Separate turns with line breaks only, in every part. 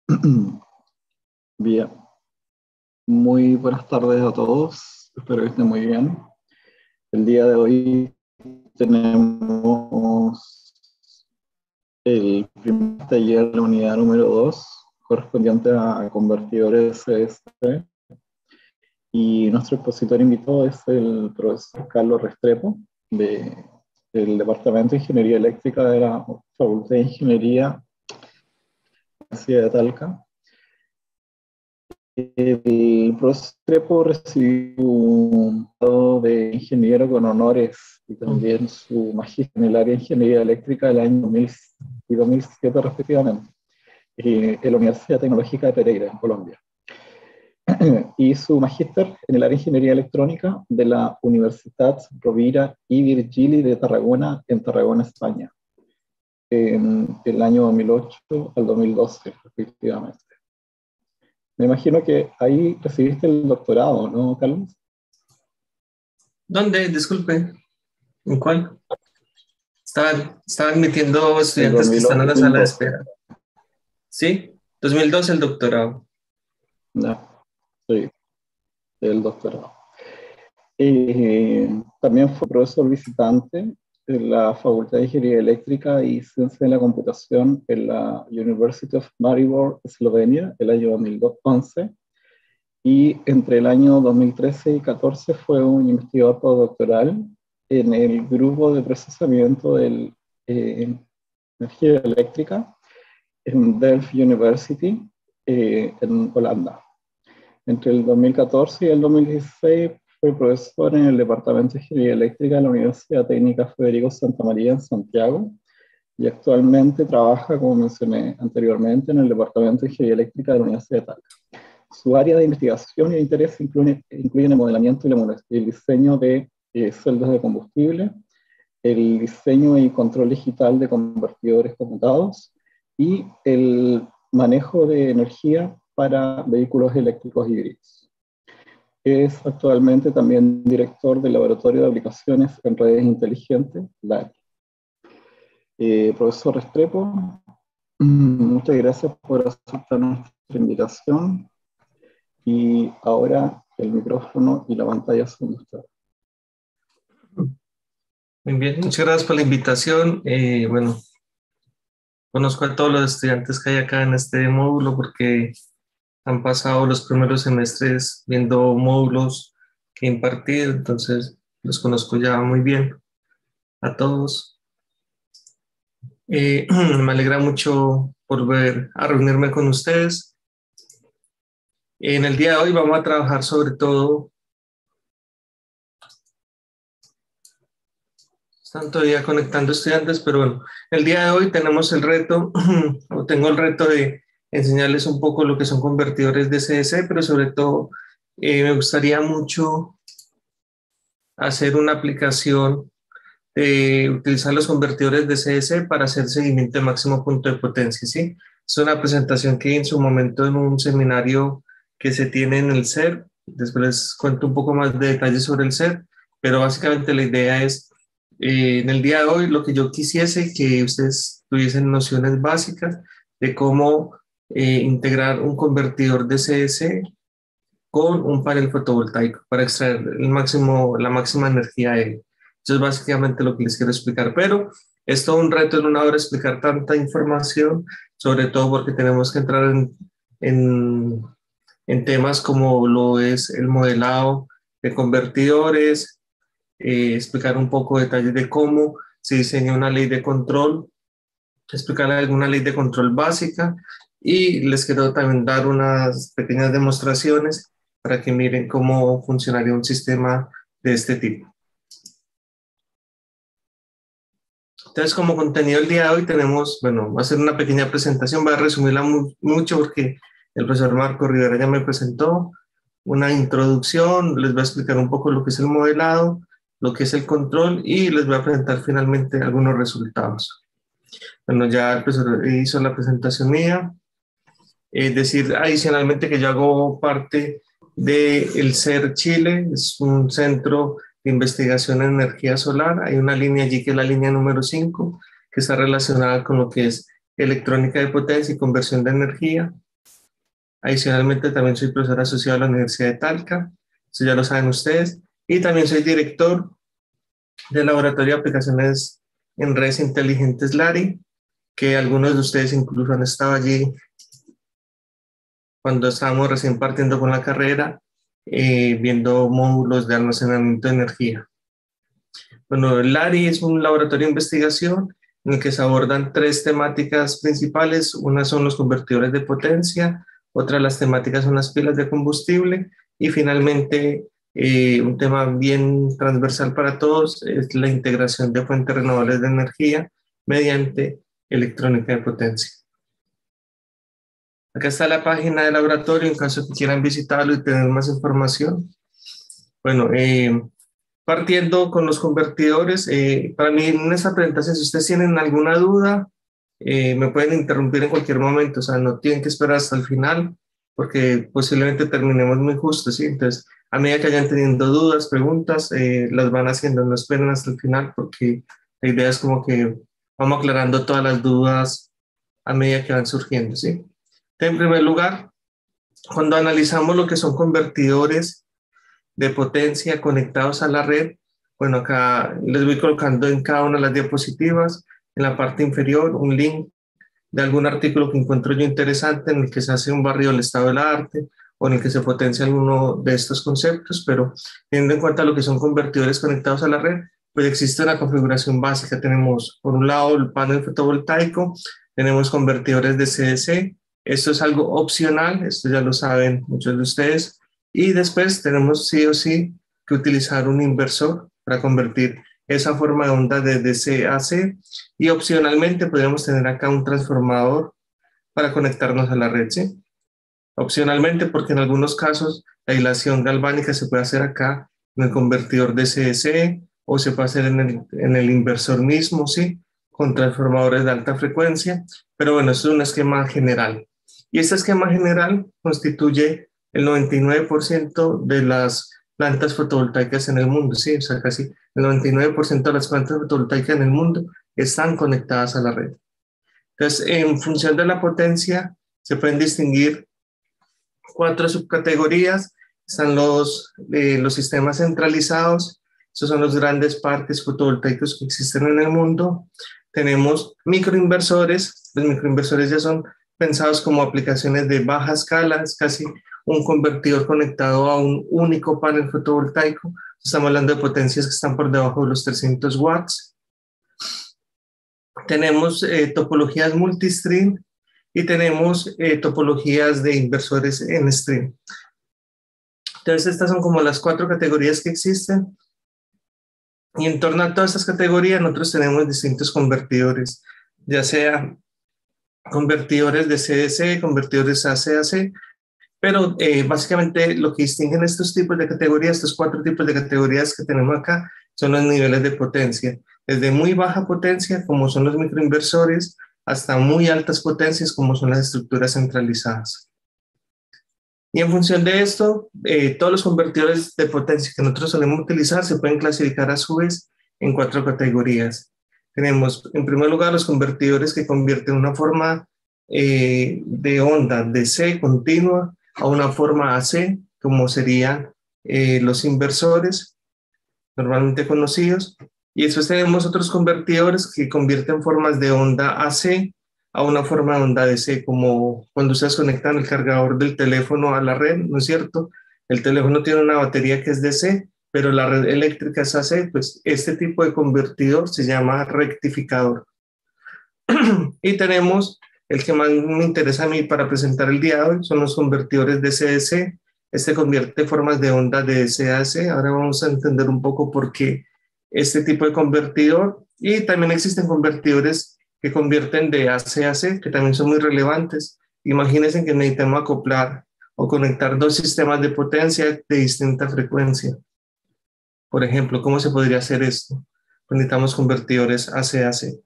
Bien, muy buenas tardes a todos, espero que estén muy bien. El día de hoy tenemos el primer taller de la unidad número 2, correspondiente a convertidores CST, y nuestro expositor invitado es el profesor Carlos Restrepo, del Departamento de Ingeniería Eléctrica de la Facultad de Ingeniería de la Universidad de Talca. El profesor Trepo recibió un grado de ingeniero con honores y también su magíster en el área de ingeniería eléctrica del año 2000 y 2007 respectivamente, en la Universidad Tecnológica de Pereira, en Colombia. Y su magíster en el área de ingeniería electrónica de la Universitat Rovira i Virgili de Tarragona, en Tarragona, España, en el año 2008 al 2012 respectivamente. Me imagino que ahí recibiste el doctorado, ¿no, Carlos?
¿Dónde? Disculpe. ¿En cuál? Estaba admitiendo
El
estudiantes que están en la sala de
2012.
espera. ¿Sí? 2012 el doctorado.
No, sí, el doctorado. También fue profesor visitante en la Facultad de Ingeniería Eléctrica y Ciencia de la Computación en la University of Maribor, Eslovenia, el año 2011. Y entre el año 2013 y 2014 fue un investigador postdoctoral en el grupo de procesamiento de energía eléctrica en Delft University, en Holanda. Entre el 2014 y el 2016 fue profesor en el Departamento de Ingeniería Eléctrica de la Universidad Técnica Federico Santa María en Santiago, y actualmente trabaja, como mencioné anteriormente, en el Departamento de Ingeniería Eléctrica de la Universidad de Talca. Su área de investigación y de interés incluyen el modelamiento y el diseño de celdas de combustible, el diseño y control digital de convertidores conmutados y el manejo de energía para vehículos eléctricos híbridos. Es actualmente también director del Laboratorio de Aplicaciones en Redes Inteligentes, LARI. Profesor Restrepo, muchas gracias por aceptar nuestra invitación. Y ahora el micrófono y la pantalla son de ustedes.
Muy bien, muchas gracias por la invitación. Bueno, conozco a todos los estudiantes que hay acá en este módulo porque han pasado los primeros semestres viendo módulos que he impartido, entonces los conozco ya muy bien a todos. Me alegra mucho volver a reunirme con ustedes. En el día de hoy vamos a trabajar sobre todo, están todavía conectando estudiantes, pero bueno, el día de hoy tenemos el reto, o tengo el reto de enseñarles un poco lo que son convertidores de CDC, pero sobre todo me gustaría mucho hacer una aplicación de utilizar los convertidores de CDC para hacer seguimiento de máximo punto de potencia, ¿sí? Es una presentación que en su momento en un seminario que se tiene en el CER, después les cuento un poco más de detalles sobre el CER, pero básicamente la idea es, en el día de hoy, lo que yo quisiese que ustedes tuviesen nociones básicas de cómo integrar un convertidor de CDC con un panel fotovoltaico para extraer la máxima energía de él. Eso es básicamente lo que les quiero explicar, pero es todo un reto en una hora explicar tanta información, sobre todo porque tenemos que entrar en, en temas como lo es el modelado de convertidores, explicar un poco detalles de cómo se diseña una ley de control, explicar alguna ley de control básica, y les quiero también dar unas pequeñas demostraciones para que miren cómo funcionaría un sistema de este tipo. Entonces, como contenido el día de hoy tenemos, bueno, voy a hacer una pequeña presentación, voy a resumirla mucho porque el profesor Marco Rivera ya me presentó una introducción, les voy a explicar un poco lo que es el modelado, lo que es el control y les voy a presentar finalmente algunos resultados. Bueno, ya el profesor hizo la presentación mía. Es decir, adicionalmente que yo hago parte del CER Chile, es un centro de investigación en energía solar. Hay una línea allí que es la línea número 5, que está relacionada con lo que es electrónica de potencia y conversión de energía. Adicionalmente, también soy profesor asociado a la Universidad de Talca, eso ya lo saben ustedes, y también soy director del Laboratorio de Aplicaciones en Redes Inteligentes LARI, que algunos de ustedes incluso han estado allí cuando estábamos recién partiendo con la carrera, viendo módulos de almacenamiento de energía. Bueno, el LARI es un laboratorio de investigación en el que se abordan tres temáticas principales. Una son los convertidores de potencia, otra de las temáticas son las pilas de combustible y finalmente un tema bien transversal para todos es la integración de fuentes renovables de energía mediante electrónica de potencia. Acá está la página del laboratorio en caso que quieran visitarlo y tener más información. Bueno, partiendo con los convertidores, para mí en esta presentación, si ustedes tienen alguna duda, me pueden interrumpir en cualquier momento, o sea, no tienen que esperar hasta el final, porque posiblemente terminemos muy justo, ¿sí? Entonces, a medida que vayan teniendo dudas, preguntas, las van haciendo, no esperen hasta el final, porque la idea es como que vamos aclarando todas las dudas a medida que van surgiendo, ¿sí? En primer lugar, cuando analizamos lo que son convertidores de potencia conectados a la red, bueno, acá les voy colocando en cada una de las diapositivas, en la parte inferior, un link de algún artículo que encuentro yo interesante en el que se hace un barrido del estado del arte o en el que se potencia alguno de estos conceptos, pero teniendo en cuenta lo que son convertidores conectados a la red, pues existe una configuración básica. Tenemos por un lado el panel fotovoltaico, tenemos convertidores de CDC, esto es algo opcional, esto ya lo saben muchos de ustedes, y después tenemos sí o sí que utilizar un inversor para convertir esa forma de onda de DC a AC, y opcionalmente podríamos tener acá un transformador para conectarnos a la red, ¿sí? Opcionalmente, porque en algunos casos la aislación galvánica se puede hacer acá en el convertidor DC-DC o se puede hacer en el inversor mismo, ¿sí? Con transformadores de alta frecuencia, pero bueno, eso es un esquema general. Y este esquema general constituye el 99% de las plantas fotovoltaicas en el mundo, ¿sí? O sea, casi el 99% de las plantas fotovoltaicas en el mundo están conectadas a la red. Entonces, en función de la potencia, se pueden distinguir 4 subcategorías. Están los sistemas centralizados, esos son los grandes parques fotovoltaicos que existen en el mundo. Tenemos microinversores, los microinversores ya son pensados como aplicaciones de baja escala, es casi un convertidor conectado a un único panel fotovoltaico. Estamos hablando de potencias que están por debajo de los 300 watts. Tenemos topologías multistream y tenemos topologías de inversores en stream. Entonces, estas son como las 4 categorías que existen. Y en torno a todas estas categorías, nosotros tenemos distintos convertidores, ya sea convertidores de CDC, convertidores AC-AC, pero básicamente lo que distinguen estos tipos de categorías, estos 4 tipos de categorías que tenemos acá, son los niveles de potencia. Desde muy baja potencia, como son los microinversores, hasta muy altas potencias, como son las estructuras centralizadas. Y en función de esto, todos los convertidores de potencia que nosotros solemos utilizar se pueden clasificar a su vez en 4 categorías. Tenemos, en primer lugar, los convertidores que convierten una forma de onda DC continua a una forma AC, como serían los inversores, normalmente conocidos. Y después tenemos otros convertidores que convierten formas de onda AC a una forma de onda DC, como cuando ustedes conectan el cargador del teléfono a la red, ¿no es cierto? El teléfono tiene una batería que es DC, pero la red eléctrica es AC, pues este tipo de convertidor se llama rectificador. Y tenemos el que más me interesa a mí para presentar el día de hoy, son los convertidores de CDC. Este convierte formas de onda de DC a AC. Ahora vamos a entender un poco por qué este tipo de convertidor. Y también existen convertidores que convierten de AC a AC, que también son muy relevantes. Imagínense que necesitamos acoplar o conectar 2 sistemas de potencia de distinta frecuencia. Por ejemplo, ¿cómo se podría hacer esto? Necesitamos convertidores AC-AC.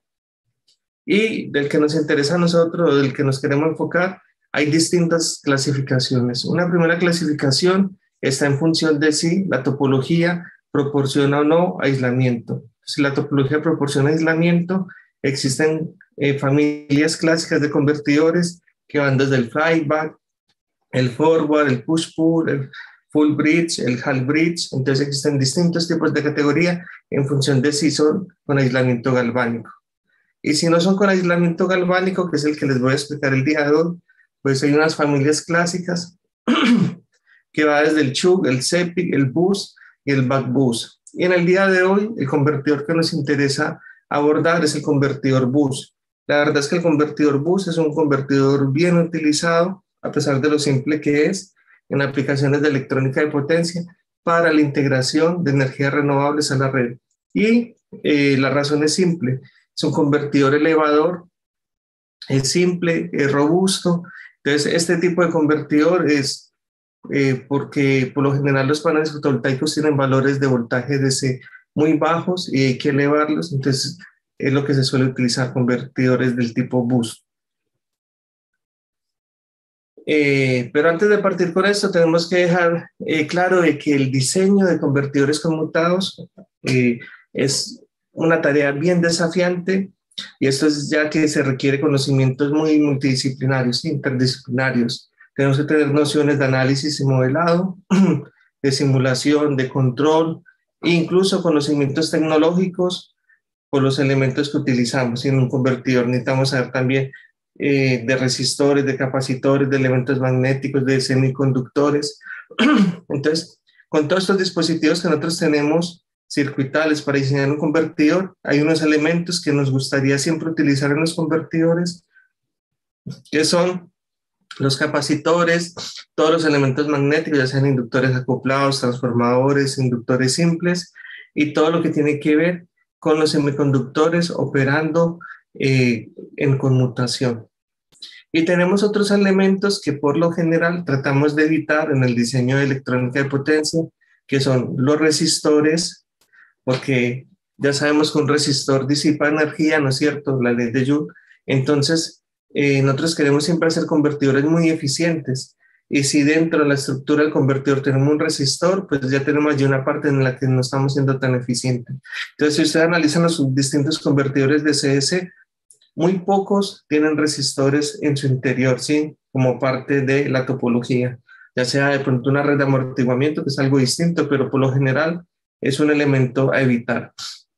Y del que nos interesa a nosotros, del que nos queremos enfocar, hay distintas clasificaciones. Una primera clasificación está en función de si la topología proporciona o no aislamiento. Si la topología proporciona aislamiento, existen familias clásicas de convertidores que van desde el flyback el forward, el push-pull, el full bridge, el half bridge. Entonces existen distintos tipos de categoría en función de si son con aislamiento galvánico. Y si no son con aislamiento galvánico, que es el que les voy a explicar el día de hoy, pues hay unas familias clásicas que va desde el Chug, el Cepic, el Bus y el Back Bus. Y en el día de hoy, el convertidor que nos interesa abordar es el convertidor Bus. La verdad es que el convertidor Bus es un convertidor bien utilizado, a pesar de lo simple que es, en aplicaciones de electrónica de potencia para la integración de energías renovables a la red. Y la razón es simple, es un convertidor elevador, es simple, es robusto. Entonces, este tipo de convertidor es porque por lo general los paneles fotovoltaicos tienen valores de voltaje DC muy bajos y hay que elevarlos, entonces es lo que se suele utilizar, convertidores del tipo bus. Pero antes de partir con esto, tenemos que dejar claro de que el diseño de convertidores conmutados es una tarea bien desafiante, y esto es ya que se requiere conocimientos muy multidisciplinarios, interdisciplinarios. Tenemos que tener nociones de análisis y modelado, de simulación, de control, e incluso conocimientos tecnológicos por los elementos que utilizamos. Y en un convertidor necesitamos saber también de resistores, de capacitores, de elementos magnéticos, de semiconductores. Entonces, con todos estos dispositivos que nosotros tenemos circuitales para diseñar un convertidor, hay unos elementos que nos gustaría siempre utilizar en los convertidores, que son los capacitores, todos los elementos magnéticos, ya sean inductores acoplados, transformadores, inductores simples, y todo lo que tiene que ver con los semiconductores operando en conmutación. Y tenemos otros elementos que por lo general tratamos de evitar en el diseño de electrónica de potencia, que son los resistores, porque ya sabemos que un resistor disipa energía, ¿no es cierto? La ley de Joule. Entonces, nosotros queremos siempre hacer convertidores muy eficientes. Y si dentro de la estructura del convertidor tenemos un resistor, pues ya tenemos allí una parte en la que no estamos siendo tan eficientes. Entonces, si ustedes analizan los distintos convertidores de CS, muy pocos tienen resistores en su interior, ¿sí? Como parte de la topología, ya sea de pronto una red de amortiguamiento, que es algo distinto, pero por lo general es un elemento a evitar.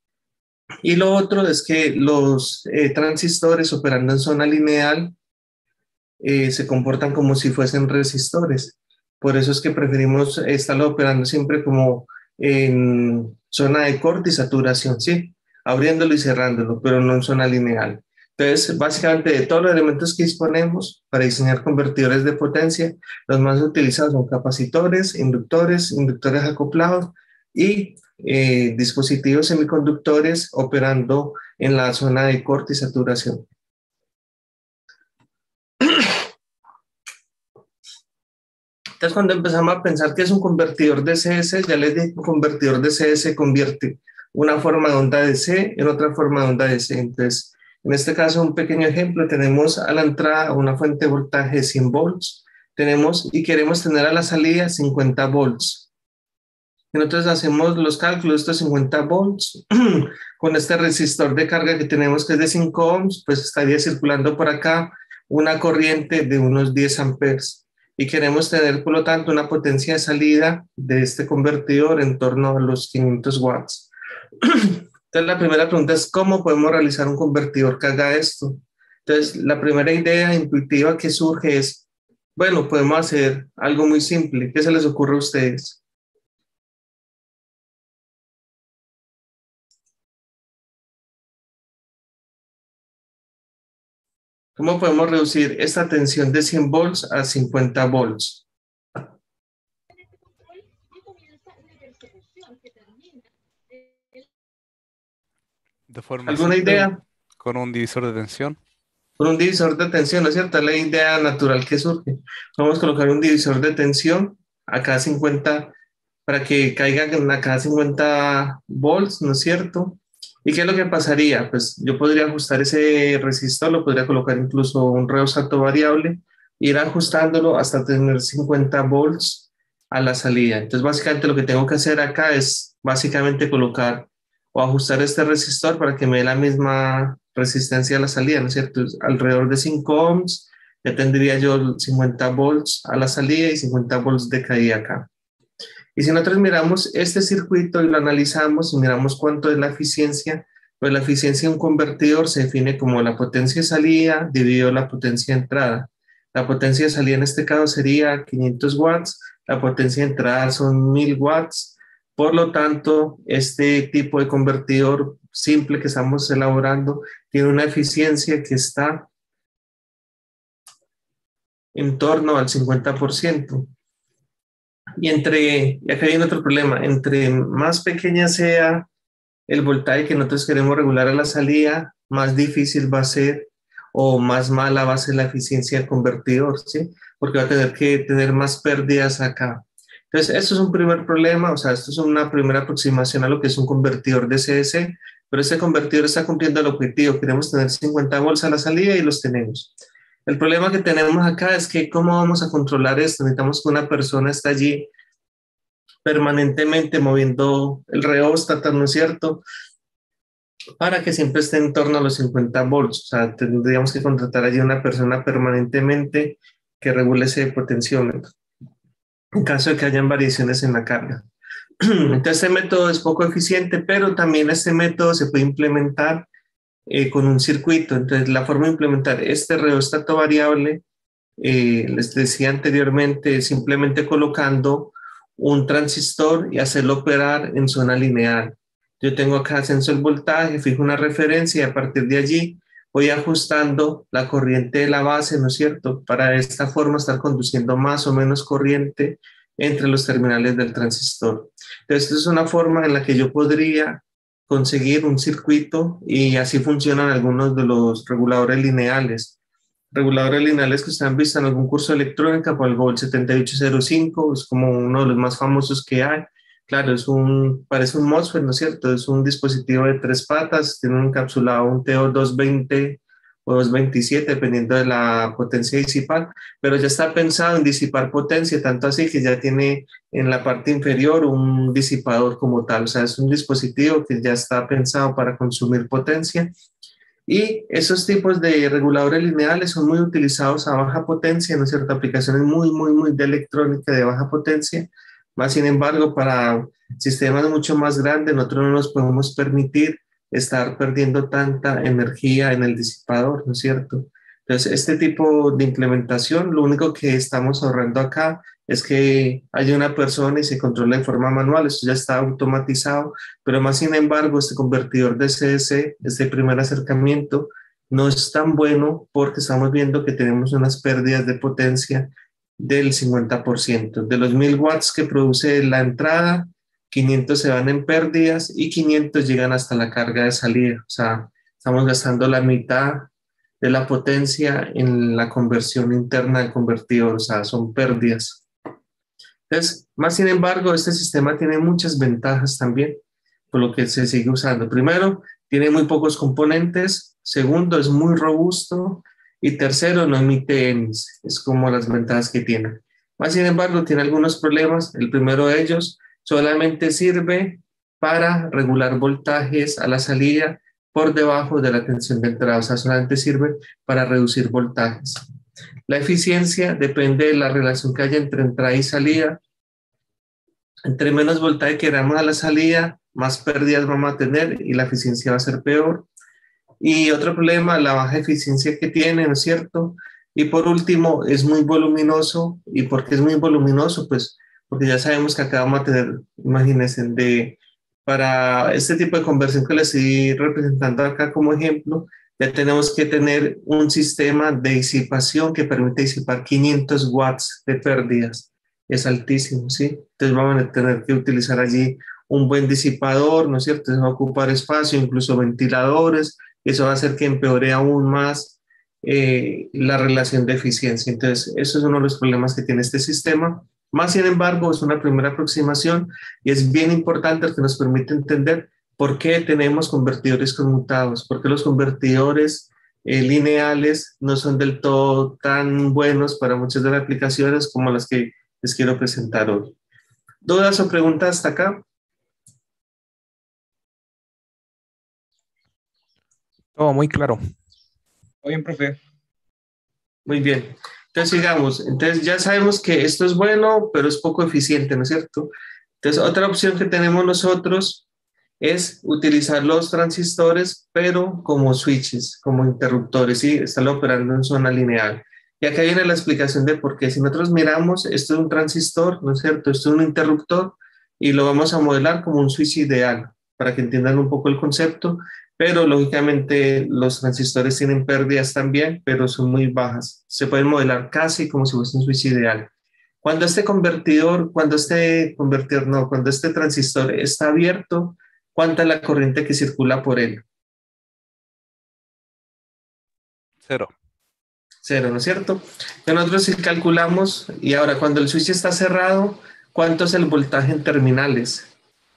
Y lo otro es que los transistores operando en zona lineal se comportan como si fuesen resistores. Por eso es que preferimos estarlo operando siempre como en zona de corte y saturación, ¿sí? Abriéndolo y cerrándolo, pero no en zona lineal. Entonces, básicamente de todos los elementos que disponemos para diseñar convertidores de potencia, los más utilizados son capacitores, inductores, inductores acoplados y dispositivos semiconductores operando en la zona de corte y saturación. Entonces, cuando empezamos a pensar que es un convertidor de CS, ya les dije que un convertidor de CS convierte una forma de onda DC en otra forma de onda DC. Entonces, en este caso, un pequeño ejemplo, tenemos a la entrada una fuente de voltaje de 100 volts, tenemos y queremos tener a la salida 50 volts. Nosotros hacemos los cálculos de estos 50 volts con este resistor de carga que tenemos que es de 5 ohms, pues estaría circulando por acá una corriente de unos 10 amperes. Y queremos tener, por lo tanto, una potencia de salida de este convertidor en torno a los 500 watts. Entonces, la primera pregunta es, ¿cómo podemos realizar un convertidor que haga esto? Entonces, la primera idea intuitiva que surge es, bueno, podemos hacer algo muy simple. ¿Qué se les ocurre a ustedes? ¿Cómo podemos reducir esta tensión de 100 volts a 50 volts?
De forma
¿Alguna
simple,
idea?
con un divisor de tensión.
Con un divisor de tensión, ¿no es cierto? Es la idea natural que surge. Vamos a colocar un divisor de tensión a cada 50, para que caigan a cada 50 volts, ¿no es cierto? ¿Y qué es lo que pasaría? Pues yo podría ajustar ese resistor, lo podría colocar incluso un reostato variable, ir ajustándolo hasta tener 50 volts a la salida. Entonces, básicamente lo que tengo que hacer acá es básicamente colocar o ajustar este resistor para que me dé la misma resistencia a la salida, ¿no es cierto? Alrededor de 5 ohms, ya tendría yo 50 volts a la salida y 50 volts de caída acá. Y si nosotros miramos este circuito y lo analizamos y miramos cuánto es la eficiencia, pues la eficiencia de un convertidor se define como la potencia de salida dividido la potencia de entrada. La potencia de salida en este caso sería 500 watts, la potencia de entrada son 1000 watts. Por lo tanto, este tipo de convertidor simple que estamos elaborando tiene una eficiencia que está en torno al 50%. Y acá hay otro problema, entre más pequeña sea el voltaje que nosotros queremos regular a la salida, más difícil va a ser o más mala va a ser la eficiencia del convertidor, ¿sí? Porque va a tener que tener más pérdidas acá. Entonces, esto es un primer problema, o sea, esto es una primera aproximación a lo que es un convertidor de CS, pero este convertidor está cumpliendo el objetivo. Queremos tener 50 volts a la salida y los tenemos. El problema que tenemos acá es que cómo vamos a controlar esto. Necesitamos que una persona esté allí permanentemente moviendo el reóstato, ¿no es cierto? Para que siempre esté en torno a los 50 volts. O sea, tendríamos que contratar allí una persona permanentemente que regule ese potenciómetro en caso de que hayan variaciones en la carga. Entonces, este método es poco eficiente, pero también este método se puede implementar con un circuito. Entonces, la forma de implementar este reóstato variable, les decía anteriormente, simplemente colocando un transistor y hacerlo operar en zona lineal. Yo tengo acá sensor voltaje, fijo una referencia y a partir de allí voy ajustando la corriente de la base, ¿no es cierto? Para de esta forma estar conduciendo más o menos corriente entre los terminales del transistor. Entonces, esta es una forma en la que yo podría conseguir un circuito y así funcionan algunos de los reguladores lineales. Reguladores lineales que ustedes han visto en algún curso de electrónica, por el 7805, es como uno de los más famosos que hay. Claro, parece un MOSFET, ¿no es cierto? Es un dispositivo de 3 patas, tiene un encapsulado, un TO220 o 227, dependiendo de la potencia disipar, pero ya está pensado en disipar potencia, tanto así que ya tiene en la parte inferior un disipador como tal, o sea, es un dispositivo que ya está pensado para consumir potencia. Y esos tipos de reguladores lineales son muy utilizados a baja potencia, ¿no es cierto? Aplicaciones muy de electrónica de baja potencia. Más sin embargo, para sistemas mucho más grandes, nosotros no nos podemos permitir estar perdiendo tanta energía en el disipador, ¿no es cierto? Entonces, este tipo de implementación, lo único que estamos ahorrando acá es que haya una persona y se controle de forma manual. Esto ya está automatizado, pero más sin embargo, este convertidor de CS, este primer acercamiento, no es tan bueno porque estamos viendo que tenemos unas pérdidas de potencia del 50%. De los 1000 watts que produce la entrada, 500 se van en pérdidas y 500 llegan hasta la carga de salida. O sea, estamos gastando la mitad de la potencia en la conversión interna del convertidor, o sea, son pérdidas. Entonces, más sin embargo, este sistema tiene muchas ventajas también, por lo que se sigue usando. Primero, tiene muy pocos componentes. Segundo, es muy robusto. Y tercero, no emite EMIs. Es como las ventajas que tiene. Más sin embargo, tiene algunos problemas. El primero de ellos solamente sirve para regular voltajes a la salida por debajo de la tensión de entrada. O sea, solamente sirve para reducir voltajes. La eficiencia depende de la relación que haya entre entrada y salida. Entre menos voltaje queramos a la salida, más pérdidas vamos a tener y la eficiencia va a ser peor. Y otro problema, la baja eficiencia que tiene, ¿no es cierto? Y por último, es muy voluminoso. ¿Y por qué es muy voluminoso? Pues porque ya sabemos que acá vamos a tener, imagínense, para este tipo de conversión que les estoy representando acá como ejemplo, ya tenemos que tener un sistema de disipación que permite disipar 500 watts de pérdidas. Es altísimo, ¿sí? Entonces vamos a tener que utilizar allí un buen disipador, ¿no es cierto? Eso va a ocupar espacio, incluso ventiladores. Eso va a hacer que empeore aún más la relación de eficiencia. Entonces, eso es uno de los problemas que tiene este sistema. Más sin embargo, es una primera aproximación y es bien importante que nos permite entender por qué tenemos convertidores conmutados, por qué los convertidores lineales no son del todo tan buenos para muchas de las aplicaciones como las que les quiero presentar hoy. ¿Dudas o preguntas hasta acá?
Todo muy claro.
Muy bien, profe.
Muy bien. Entonces, sigamos. Entonces, ya sabemos que esto es bueno, pero es poco eficiente, ¿no es cierto? Entonces, otra opción que tenemos nosotros es utilizar los transistores, pero como switches, como interruptores, ¿sí? Estarlo operando en zona lineal. Y acá viene la explicación de por qué. Si nosotros miramos, esto es un transistor, ¿no es cierto? Esto es un interruptor y lo vamos a modelar como un switch ideal, para que entiendan un poco el concepto. Pero lógicamente los transistores tienen pérdidas también, pero son muy bajas. Se pueden modelar casi como si fuese un switch ideal. Cuando este transistor está abierto, ¿cuánta es la corriente que circula por él?
0.
Cero, ¿no es cierto? Nosotros si calculamos, y ahora cuando el switch está cerrado, ¿cuánto es el voltaje en terminales?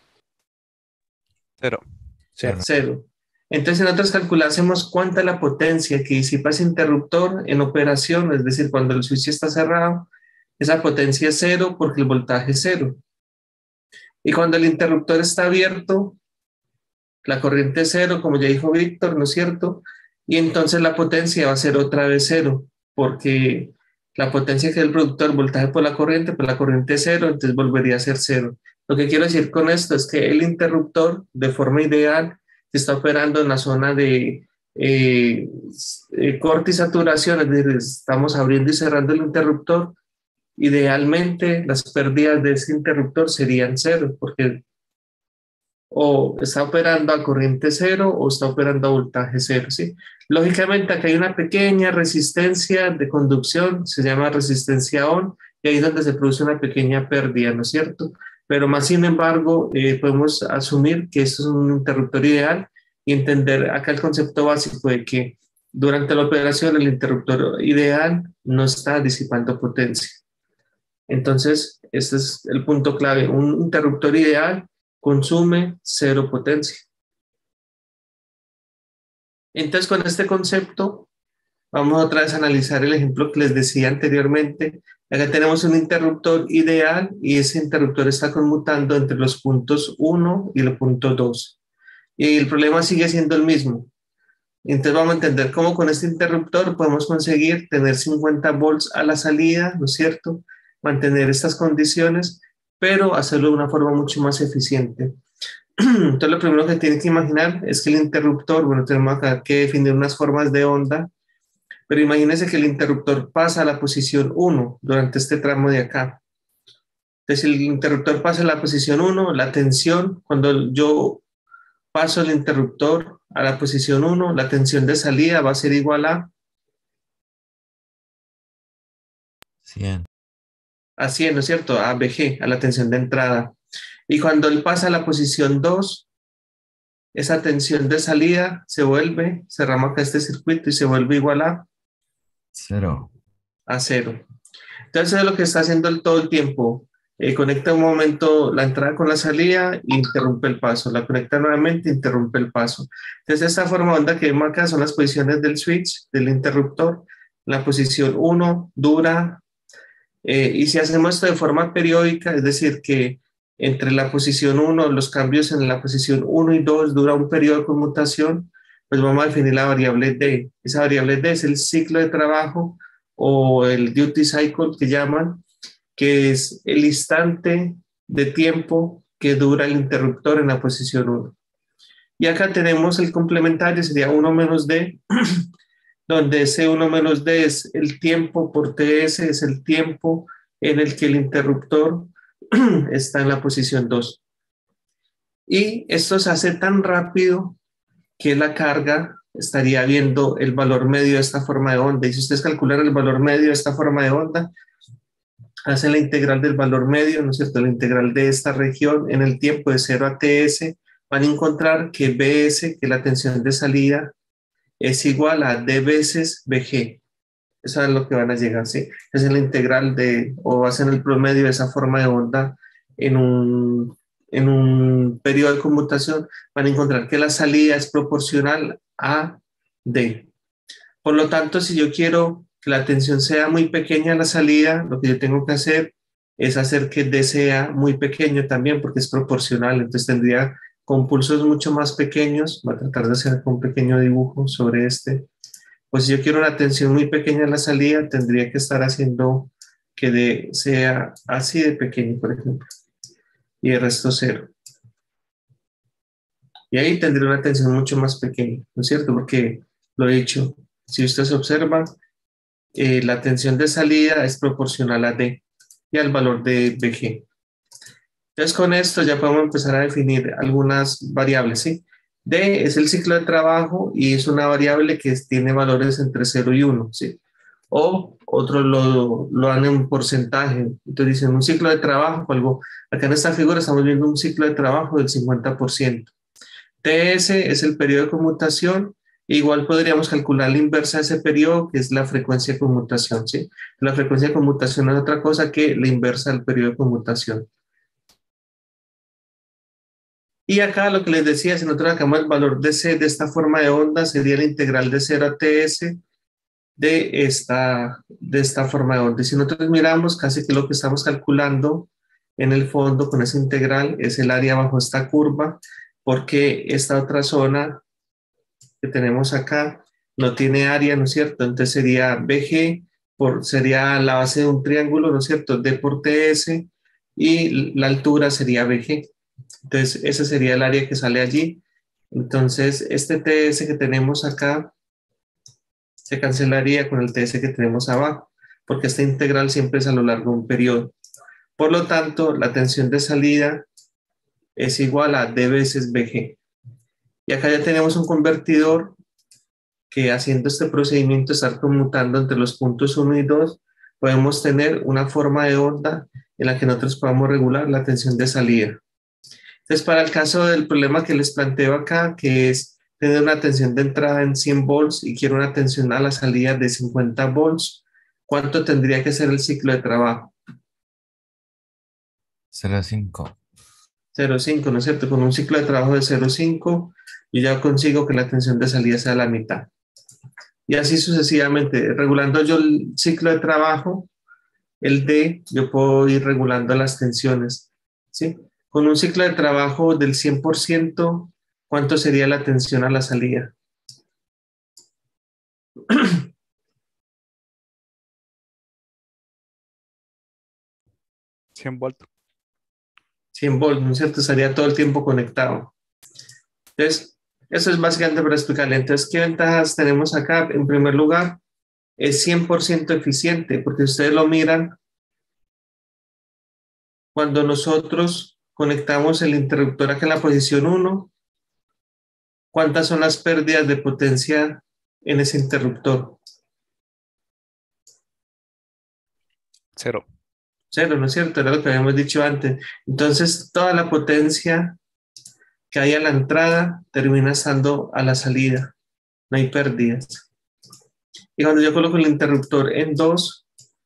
0.
Cero. Entonces, si nosotros calculásemos cuánta es la potencia que disipa ese interruptor en operación, es decir, cuando el switch está cerrado, esa potencia es cero porque el voltaje es cero. Y cuando el interruptor está abierto, la corriente es cero, como ya dijo Víctor, ¿no es cierto? Y entonces la potencia va a ser otra vez cero, porque la potencia que es el productor, el voltaje por la corriente, pues la corriente es cero, entonces volvería a ser cero. Lo que quiero decir con esto es que el interruptor, de forma ideal, está operando en la zona de corte y saturación, es decir, estamos abriendo y cerrando el interruptor. Idealmente, las pérdidas de ese interruptor serían cero, porque o está operando a corriente cero o está operando a voltaje cero, ¿sí? Lógicamente, acá hay una pequeña resistencia de conducción, se llama resistencia ON, y ahí es donde se produce una pequeña pérdida, ¿no es cierto? Pero más sin embargo, podemos asumir que esto es un interruptor ideal y entender acá el concepto básico de que durante la operación el interruptor ideal no está disipando potencia. Entonces, este es el punto clave. Un interruptor ideal consume cero potencia. Entonces, con este concepto, vamos otra vez a analizar el ejemplo que les decía anteriormente. Acá tenemos un interruptor ideal y ese interruptor está conmutando entre los puntos 1 y el punto 2. Y el problema sigue siendo el mismo. Entonces vamos a entender cómo con este interruptor podemos conseguir tener 50 volts a la salida, ¿no es cierto? Mantener estas condiciones, pero hacerlo de una forma mucho más eficiente. Entonces lo primero que tienen que imaginar es que el interruptor, bueno, tenemos acá que definir unas formas de onda, pero imagínense que el interruptor pasa a la posición 1 durante este tramo de acá. Entonces si el interruptor pasa a la posición 1, la tensión, cuando yo paso el interruptor a la posición 1, la tensión de salida va a ser igual a
100.
a 100, ¿no es cierto? A BG, a la tensión de entrada. Y cuando él pasa a la posición 2, esa tensión de salida cerramos acá este circuito y se vuelve igual a
0.
a 0. Entonces es lo que está haciendo todo el tiempo. Conecta un momento la entrada con la salida e interrumpe el paso. La conecta nuevamente e interrumpe el paso. Entonces esta forma de onda que vemos acá son las posiciones del switch, del interruptor. La posición 1 dura, y si hacemos esto de forma periódica, es decir, que entre la posición 1, los cambios en la posición 1 y 2 dura un periodo de conmutación, pues vamos a definir la variable D. Esa variable D es el ciclo de trabajo o el duty cycle que llaman, que es el instante de tiempo que dura el interruptor en la posición 1. Y acá tenemos el complementario, sería 1 menos D, donde ese 1 menos D es el tiempo por TS, es el tiempo en el que el interruptor está en la posición 2. Y esto se hace tan rápido que la carga estaría viendo el valor medio de esta forma de onda. Y si ustedes calculan el valor medio de esta forma de onda, hacen la integral del valor medio, ¿no es cierto? La integral de esta región en el tiempo de 0 a TS, van a encontrar que BS, que es la tensión de salida, es igual a D veces BG. Eso es lo que van a llegar, ¿sí? Es la integral o hacen el promedio de esa forma de onda en un periodo de conmutación, van a encontrar que la salida es proporcional a D. Por lo tanto, si yo quiero que la tensión sea muy pequeña a la salida, lo que yo tengo que hacer es hacer que D sea muy pequeño también, porque es proporcional. Entonces tendría con pulsos mucho más pequeños, voy a tratar de hacer un pequeño dibujo sobre este. Pues si yo quiero una tensión muy pequeña en la salida, tendría que estar haciendo que sea así de pequeño, por ejemplo, y el resto cero. Y ahí tendría una tensión mucho más pequeña, ¿no es cierto? Porque lo he dicho, si ustedes observan, la tensión de salida es proporcional a D y al valor de BG. Entonces con esto ya podemos empezar a definir algunas variables, ¿sí? D es el ciclo de trabajo y es una variable que tiene valores entre 0 y 1, ¿sí? O otros lo dan en porcentaje. Entonces dicen un ciclo de trabajo, algo. Acá en esta figura estamos viendo un ciclo de trabajo del 50%. TS es el periodo de conmutación. Igual podríamos calcular la inversa de ese periodo, que es la frecuencia de conmutación, ¿sí? La frecuencia de conmutación no es otra cosa que la inversa del periodo de conmutación. Y acá lo que les decía, si nosotros sacamos el valor de C de esta forma de onda, sería la integral de 0 a TS de esta forma de onda. Y si nosotros miramos, casi que lo que estamos calculando en el fondo con esa integral es el área bajo esta curva, porque esta otra zona que tenemos acá no tiene área, ¿no es cierto? Entonces sería BG, sería la base de un triángulo, ¿no es cierto? D por TS, y la altura sería BG. Entonces, ese sería el área que sale allí. Entonces, este TS que tenemos acá se cancelaría con el TS que tenemos abajo, porque esta integral siempre es a lo largo de un periodo. Por lo tanto, la tensión de salida es igual a D veces BG. Y acá ya tenemos un convertidor que haciendo este procedimiento, estar conmutando entre los puntos 1 y 2, podemos tener una forma de onda en la que nosotros podamos regular la tensión de salida. Entonces, para el caso del problema que les planteo acá, que es tener una tensión de entrada en 100 volts y quiero una tensión a la salida de 50 volts, ¿cuánto tendría que ser el ciclo de trabajo?
0,5.
0,5, ¿no es cierto? Con un ciclo de trabajo de 0,5, yo ya consigo que la tensión de salida sea la mitad. Y así sucesivamente, regulando yo el ciclo de trabajo, el D, yo puedo ir regulando las tensiones, ¿sí? Con un ciclo de trabajo del 100%, ¿cuánto sería la tensión a la salida?
100 volts.
100 volts, ¿no es cierto? Estaría todo el tiempo conectado. Entonces, eso es básicamente para explicarle. Entonces, ¿qué ventajas tenemos acá? En primer lugar, es 100% eficiente, porque ustedes lo miran, cuando nosotros conectamos el interruptor acá en la posición 1, ¿cuántas son las pérdidas de potencia en ese interruptor?
0.
0, ¿no es cierto? Era lo que habíamos dicho antes. Entonces, toda la potencia que hay a la entrada termina estando a la salida. No hay pérdidas. Y cuando yo coloco el interruptor en 2,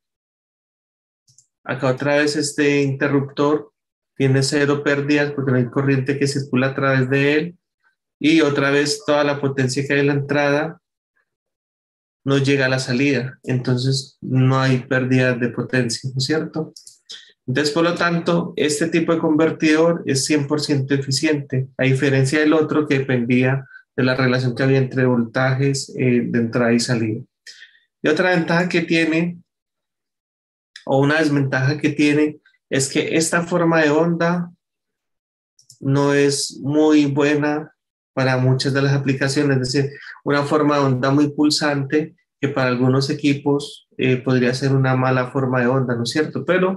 acá otra vez este interruptor tiene 0 pérdidas porque no hay corriente que circula a través de él. Y otra vez toda la potencia que hay en la entrada no llega a la salida. Entonces no hay pérdida de potencia, ¿no es cierto? Entonces, por lo tanto, este tipo de convertidor es 100% eficiente, a diferencia del otro que dependía de la relación que había entre voltajes de entrada y salida. Y otra ventaja que tiene, o una desventaja que tiene, es que esta forma de onda no es muy buena para muchas de las aplicaciones, es decir, una forma de onda muy pulsante que para algunos equipos podría ser una mala forma de onda, ¿no es cierto? Pero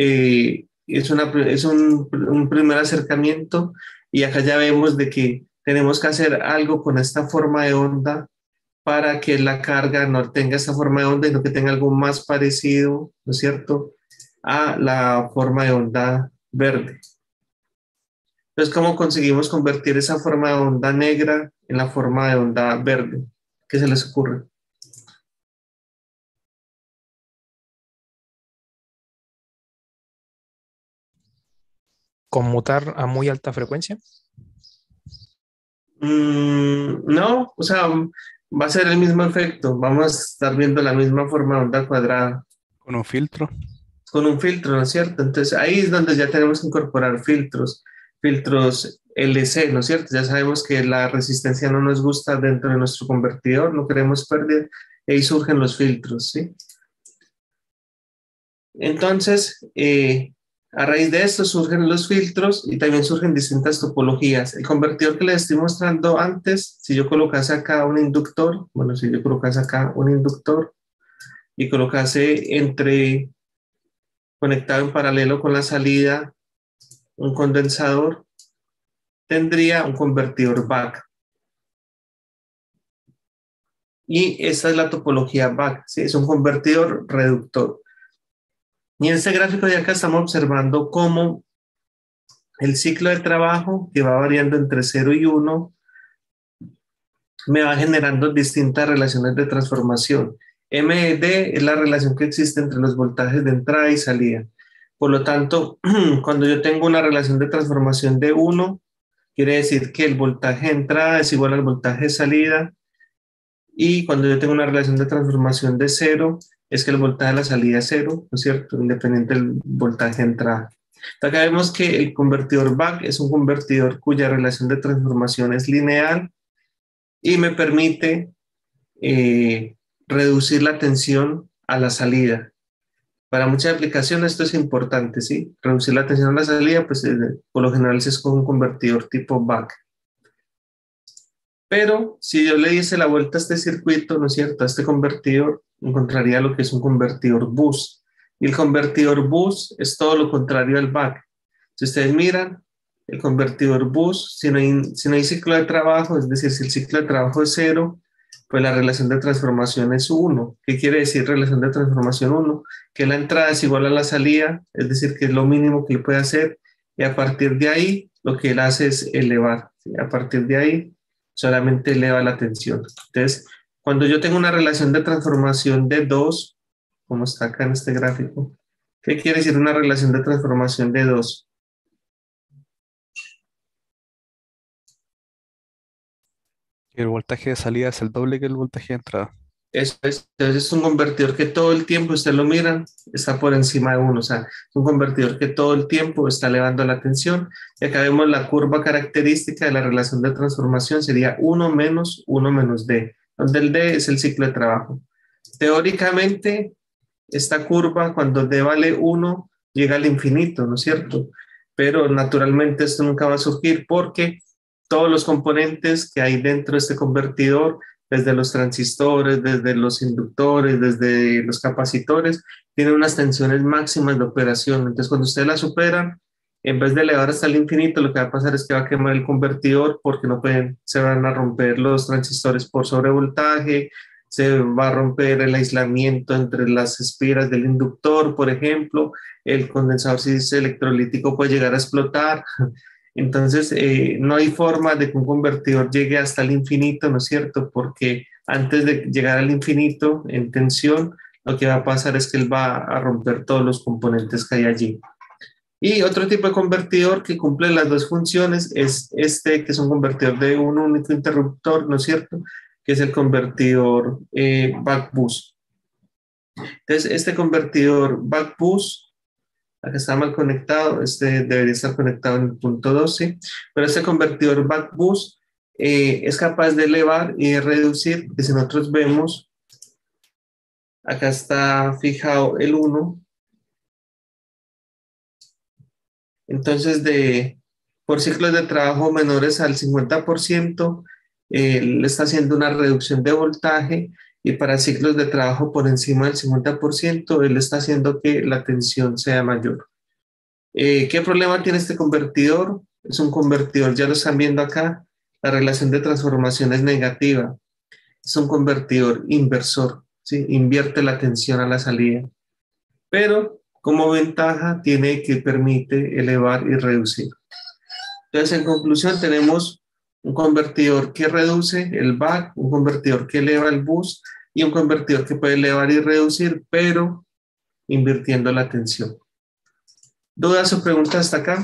es un primer acercamiento y acá ya vemos de que tenemos que hacer algo con esta forma de onda para que la carga no tenga esta forma de onda, sino que tenga algo más parecido, ¿no es cierto?, a la forma de onda verde. Entonces, ¿cómo conseguimos convertir esa forma de onda negra en la forma de onda verde? ¿Qué se les ocurre?
¿Conmutar a muy alta frecuencia?
No, o sea, va a ser el mismo efecto. Vamos a estar viendo la misma forma de onda cuadrada
Con un filtro.
con un filtro, ¿no es cierto? Entonces, ahí es donde ya tenemos que incorporar filtros LC, ¿no es cierto? Ya sabemos que la resistencia no nos gusta dentro de nuestro convertidor, no queremos pérdida, y ahí surgen los filtros, ¿sí? Entonces, a raíz de esto surgen los filtros y también surgen distintas topologías. El convertidor que les estoy mostrando antes, si yo colocase acá un inductor, bueno, si yo colocase acá un inductor y colocase conectado en paralelo con la salida, un condensador, tendría un convertidor back. Y esta es la topología back, ¿sí? Es un convertidor reductor. Y en este gráfico de acá estamos observando cómo el ciclo de trabajo, que va variando entre 0 y 1, me va generando distintas relaciones de transformación. MD es la relación que existe entre los voltajes de entrada y salida. Por lo tanto, cuando yo tengo una relación de transformación de 1, quiere decir que el voltaje de entrada es igual al voltaje de salida. Y cuando yo tengo una relación de transformación de 0, es que el voltaje de la salida es 0, ¿no es cierto? Independiente del voltaje de entrada. Acá vemos que el convertidor back es un convertidor cuya relación de transformación es lineal y me permite reducir la tensión a la salida. Para muchas aplicaciones esto es importante, ¿sí? Reducir la tensión a la salida, pues por lo general se escoge un convertidor tipo back. Pero si yo le diese la vuelta a este circuito, ¿no es cierto? A este convertidor, encontraría lo que es un convertidor boost. Y el convertidor boost es todo lo contrario al back. Si ustedes miran, el convertidor boost, si no hay ciclo de trabajo, es decir, si el ciclo de trabajo es 0, pues la relación de transformación es 1. ¿Qué quiere decir relación de transformación 1? Que la entrada es igual a la salida, es decir, que es lo mínimo que le puede hacer, y a partir de ahí lo que él hace es elevar, ¿sí? A partir de ahí solamente eleva la tensión. Entonces, cuando yo tengo una relación de transformación de 2, como está acá en este gráfico, ¿qué quiere decir una relación de transformación de 2?
El voltaje de salida es el doble que el voltaje de entrada.
Eso es, entonces es un convertidor que todo el tiempo, usted lo miran, está por encima de 1, o sea, es un convertidor que todo el tiempo está elevando la tensión. Y acá vemos la curva característica de la relación de transformación, sería 1 menos D, donde el D es el ciclo de trabajo. Teóricamente, esta curva, cuando D vale 1, llega al infinito, ¿no es cierto? Pero naturalmente esto nunca va a surgir porque todos los componentes que hay dentro de este convertidor, desde los transistores, desde los inductores, desde los capacitores, tienen unas tensiones máximas de operación. Entonces, cuando ustedes la superan, en vez de elevar hasta el infinito, lo que va a pasar es que va a quemar el convertidor porque no pueden, se van a romper los transistores por sobrevoltaje, se va a romper el aislamiento entre las espiras del inductor, por ejemplo, el condensador si es electrolítico puede llegar a explotar. Entonces, no hay forma de que un convertidor llegue hasta el infinito, ¿no es cierto? Porque antes de llegar al infinito en tensión, lo que va a pasar es que él va a romper todos los componentes que hay allí. Y otro tipo de convertidor que cumple las dos funciones es este, que es un convertidor de un único interruptor, ¿no es cierto? Que es el convertidor back boost. Entonces, este convertidor back boost, acá está mal conectado, este debería estar conectado en el punto 12, pero este convertidor back boost es capaz de elevar y de reducir, que si nosotros vemos, acá está fijado el 1, entonces por ciclos de trabajo menores al 50%, le está haciendo una reducción de voltaje y para ciclos de trabajo por encima del 50%, él está haciendo que la tensión sea mayor. ¿Qué problema tiene este convertidor? Es un convertidor, ya lo están viendo acá, la relación de transformación es negativa. Es un convertidor inversor, ¿sí? Invierte la tensión a la salida. Pero como ventaja tiene que permite elevar y reducir. Entonces, en conclusión, tenemos un convertidor que reduce el back, un convertidor que eleva el boost y un convertidor que puede elevar y reducir, pero invirtiendo la tensión. ¿Dudas o preguntas hasta acá?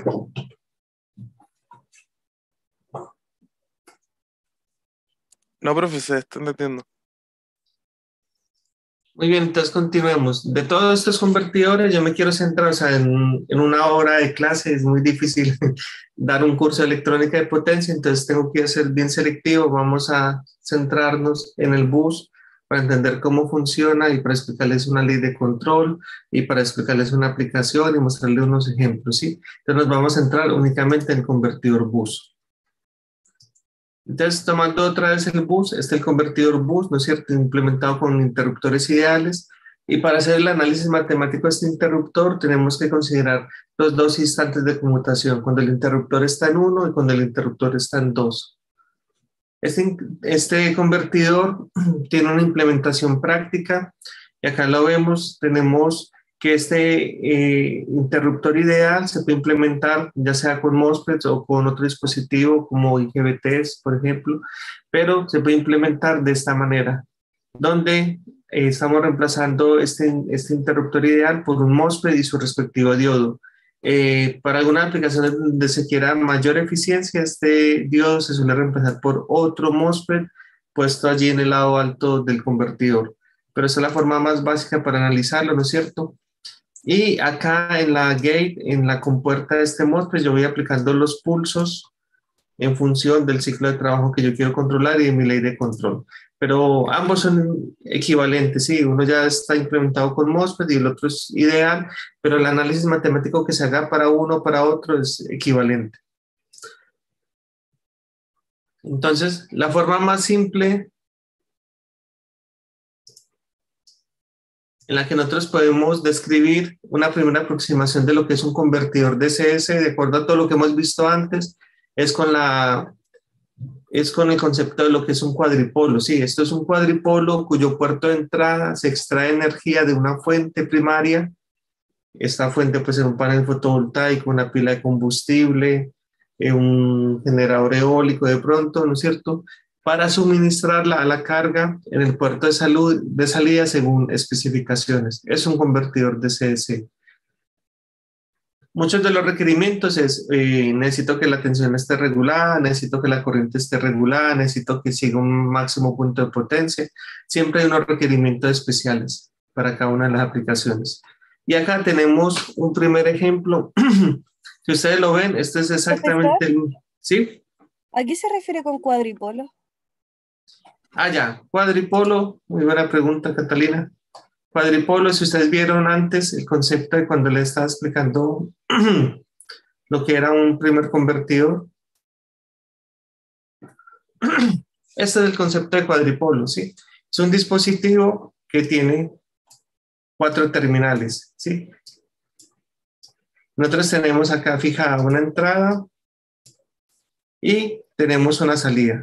No, profe, se está entendiendo.
Muy bien, entonces continuemos. De todos estos convertidores, yo me quiero centrar, o sea, en una hora de clase es muy difícil dar un curso de electrónica de potencia, entonces tengo que ser bien selectivo. Vamos a centrarnos en el bus para entender cómo funciona y para explicarles una ley de control y para explicarles una aplicación y mostrarles unos ejemplos, ¿sí? Entonces nos vamos a centrar únicamente en el convertidor bus. Entonces, tomando otra vez el bus, el convertidor bus, ¿no es cierto?, implementado con interruptores ideales. Y para hacer el análisis matemático de este interruptor, tenemos que considerar los dos instantes de conmutación, cuando el interruptor está en 1 y cuando el interruptor está en 2. Este convertidor tiene una implementación práctica, y acá lo vemos, tenemos que interruptor ideal se puede implementar ya sea con MOSFETs o con otro dispositivo como IGBTs, por ejemplo, pero se puede implementar de esta manera, donde estamos reemplazando este interruptor ideal por un MOSFET y su respectivo diodo. Para algunas aplicaciones donde se quiera mayor eficiencia, este diodo se suele reemplazar por otro MOSFET puesto allí en el lado alto del convertidor. Pero esa es la forma más básica para analizarlo, ¿no es cierto? Y acá en la gate, en la compuerta de este MOSFET, yo voy aplicando los pulsos en función del ciclo de trabajo que yo quiero controlar y de mi ley de control. Pero ambos son equivalentes, sí, uno ya está implementado con MOSFET y el otro es ideal, pero el análisis matemático que se haga para uno o para otro es equivalente. Entonces, la forma más simple en la que nosotros podemos describir una primera aproximación de lo que es un convertidor DCS, de acuerdo a todo lo que hemos visto antes, es con el concepto de lo que es un cuadripolo. Sí, esto es un cuadripolo cuyo puerto de entrada se extrae energía de una fuente primaria. Esta fuente puede ser un panel fotovoltaico, una pila de combustible, un generador eólico de pronto, ¿no es cierto?, para suministrarla a la carga en el puerto de salida según especificaciones. Es un convertidor DCS. Muchos de los requerimientos es, necesito que la tensión esté regulada, necesito que la corriente esté regulada, necesito que siga un máximo punto de potencia. Siempre hay unos requerimientos especiales para cada una de las aplicaciones. Y acá tenemos un primer ejemplo. Si ustedes lo ven, este es exactamente el... ¿Sí?
¿A qué se refiere con cuadripolo?
Ah, ya, cuadripolo. Muy buena pregunta, Catalina. Cuadripolo, si ustedes vieron antes el concepto de cuando le estaba explicando lo que era un primer convertidor. Este es el concepto de cuadripolo, ¿sí? Es un dispositivo que tiene 4 terminales, ¿sí? Nosotros tenemos acá fijada una entrada y tenemos una salida.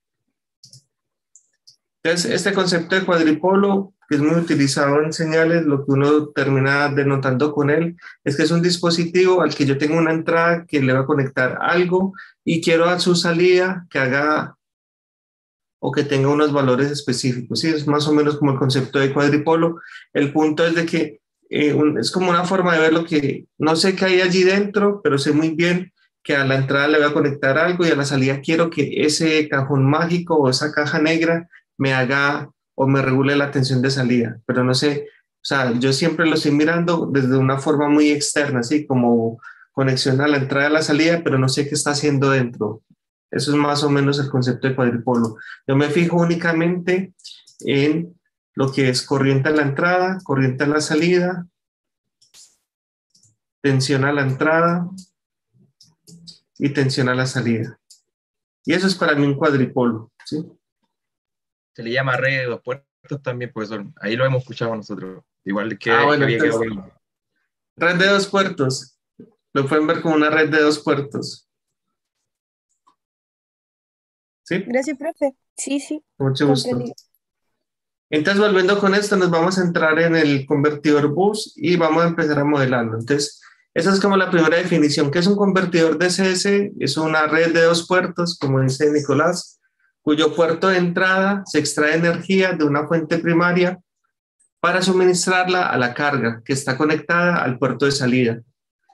Entonces, este concepto de cuadripolo, que es muy utilizado en señales, lo que uno termina denotando con él, es que es un dispositivo al que yo tengo una entrada que le va a conectar algo y quiero a su salida que haga o que tenga unos valores específicos. Sí, es más o menos como el concepto de cuadripolo. El punto es de que es como una forma de ver lo que no sé qué hay allí dentro, pero sé muy bien que a la entrada le voy a conectar algo y a la salida quiero que ese cajón mágico o esa caja negra me haga o me regule la tensión de salida, pero no sé, o sea, yo siempre lo estoy mirando desde una forma muy externa, así como conexión a la entrada y a la salida, pero no sé qué está haciendo dentro. Eso es más o menos el concepto de cuadripolo. Yo me fijo únicamente en lo que es corriente a la entrada, corriente a la salida, tensión a la entrada y tensión a la salida. Y eso es para mí un cuadripolo, ¿sí?
Se le llama red de 2 puertos también, profesor. Ahí lo hemos escuchado nosotros. Igual que,
bueno,
que había
entonces,
quedado bien.
Red de 2 puertos. Lo pueden ver como una red de 2 puertos. ¿Sí?
Gracias, profe. Sí, sí.
Mucho gusto.
Comprendí.
Entonces, volviendo con esto, nos vamos a entrar en el convertidor bus y vamos a empezar a modelarlo. Entonces, esa es como la primera definición. ¿Qué es un convertidor DCS? Es una red de 2 puertos, como dice Nicolás, cuyo puerto de entrada se extrae energía de una fuente primaria para suministrarla a la carga que está conectada al puerto de salida.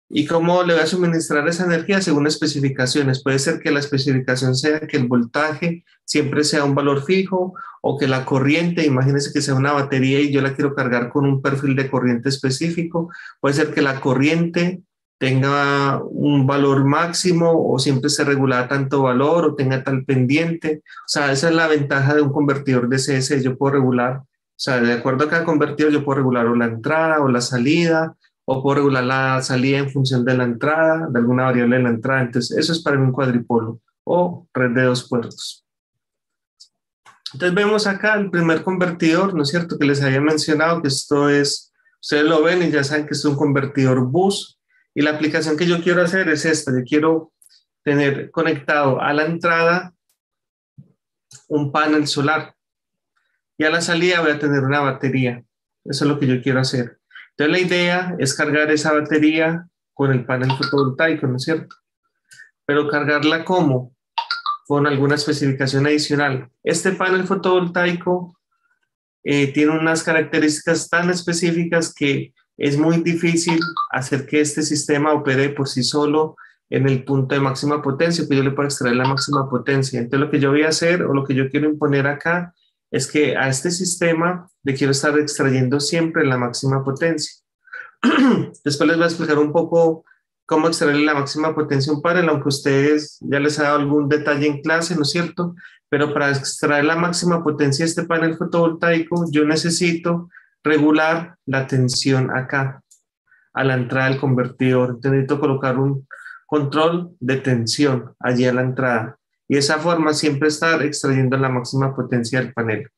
¿Y cómo le voy a suministrar esa energía? Según especificaciones. Puede ser que la especificación sea que el voltaje siempre sea un valor fijo, o que la corriente, imagínense que sea una batería y yo la quiero cargar con un perfil de corriente específico. Puede ser que la corriente tenga un valor máximo o siempre se regula tanto valor o tenga tal pendiente. O sea, esa es la ventaja de un convertidor de CS. Yo puedo regular, o sea, de acuerdo a cada convertidor, yo puedo regular o la entrada o la salida, o puedo regular la salida en función de la entrada, de alguna variable de la entrada. Entonces, eso es para mí un cuadripolo o red de 2 puertos. Entonces, vemos acá el primer convertidor, ¿no es cierto?, que les había mencionado, que esto es, ustedes lo ven y ya saben que esto es un convertidor bus. Y la aplicación que yo quiero hacer es esta. Yo quiero tener conectado a la entrada un panel solar. Y a la salida voy a tener una batería. Eso es lo que yo quiero hacer. Entonces la idea es cargar esa batería con el panel fotovoltaico, ¿no es cierto? Pero cargarla ¿cómo? Con alguna especificación adicional. Este panel fotovoltaico tiene unas características tan específicas que es muy difícil hacer que este sistema opere por sí solo en el punto de máxima potencia, que yo le pueda extraer la máxima potencia. Entonces lo que yo voy a hacer, o lo que yo quiero imponer acá, es que a este sistema le quiero estar extrayendo siempre la máxima potencia. Después les voy a explicar un poco cómo extraerle la máxima potencia a un panel, aunque ustedes ya les he dado algún detalle en clase, ¿no es cierto? Pero para extraer la máxima potencia de este panel fotovoltaico, yo necesito regular la tensión acá, a la entrada del convertidor. Entonces necesito colocar un control de tensión allí a la entrada. Y de esa forma siempre estar extrayendo la máxima potencia del panel.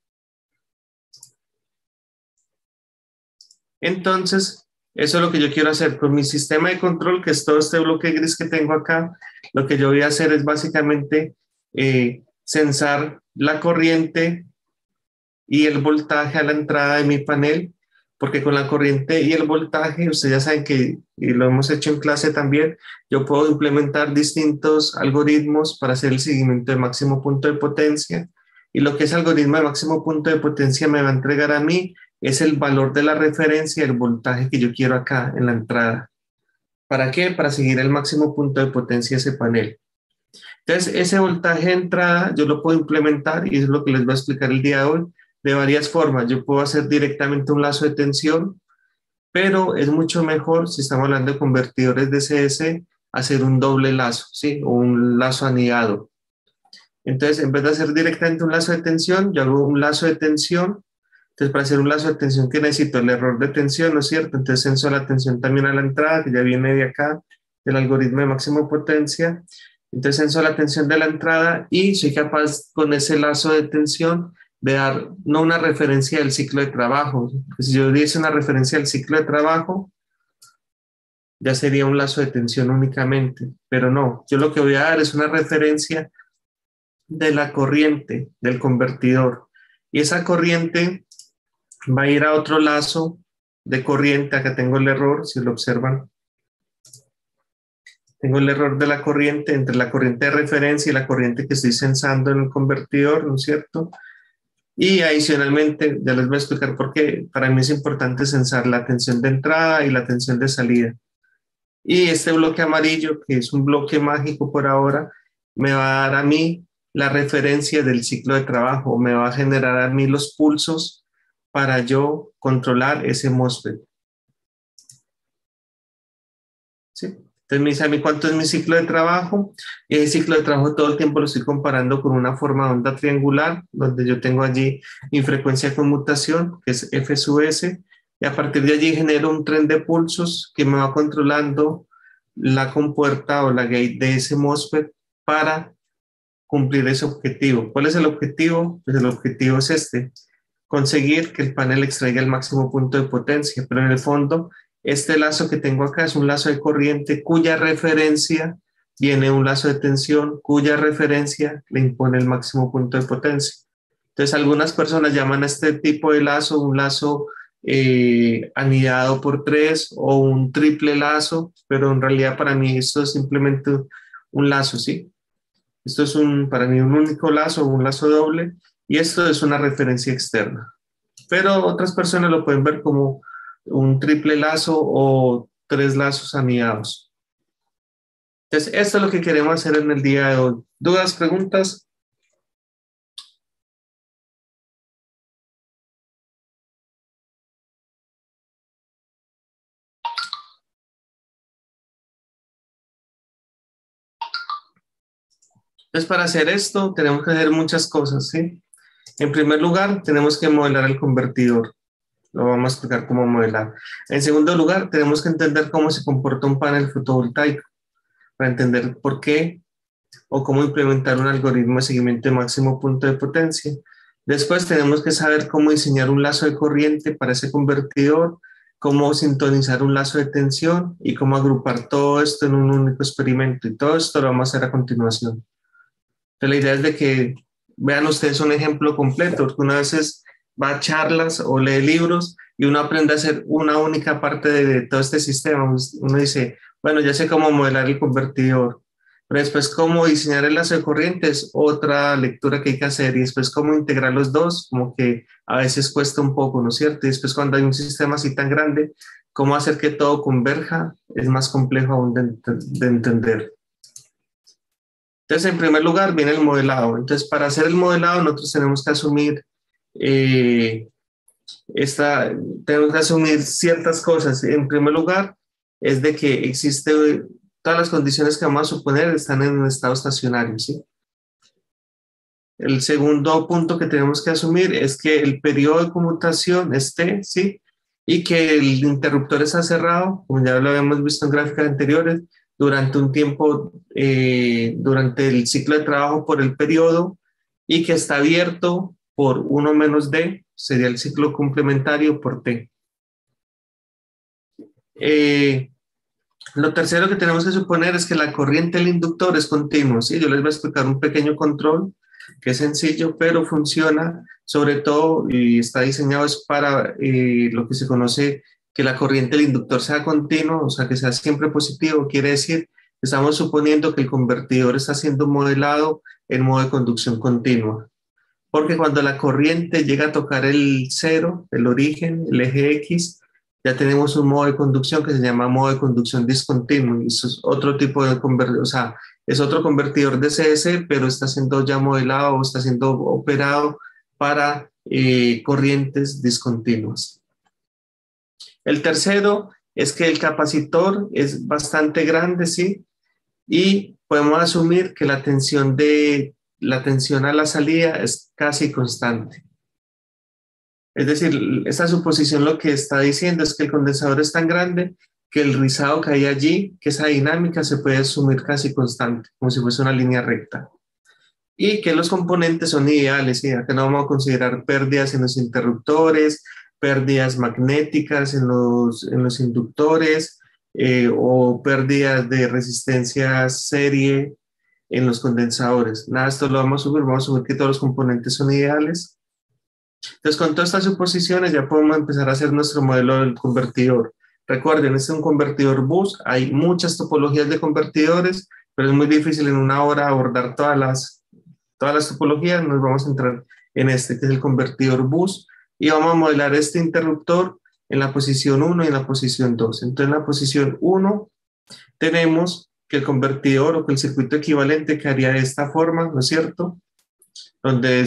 Entonces, eso es lo que yo quiero hacer con mi sistema de control, que es todo este bloque gris que tengo acá. Lo que yo voy a hacer es básicamente censar la corriente y el voltaje a la entrada de mi panel, porque con la corriente y el voltaje, ustedes ya saben que, y lo hemos hecho en clase también, yo puedo implementar distintos algoritmos para hacer el seguimiento de máximo punto de potencia, y lo que es algoritmo de máximo punto de potencia me va a entregar a mí es el valor de la referencia del voltaje que yo quiero acá en la entrada. ¿Para qué? Para seguir el máximo punto de potencia de ese panel. Entonces, ese voltaje de entrada yo lo puedo implementar, y es lo que les voy a explicar el día de hoy, de varias formas. Yo puedo hacer directamente un lazo de tensión, pero es mucho mejor, si estamos hablando de convertidores de CS, hacer un doble lazo, ¿sí? O un lazo anidado. Entonces, en vez de hacer directamente un lazo de tensión, yo hago un lazo de tensión. Entonces, para hacer un lazo de tensión, ¿qué necesito? El error de tensión, ¿no es cierto? Entonces, censo la tensión también a la entrada, que ya viene de acá, del algoritmo de máxima potencia. Entonces, censo la tensión de la entrada y soy capaz con ese lazo de tensión de dar no una referencia del ciclo de trabajo. Si yo diese una referencia del ciclo de trabajo, ya sería un lazo de tensión únicamente, pero no. Yo lo que voy a dar es una referencia de la corriente del convertidor. Y esa corriente va a ir a otro lazo de corriente. Acá tengo el error, si lo observan. Tengo el error de la corriente entre la corriente de referencia y la corriente que estoy censando en el convertidor, ¿no es cierto? Y adicionalmente, ya les voy a explicar por qué para mí es importante censar la tensión de entrada y la tensión de salida. Y este bloque amarillo, que es un bloque mágico por ahora, me va a dar a mí la referencia del ciclo de trabajo, me va a generar a mí los pulsos para yo controlar ese MOSFET. ¿Sí? Entonces me dice a mí cuánto es mi ciclo de trabajo. Y ese ciclo de trabajo todo el tiempo lo estoy comparando con una forma de onda triangular, donde yo tengo allí mi frecuencia de conmutación, que es F sub S, y a partir de allí genero un tren de pulsos que me va controlando la compuerta o la gate de ese MOSFET para cumplir ese objetivo. ¿Cuál es el objetivo? Pues el objetivo es este: conseguir que el panel extraiga el máximo punto de potencia, pero en el fondo este lazo que tengo acá es un lazo de corriente cuya referencia viene un lazo de tensión cuya referencia le impone el máximo punto de potencia. Entonces algunas personas llaman a este tipo de lazo un lazo anidado por 3 o un triple lazo, pero en realidad para mí esto es simplemente un lazo, ¿sí? Esto es para mí un único lazo, un lazo doble, y esto es una referencia externa. Pero otras personas lo pueden ver como un triple lazo o 3 lazos anidados. Entonces, esto es lo que queremos hacer en el día de hoy. ¿Dudas, preguntas? Entonces, para hacer esto, tenemos que hacer muchas cosas, ¿sí? En primer lugar, tenemos que modelar el convertidor. Lo vamos a explicar cómo modelar. En segundo lugar, tenemos que entender cómo se comporta un panel fotovoltaico para entender por qué o cómo implementar un algoritmo de seguimiento de máximo punto de potencia. Después tenemos que saber cómo diseñar un lazo de corriente para ese convertidor, cómo sintonizar un lazo de tensión y cómo agrupar todo esto en un único experimento. Y todo esto lo vamos a hacer a continuación. Entonces, la idea es de que vean ustedes un ejemplo completo, porque una vez va a charlas o lee libros y uno aprende a hacer una única parte de todo este sistema. Uno dice, bueno, ya sé cómo modelar el convertidor, pero después cómo diseñar el lazo de corriente es otra lectura que hay que hacer, y después cómo integrar los dos, como que a veces cuesta un poco, ¿no es cierto? Y después cuando hay un sistema así tan grande, cómo hacer que todo converja es más complejo aún de entender. Entonces, en primer lugar, viene el modelado. Entonces, para hacer el modelado, nosotros tenemos que asumir ciertas cosas. En primer lugar, es de que existe, todas las condiciones que vamos a suponer están en un estado estacionario, ¿sí? El segundo punto que tenemos que asumir es que el periodo de conmutación esté, ¿sí? Y que el interruptor está cerrado, como ya lo habíamos visto en gráficas anteriores, durante un tiempo, durante el ciclo de trabajo por el periodo, y que está abierto por 1 menos D, sería el ciclo complementario por T. Lo tercero que tenemos que suponer es que la corriente del inductor es continua, ¿sí? Yo les voy a explicar un pequeño control que es sencillo, pero funciona sobre todo y está diseñado es para lo que se conoce que la corriente del inductor sea continua, o sea, que sea siempre positivo. Quiere decir que estamos suponiendo que el convertidor está siendo modelado en modo de conducción continua. Porque cuando la corriente llega a tocar el cero, el origen, el eje X, ya tenemos un modo de conducción que se llama modo de conducción discontinuo. Y eso es otro tipo de convertidor, o sea, es otro convertidor de CS, pero está siendo ya modelado o está siendo operado para corrientes discontinuas. El tercero es que el capacitor es bastante grande, ¿sí? Y podemos asumir que la tensión a la salida es casi constante. Es decir, esta suposición lo que está diciendo es que el condensador es tan grande que el rizado que hay allí, que esa dinámica se puede asumir casi constante, como si fuese una línea recta. Y que los componentes son ideales, ¿sí? Acá no vamos a considerar pérdidas en los interruptores, pérdidas magnéticas en los inductores o pérdidas de resistencia serie en los condensadores. Nada, esto lo vamos a asumir que todos los componentes son ideales. Entonces, con todas estas suposiciones ya podemos empezar a hacer nuestro modelo del convertidor. Recuerden, este es un convertidor bus, hay muchas topologías de convertidores, pero es muy difícil en una hora abordar todas las topologías. Nos vamos a entrar en este, que es el convertidor bus, y vamos a modelar este interruptor en la posición 1 y en la posición 2. Entonces, en la posición 1 tenemos que el convertidor o que el circuito equivalente quedaría de esta forma, ¿no es cierto? Donde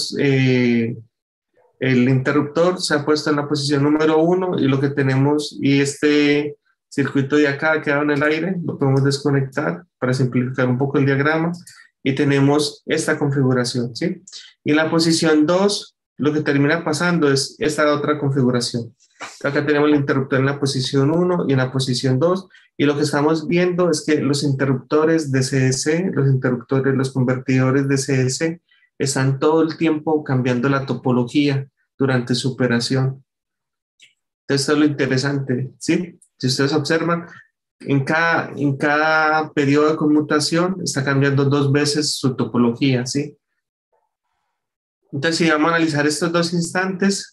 el interruptor se ha puesto en la posición número 1 y lo que tenemos, y este circuito de acá ha quedado en el aire, lo podemos desconectar para simplificar un poco el diagrama, y tenemos esta configuración, ¿sí? Y en la posición 2, lo que termina pasando es esta otra configuración. Acá tenemos el interruptor en la posición 1 y en la posición 2, y lo que estamos viendo es que los interruptores de CS, los convertidores de CS, están todo el tiempo cambiando la topología durante su operación. Entonces, esto es lo interesante, ¿sí? Si ustedes observan, en cada periodo de conmutación está cambiando 2 veces su topología, ¿sí? Entonces, si vamos a analizar estos 2 instantes,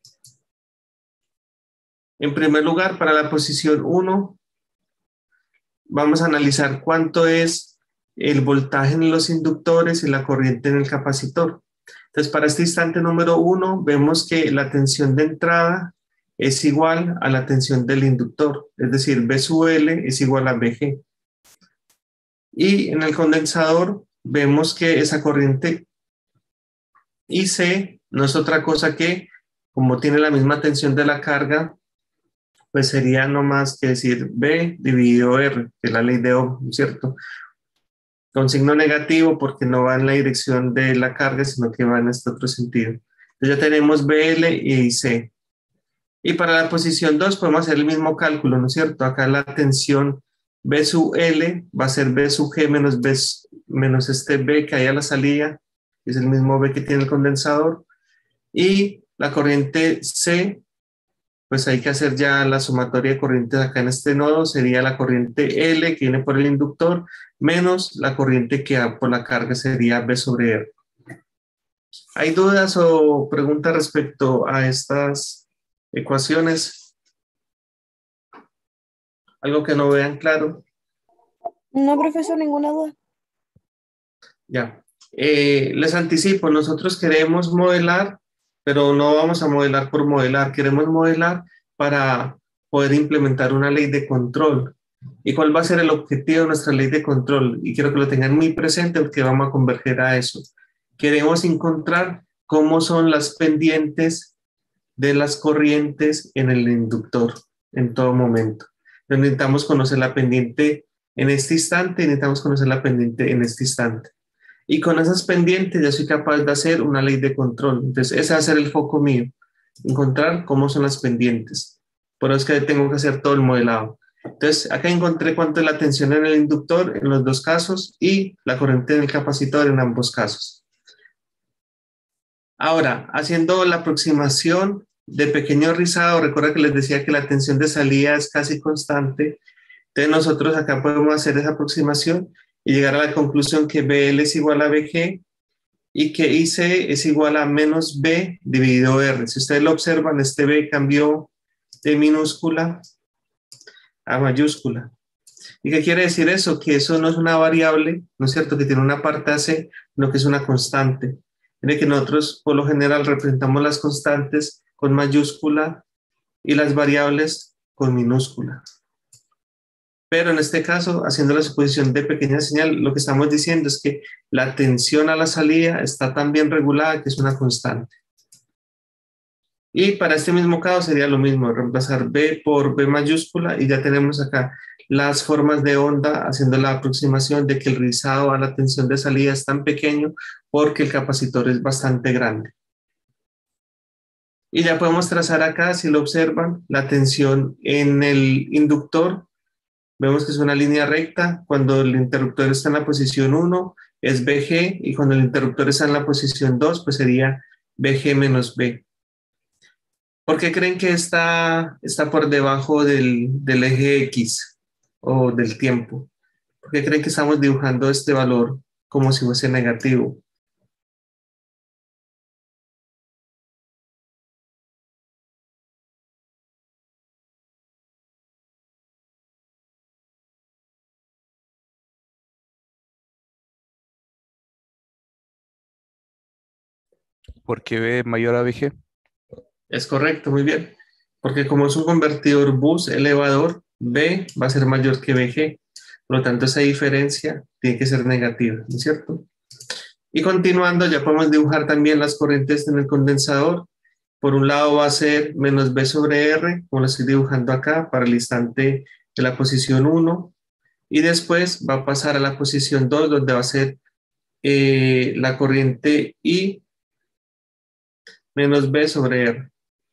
en primer lugar, para la posición 1, vamos a analizar cuánto es el voltaje en los inductores y la corriente en el capacitor. Entonces, para este instante número 1, vemos que la tensión de entrada es igual a la tensión del inductor, es decir, B sub L es igual a BG. Y en el condensador vemos que esa corriente IC no es otra cosa que, como tiene la misma tensión de la carga, pues sería no más que decir B dividido R, que es la ley de Ohm, ¿cierto? Con signo negativo porque no va en la dirección de la carga, sino que va en este otro sentido. Entonces ya tenemos BL y IC. Y para la posición 2 podemos hacer el mismo cálculo, ¿no es cierto? Acá la tensión B sub L va a ser B sub G menos este B que hay a la salida, es el mismo B que tiene el condensador. Y la corriente C, pues hay que hacer ya la sumatoria de corrientes acá en este nodo, sería la corriente L que viene por el inductor, menos la corriente que va por la carga sería B sobre R. ¿Hay dudas o preguntas respecto a estas ecuaciones? ¿Algo que no vean claro?
No, profesor, ninguna duda.
Ya. Les anticipo, nosotros queremos modelar, pero no vamos a modelar por modelar, queremos modelar para poder implementar una ley de control. ¿Y cuál va a ser el objetivo de nuestra ley de control? Y quiero que lo tengan muy presente porque vamos a converger a eso. Queremos encontrar cómo son las pendientes de las corrientes en el inductor en todo momento. Entonces necesitamos conocer la pendiente en este instante y necesitamos conocer la pendiente en este instante. Y con esas pendientes ya soy capaz de hacer una ley de control. Entonces ese va a ser el foco mío, encontrar cómo son las pendientes. Por eso es que tengo que hacer todo el modelado. Entonces acá encontré cuánto es la tensión en el inductor en los dos casos y la corriente en el capacitor en ambos casos. Ahora, haciendo la aproximación de pequeño rizado, recuerda que les decía que la tensión de salida es casi constante. Entonces nosotros acá podemos hacer esa aproximación y llegar a la conclusión que BL es igual a BG y que IC es igual a menos B dividido R. Si ustedes lo observan, este B cambió de minúscula a mayúscula. ¿Y qué quiere decir eso? Que eso no es una variable, ¿no es cierto? Que tiene una parte AC, sino que es una constante. Mire que nosotros por lo general representamos las constantes con mayúscula y las variables con minúscula. Pero en este caso, haciendo la suposición de pequeña señal, lo que estamos diciendo es que la tensión a la salida está tan bien regulada que es una constante. Y para este mismo caso sería lo mismo, reemplazar B por B mayúscula y ya tenemos acá las formas de onda haciendo la aproximación de que el rizado a la tensión de salida es tan pequeño porque el capacitor es bastante grande. Y ya podemos trazar acá, si lo observan, la tensión en el inductor. Vemos que es una línea recta. Cuando el interruptor está en la posición 1 es BG y cuando el interruptor está en la posición 2 pues sería BG menos B. ¿Por qué creen que está por debajo del eje X o del tiempo? ¿Por qué creen que estamos dibujando este valor como si fuese negativo?
Porque B es mayor a BG.
Es correcto, muy bien. Porque como es un convertidor bus elevador, B va a ser mayor que BG. Por lo tanto, esa diferencia tiene que ser negativa, ¿no es cierto? Y continuando, ya podemos dibujar también las corrientes en el condensador. Por un lado va a ser menos B sobre R, como lo estoy dibujando acá, para el instante de la posición 1. Y después va a pasar a la posición 2, donde va a ser la corriente I menos B sobre R.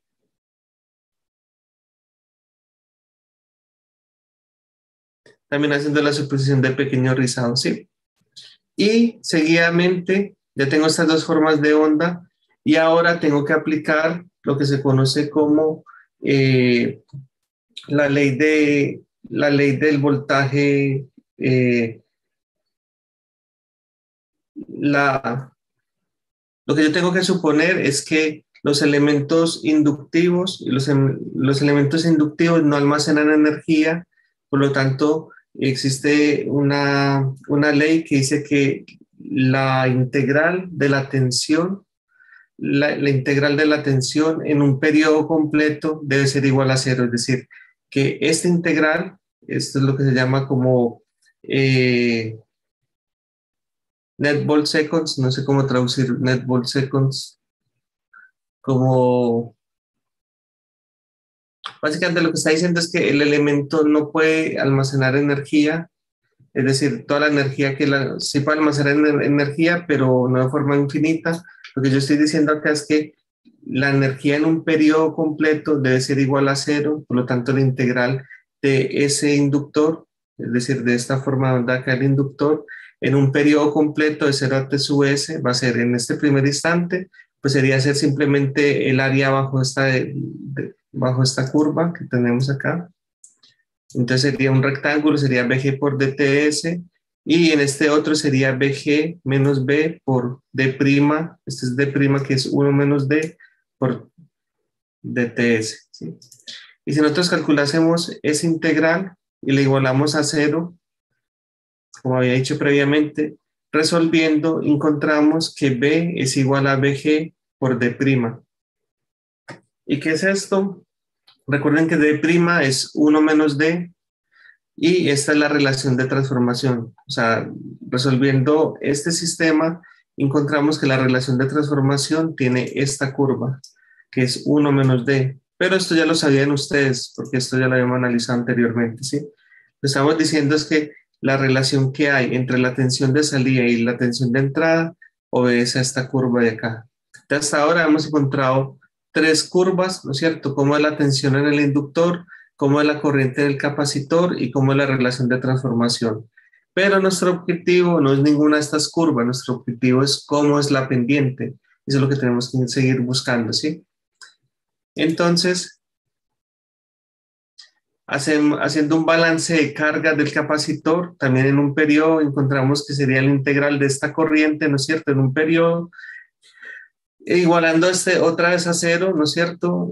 También haciendo la suposición de pequeño rizado, ¿sí? Y seguidamente ya tengo estas dos formas de onda y ahora tengo que aplicar lo que se conoce como la ley del voltaje, lo que yo tengo que suponer es que los elementos inductivos y los elementos inductivos no almacenan energía, por lo tanto existe una ley que dice que la integral de la tensión la integral de la tensión en un periodo completo debe ser igual a cero, es decir, que esta integral, esto es lo que se llama como net volt seconds, no sé cómo traducir net volt seconds, como básicamente lo que está diciendo es que el elemento no puede almacenar energía, es decir, toda la energía sí puede almacenar energía, pero no de forma infinita. Lo que yo estoy diciendo acá es que la energía en un periodo completo debe ser igual a cero, por lo tanto la integral de ese inductor, es decir, de esta forma donde acá el inductor, en un periodo completo de 0 a t sub s, va a ser en este primer instante, pues sería ser simplemente el área bajo esta curva que tenemos acá. Entonces sería un rectángulo, sería BG por DTS, y en este otro sería BG menos B por D', este es D', que es 1 menos D por DTS, ¿sí? Y si nosotros calculásemos esa integral y le igualamos a 0, como había dicho previamente, resolviendo encontramos que B es igual a BG por D'. ¿Y qué es esto? Recuerden que D' es 1 menos D, y esta es la relación de transformación. O sea, resolviendo este sistema, encontramos que la relación de transformación tiene esta curva, que es 1 menos D. Pero esto ya lo sabían ustedes, porque esto ya lo habíamos analizado anteriormente, ¿sí? Lo que estamos diciendo es que la relación que hay entre la tensión de salida y la tensión de entrada obedece a esta curva de acá. Hasta ahora hemos encontrado 3 curvas, ¿no es cierto? Cómo es la tensión en el inductor, cómo es la corriente del capacitor y cómo es la relación de transformación. Pero nuestro objetivo no es ninguna de estas curvas, nuestro objetivo es cómo es la pendiente. Eso es lo que tenemos que seguir buscando, ¿sí? Entonces, haciendo un balance de carga del capacitor, también en un periodo encontramos que sería la integral de esta corriente, ¿no es cierto? En un periodo, igualando otra vez a 0, ¿no es cierto?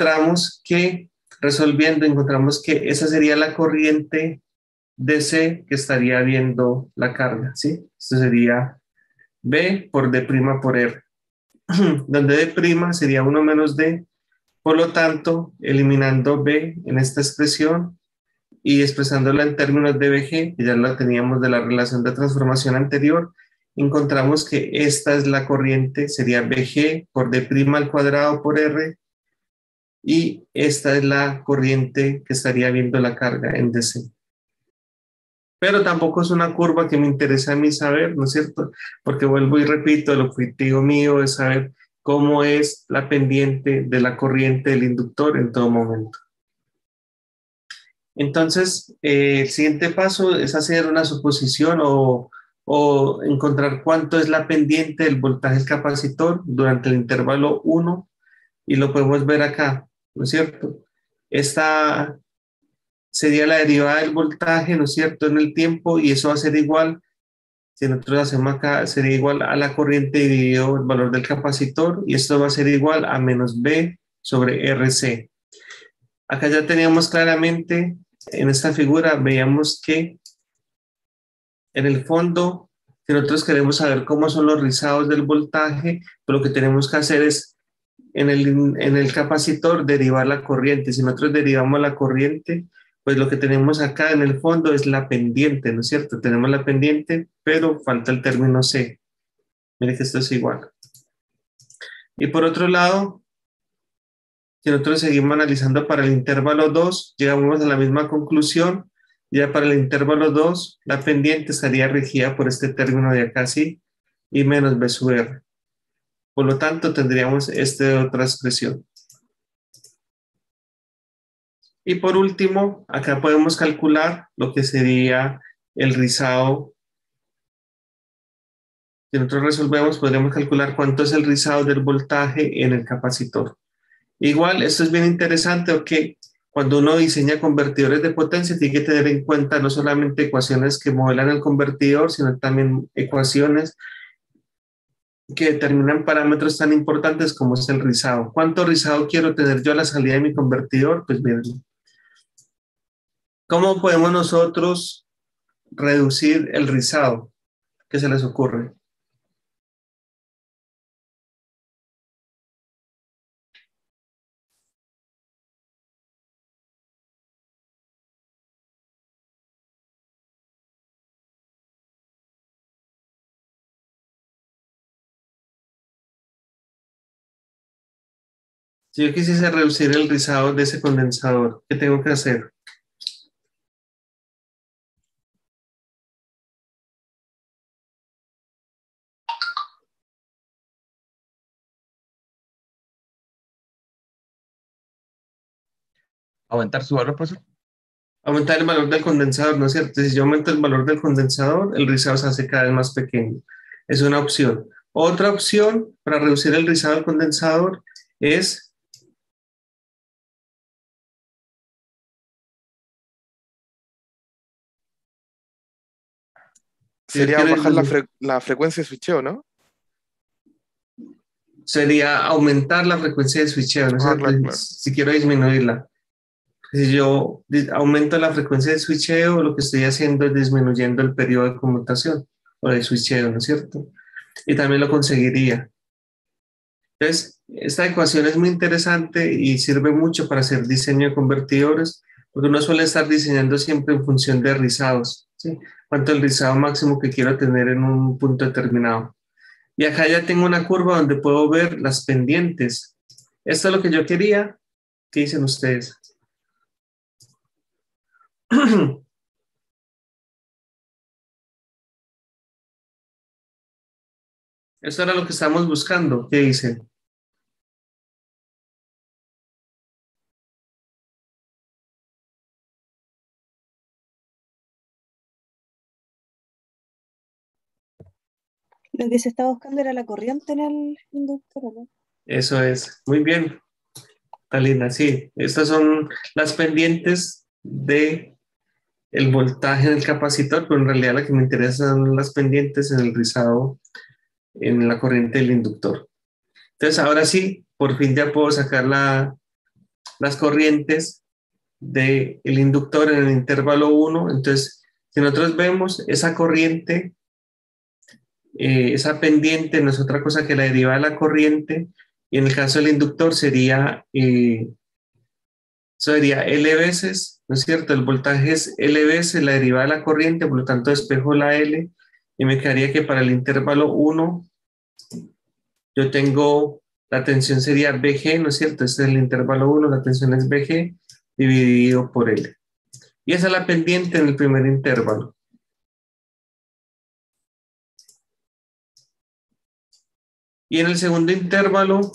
Encontramos que esa sería la corriente DC que estaría viendo la carga, ¿sí? Esto sería B por D' por R, donde D' sería 1 menos D. Por lo tanto, eliminando B en esta expresión y expresándola en términos de BG, que ya la teníamos de la relación de transformación anterior, encontramos que esta es la corriente, sería BG por D' al cuadrado por R, y esta es la corriente que estaría viendo la carga en DC. Pero tampoco es una curva que me interesa a mí saber, ¿no es cierto? Porque vuelvo y repito, el objetivo mío es saber cómo es la pendiente de la corriente del inductor en todo momento. Entonces, el siguiente paso es hacer una suposición o encontrar cuánto es la pendiente del voltaje del capacitor durante el intervalo 1, y lo podemos ver acá, ¿no es cierto? Esta sería la derivada del voltaje, ¿no es cierto?, en el tiempo, y eso va a ser igual, si nosotros hacemos acá, sería igual a la corriente dividido el valor del capacitor, y esto va a ser igual a menos B sobre RC. Acá ya teníamos claramente, en esta figura, veíamos que en el fondo, si nosotros queremos saber cómo son los rizados del voltaje, pues lo que tenemos que hacer es, en el capacitor, derivar la corriente. Si nosotros derivamos la corriente, pues lo que tenemos acá en el fondo es la pendiente, ¿no es cierto? Tenemos la pendiente, pero falta el término C. Miren que esto es igual. Y por otro lado, si nosotros seguimos analizando para el intervalo 2, llegamos a la misma conclusión. Ya para el intervalo 2, la pendiente estaría regida por este término de acá, ¿sí? Y menos B sub R. Por lo tanto, tendríamos esta otra expresión. Y por último, acá podemos calcular lo que sería el rizado. Si nosotros resolvemos, podríamos calcular cuánto es el rizado del voltaje en el capacitor. Igual, esto es bien interesante porque cuando uno diseña convertidores de potencia, tiene que tener en cuenta no solamente ecuaciones que modelan el convertidor, sino también ecuaciones que determinan parámetros tan importantes como es el rizado. ¿Cuánto rizado quiero tener yo a la salida de mi convertidor? Pues miren, ¿cómo podemos nosotros reducir el rizado? ¿Qué se les ocurre? Si yo quisiese reducir el rizado de ese condensador, ¿qué tengo que hacer?
¿Aumentar su valor, profesor?
Aumentar el valor del condensador, ¿no es cierto? Si yo aumento el valor del condensador, el rizado se hace cada vez más pequeño. Es una opción. Otra opción para reducir el rizado del condensador es si yo
Sería
quiero
bajar
disminuir,
la frecuencia de switcheo, ¿no?
sería aumentar la frecuencia de switcheo, ¿no es
Ah,
cierto?
claro, claro.
Si quiero disminuirla. Si yo aumento la frecuencia de switcheo, lo que estoy haciendo es disminuyendo el periodo de conmutación o de switcheo, ¿no es cierto? Y también lo conseguiría. Entonces, esta ecuación es muy interesante y sirve mucho para hacer diseño de convertidores, porque uno suele estar diseñando siempre en función de rizados, ¿sí? Cuánto es el rizado máximo que quiero tener en un punto determinado. Y acá ya tengo una curva donde puedo ver las pendientes. Esto es lo que yo quería. ¿Qué dicen ustedes? Esto era lo que estamos buscando. ¿Qué dicen?
Lo que se estaba buscando era la corriente en el inductor, ¿no?
Eso es. Muy bien, Talina. Sí, estas son las pendientes de el voltaje del capacitor, pero en realidad la que me interesa son las pendientes en el rizado, en la corriente del inductor. Entonces, ahora sí, por fin ya puedo sacar las corrientes del inductor en el intervalo 1. Entonces, si nosotros vemos esa corriente, esa pendiente no es otra cosa que la derivada de la corriente, y en el caso del inductor sería, eso sería L veces, ¿no es cierto? El voltaje es L veces la derivada de la corriente, por lo tanto despejo la L, y me quedaría que para el intervalo 1 yo tengo, la tensión sería BG, ¿no es cierto? Este es el intervalo 1, la tensión es BG dividido por L. Y esa es la pendiente en el primer intervalo. Y en el segundo intervalo,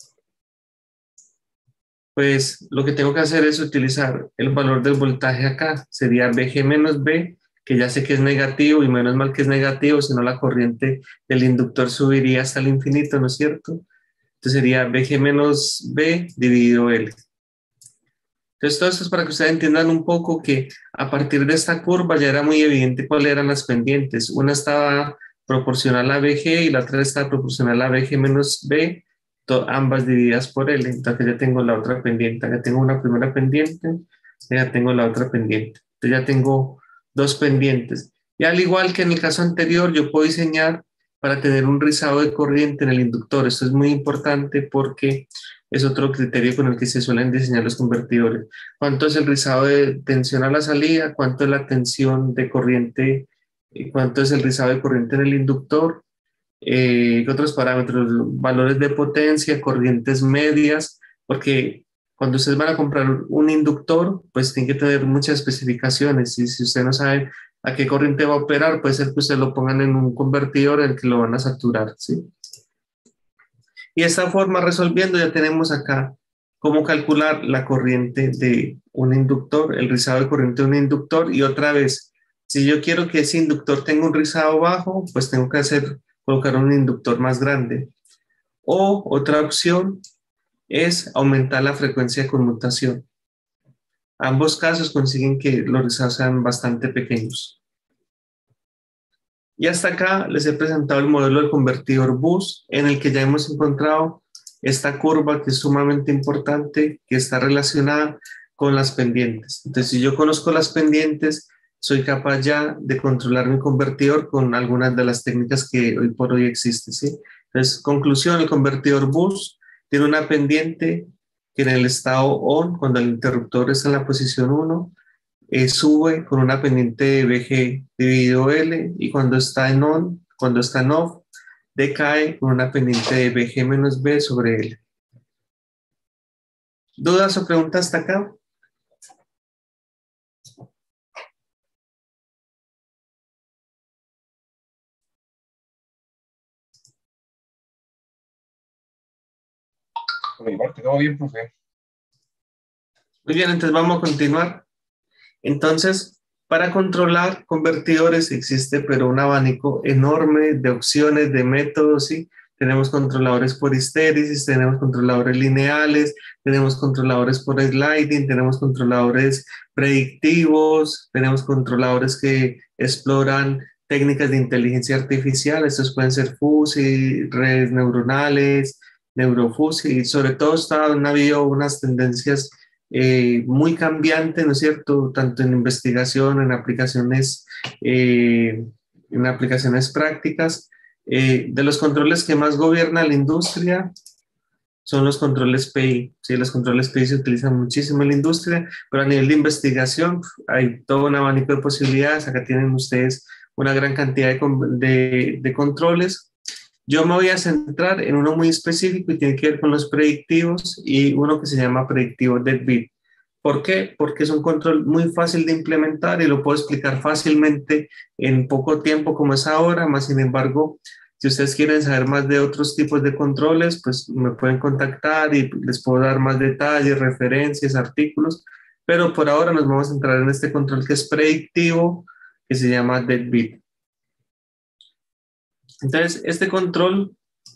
pues lo que tengo que hacer es utilizar el valor del voltaje acá. Sería BG menos B, que ya sé que es negativo, y menos mal que es negativo, si no la corriente del inductor subiría hasta el infinito, ¿no es cierto? Entonces sería BG menos B dividido L. Entonces, todo esto es para que ustedes entiendan un poco que a partir de esta curva ya era muy evidente cuáles eran las pendientes. Una estaba proporcional a BG y la otra estaba proporcional a BG menos B, ambas divididas por L. Entonces ya tengo la otra pendiente. Ya tengo una primera pendiente, ya tengo la otra pendiente. Entonces ya tengo dos pendientes. Y al igual que en el caso anterior, yo puedo diseñar para tener un rizado de corriente en el inductor. Esto es muy importante porque es otro criterio con el que se suelen diseñar los convertidores. ¿Cuánto es el rizado de tensión a la salida? ¿Cuánto es la tensión de corriente? ¿Cuánto es el rizado de corriente en el inductor? ¿Qué otros parámetros? Valores de potencia, corrientes medias, porque cuando ustedes van a comprar un inductor, pues tienen que tener muchas especificaciones, y si usted no sabe a qué corriente va a operar, puede ser que usted lo pongan en un convertidor en el que lo van a saturar, ¿sí? Y de esta forma, resolviendo, ya tenemos acá cómo calcular la corriente de un inductor, el rizado de corriente de un inductor. Y otra vez, si yo quiero que ese inductor tenga un rizado bajo, pues tengo que colocar un inductor más grande. O otra opción es aumentar la frecuencia de conmutación. Ambos casos consiguen que los rizados sean bastante pequeños. Y hasta acá les he presentado el modelo del convertidor bus, en el que ya hemos encontrado esta curva que es sumamente importante, que está relacionada con las pendientes. Entonces, si yo conozco las pendientes, soy capaz ya de controlar mi convertidor con algunas de las técnicas que hoy por hoy existen, ¿sí? Entonces, conclusión, el convertidor bus tiene una pendiente que en el estado on, cuando el interruptor está en la posición 1, sube con una pendiente de BG dividido L, y cuando está en on, cuando está en off, decae con una pendiente de BG menos B sobre L. ¿Dudas o preguntas hasta acá?
Por mi parte, todo bien, profe.
Muy bien, entonces vamos a continuar. Entonces, para controlar convertidores existe pero un abanico enorme de opciones, de métodos, ¿sí? Tenemos controladores por histéresis, tenemos controladores lineales, tenemos controladores por sliding, tenemos controladores predictivos, tenemos controladores que exploran técnicas de inteligencia artificial. Estos pueden ser FUSI, redes neuronales, neuroFUSI, y sobre todo han habido unas tendencias muy cambiante, ¿no es cierto? Tanto en investigación, en aplicaciones prácticas. De los controles que más gobierna la industria son los controles PI. Sí, los controles PI se utilizan muchísimo en la industria, pero a nivel de investigación hay todo un abanico de posibilidades. Acá tienen ustedes una gran cantidad de controles. Yo me voy a centrar en uno muy específico y tiene que ver con los predictivos y uno que se llama predictivo deadbeat. ¿Por qué? Porque es un control muy fácil de implementar y lo puedo explicar fácilmente en poco tiempo como es ahora, más sin embargo, si ustedes quieren saber más de otros tipos de controles, pues me pueden contactar y les puedo dar más detalles, referencias, artículos, pero por ahora nos vamos a centrar en este control que es predictivo, que se llama deadbeat. Entonces, este control,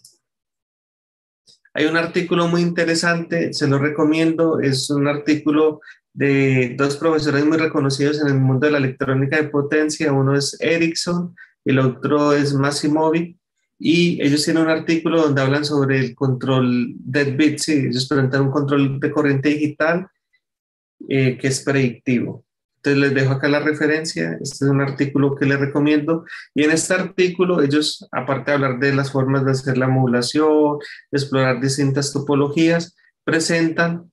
hay un artículo muy interesante, se lo recomiendo, es un artículo de dos profesores muy reconocidos en el mundo de la electrónica de potencia, uno es Ericsson y el otro es Masimovi, y ellos tienen un artículo donde hablan sobre el control deadbeat, sí, ellos presentan un control de corriente digital que es predictivo. Entonces les dejo acá la referencia, este es un artículo que les recomiendo, y en este artículo ellos, aparte de hablar de las formas de hacer la modulación, de explorar distintas topologías, presentan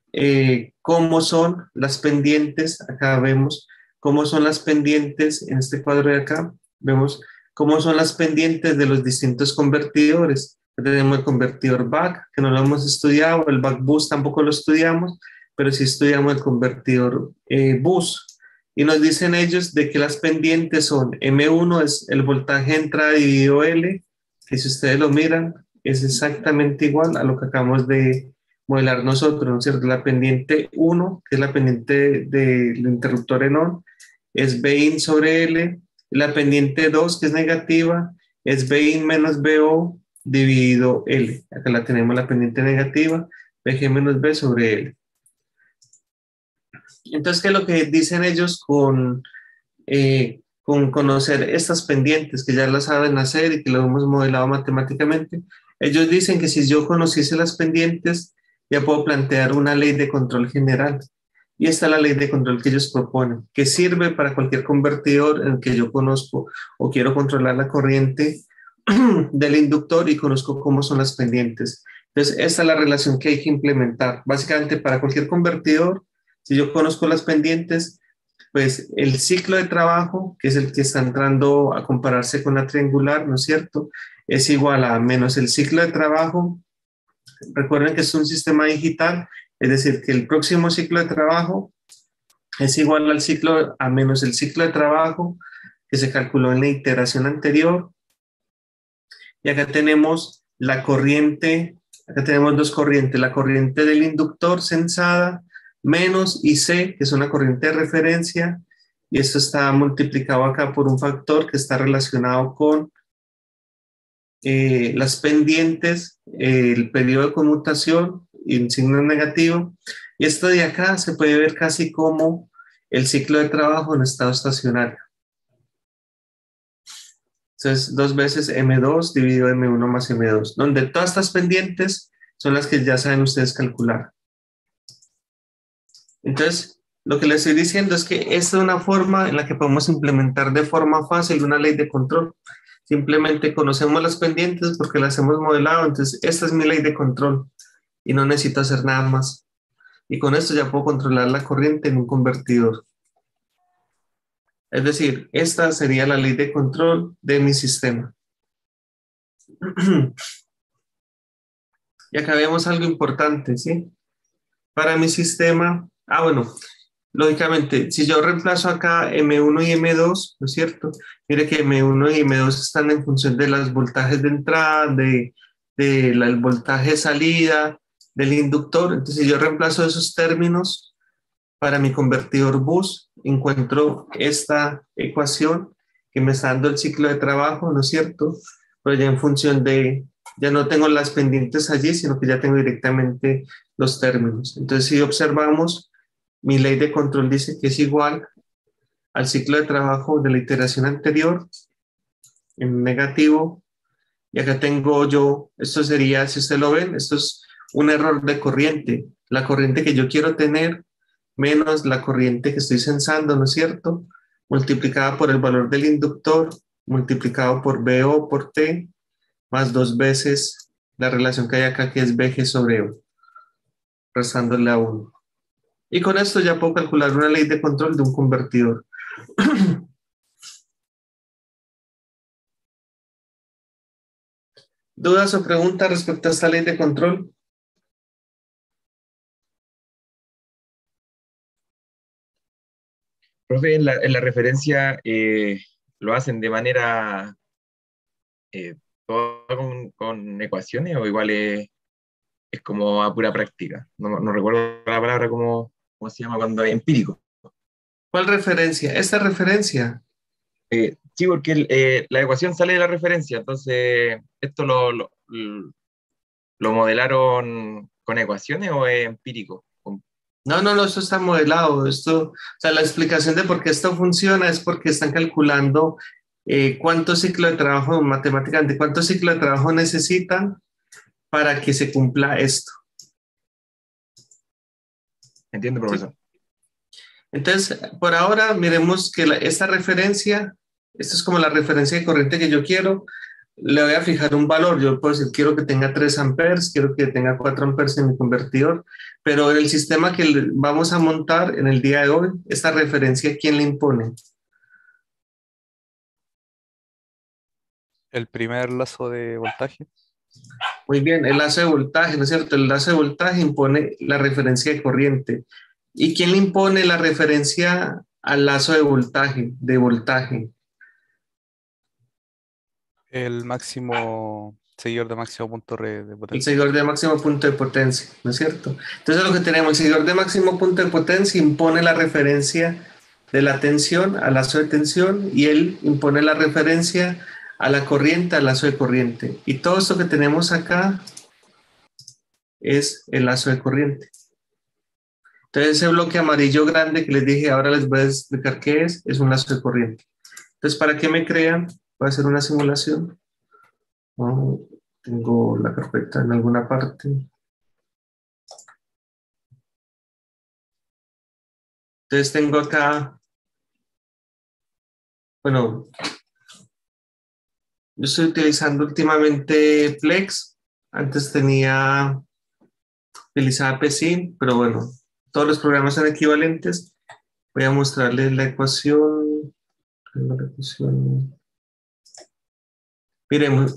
cómo son las pendientes, acá vemos cómo son las pendientes, en este cuadro de acá, vemos cómo son las pendientes de los distintos convertidores. Tenemos el convertidor back, que no lo hemos estudiado, el back boost tampoco lo estudiamos, pero sí estudiamos el convertidor bus. Y nos dicen ellos de que las pendientes son M1 es el voltaje de entrada dividido L, que si ustedes lo miran es exactamente igual a lo que acabamos de modelar nosotros, ¿no es cierto? La pendiente 1, que es la pendiente del interruptor en on, es Bin sobre L. La pendiente 2, que es negativa, es Bin menos BO dividido L. Acá la tenemos la pendiente negativa, BG menos B sobre L. Entonces, ¿qué es lo que dicen ellos con conocer estas pendientes, que ya las saben hacer y que lo hemos modelado matemáticamente? Ellos dicen que si yo conociese las pendientes, ya puedo plantear una ley de control general. Y esta es la ley de control que ellos proponen, que sirve para cualquier convertidor en el que yo conozco o quiero controlar la corriente del inductor y conozco cómo son las pendientes. Entonces, esta es la relación que hay que implementar. Básicamente, para cualquier convertidor, si yo conozco las pendientes, pues el ciclo de trabajo, que es el que está entrando a compararse con la triangular, ¿no es cierto?, es igual a menos el ciclo de trabajo. Recuerden que es un sistema digital, es decir, que el próximo ciclo de trabajo es igual al ciclo, a menos el ciclo de trabajo que se calculó en la iteración anterior. Y acá tenemos la corriente, acá tenemos dos corrientes, la corriente del inductor sensada menos IC, que es una corriente de referencia, y esto está multiplicado acá por un factor que está relacionado con las pendientes, el periodo de conmutación en signo negativo, y esto de acá se puede ver casi como el ciclo de trabajo en estado estacionario. Entonces, 2 veces M2 dividido M1 más M2, donde todas estas pendientes son las que ya saben ustedes calcular. Entonces, lo que les estoy diciendo es que esta es una forma en la que podemos implementar de forma fácil una ley de control. Simplemente conocemos las pendientes porque las hemos modelado, entonces esta es mi ley de control y no necesito hacer nada más. Y con esto ya puedo controlar la corriente en un convertidor. Es decir, esta sería la ley de control de mi sistema. Y acá vemos algo importante, ¿sí? para mi sistema, bueno, lógicamente, si yo reemplazo acá M1 y M2, ¿no es cierto? Mire que M1 y M2 están en función de los voltajes de entrada, del voltaje de salida, del inductor. Entonces, si yo reemplazo esos términos para mi convertidor bus, encuentro esta ecuación que me está dando el ciclo de trabajo, ¿no es cierto? Pero ya en función de, ya no tengo las pendientes allí, sino que ya tengo directamente los términos. Entonces, si observamos, mi ley de control dice que es igual al ciclo de trabajo de la iteración anterior en negativo. Y acá tengo yo, esto sería, si ustedes lo ven, esto es un error de corriente. La corriente que yo quiero tener menos la corriente que estoy censando, ¿no es cierto? Multiplicada por el valor del inductor, multiplicado por BO por T, más 2 veces la relación que hay acá, que es BG sobre O, restándole a 1. Y con esto ya puedo calcular una ley de control de un convertidor. ¿Dudas o preguntas respecto a esta ley de control?
Profe, en la referencia lo hacen de manera todo con ecuaciones o igual es como a pura práctica. No recuerdo la palabra cómo se llama cuando es empírico.
¿Cuál referencia? ¿Esta referencia?
Sí, porque la ecuación sale de la referencia, entonces ¿esto lo modelaron con ecuaciones o es empírico?
No, esto está modelado. Esto, o sea, la explicación de por qué esto funciona es porque están calculando cuánto ciclo de trabajo, matemáticamente, cuánto ciclo de trabajo necesitan para que se cumpla esto.
Entiendo, profesor.
Sí. Entonces, por ahora, miremos que esta referencia, esta es como la referencia de corriente que yo quiero. Le voy a fijar un valor. Yo puedo decir, quiero que tenga 3 amperes, quiero que tenga 4 amperes en mi convertidor, pero el sistema que vamos a montar en el día de hoy, esta referencia, ¿quién le impone?
El primer lazo de voltaje.
Muy bien, el lazo de voltaje, ¿no es cierto? El lazo de voltaje impone la referencia de corriente. ¿Y quién le impone la referencia al lazo de voltaje?
El máximo seguidor de máximo punto de
El
potencia.
seguidor de máximo punto de potencia, ¿no es cierto? Entonces lo que tenemos, el seguidor de máximo punto de potencia impone la referencia de la tensión al lazo de tensión y él impone la referencia a la corriente al lazo de corriente. Y todo esto que tenemos acá es el lazo de corriente. Entonces ese bloque amarillo grande que les dije, ahora les voy a explicar qué es un lazo de corriente. Entonces, para que me crean, voy a hacer una simulación. Tengo la carpeta en alguna parte. Entonces tengo acá, bueno, yo estoy utilizando últimamente Plex. Antes utilizaba PSIN, pero bueno, todos los programas son equivalentes. Voy a mostrarles la ecuación. Miremos.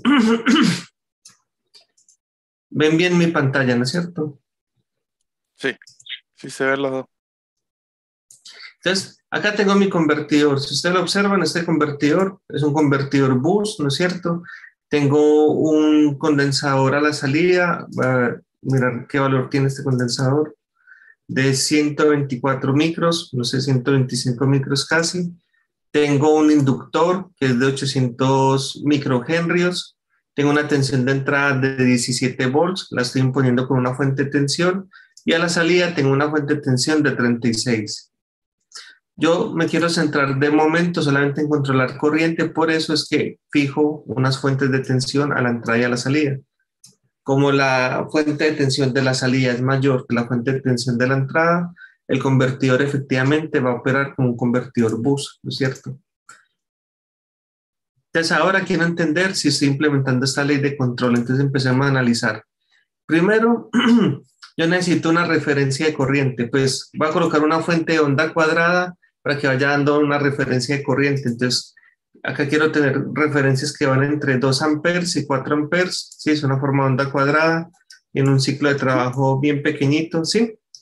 Ven bien mi pantalla, ¿no es cierto?
Sí, sí se ven los dos.
Entonces, acá tengo mi convertidor. Si ustedes lo observan, este convertidor es un convertidor bus, ¿no es cierto? Tengo un condensador a la salida. Voy a mirar qué valor tiene este condensador. De 124 micros, no sé, 125 micros casi. Tengo un inductor que es de 800 microhenrios. Tengo una tensión de entrada de 17 volts, la estoy imponiendo con una fuente de tensión. Y a la salida tengo una fuente de tensión de 36. Yo me quiero centrar de momento solamente en controlar corriente, por eso es que fijo unas fuentes de tensión a la entrada y a la salida. Como la fuente de tensión de la salida es mayor que la fuente de tensión de la entrada, el convertidor efectivamente va a operar como un convertidor bus, ¿no es cierto? Entonces ahora quiero entender si estoy implementando esta ley de control, entonces empecemos a analizar. Primero, yo necesito una referencia de corriente, pues voy a colocar una fuente de onda cuadrada para que vaya dando una referencia de corriente. Entonces, acá quiero tener referencias que van entre 2 amperes y 4 amperes, ¿sí? Es una forma de onda cuadrada en un ciclo de trabajo bien pequeñito, ¿sí?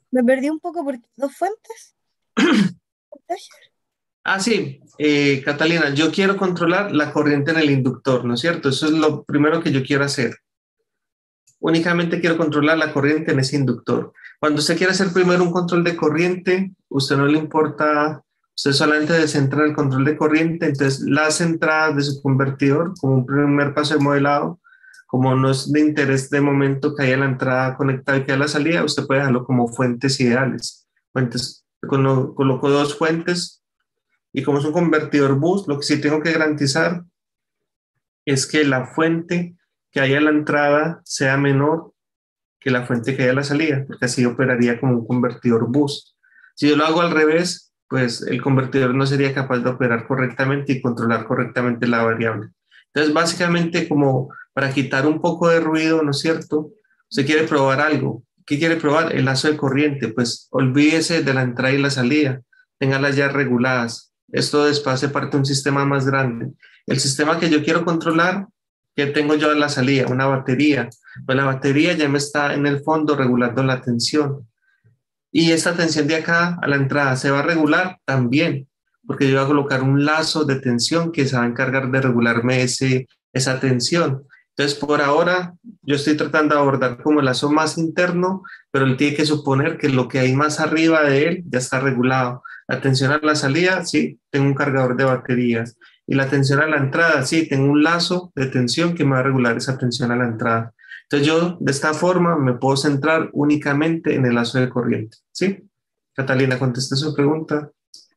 Me perdí un poco por dos fuentes. Voltaje.
Ah, sí, Catalina, yo quiero controlar la corriente en el inductor, ¿no es cierto? Eso es lo primero que yo quiero hacer. Únicamente quiero controlar la corriente en ese inductor. Cuando usted quiere hacer primero un control de corriente, usted no le importa, usted solamente descentra el control de corriente, entonces las entradas de su convertidor, como un primer paso de modelado, como no es de interés de momento que haya la entrada conectada y que haya la salida, usted puede dejarlo como fuentes ideales. Fuentes, coloco dos fuentes y como es un convertidor bus, lo que sí tengo que garantizar es que la fuente que haya a la entrada sea menor que la fuente que haya a la salida, porque así operaría como un convertidor bus. Si yo lo hago al revés, pues el convertidor no sería capaz de operar correctamente y controlar correctamente la variable. Entonces, básicamente, como para quitar un poco de ruido, ¿no es cierto? Usted quiere probar algo. ¿Qué quiere probar? El lazo de corriente. Pues olvídese de la entrada y la salida. Téngalas ya reguladas. Esto después hace parte de un sistema más grande. El sistema que yo quiero controlar, que tengo yo a la salida, una batería. Pues la batería ya me está en el fondo regulando la tensión. Y esta tensión de acá a la entrada se va a regular también, porque yo voy a colocar un lazo de tensión que se va a encargar de regularme esa tensión. Entonces, por ahora, yo estoy tratando de abordar como el lazo más interno, pero él tiene que suponer que lo que hay más arriba de él ya está regulado. La tensión a la salida, sí, tengo un cargador de baterías. Y la tensión a la entrada, sí, tengo un lazo de tensión que me va a regular esa tensión a la entrada. Entonces yo de esta forma me puedo centrar únicamente en el lazo de corriente. ¿Sí? Catalina, contesté su pregunta.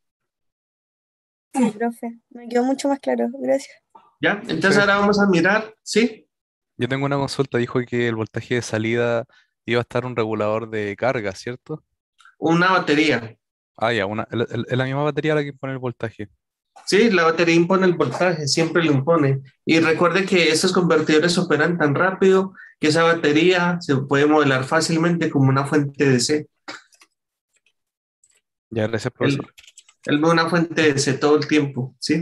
Sí, profe. Me quedó mucho más claro. Gracias.
¿Ya? Entonces
Sí.
ahora vamos a mirar, ¿sí?
Yo tengo una consulta, dijo que el voltaje de salida iba a estar un regulador de carga, ¿cierto?
Una batería.
Ah, ya, es la misma batería la que pone el voltaje.
Sí, la batería impone el voltaje, siempre lo impone. Y recuerde que estos convertidores operan tan rápido que esa batería se puede modelar fácilmente como una fuente DC.
Ya, gracias,
Él,
profesor.
él ve una fuente DC todo el tiempo, ¿sí?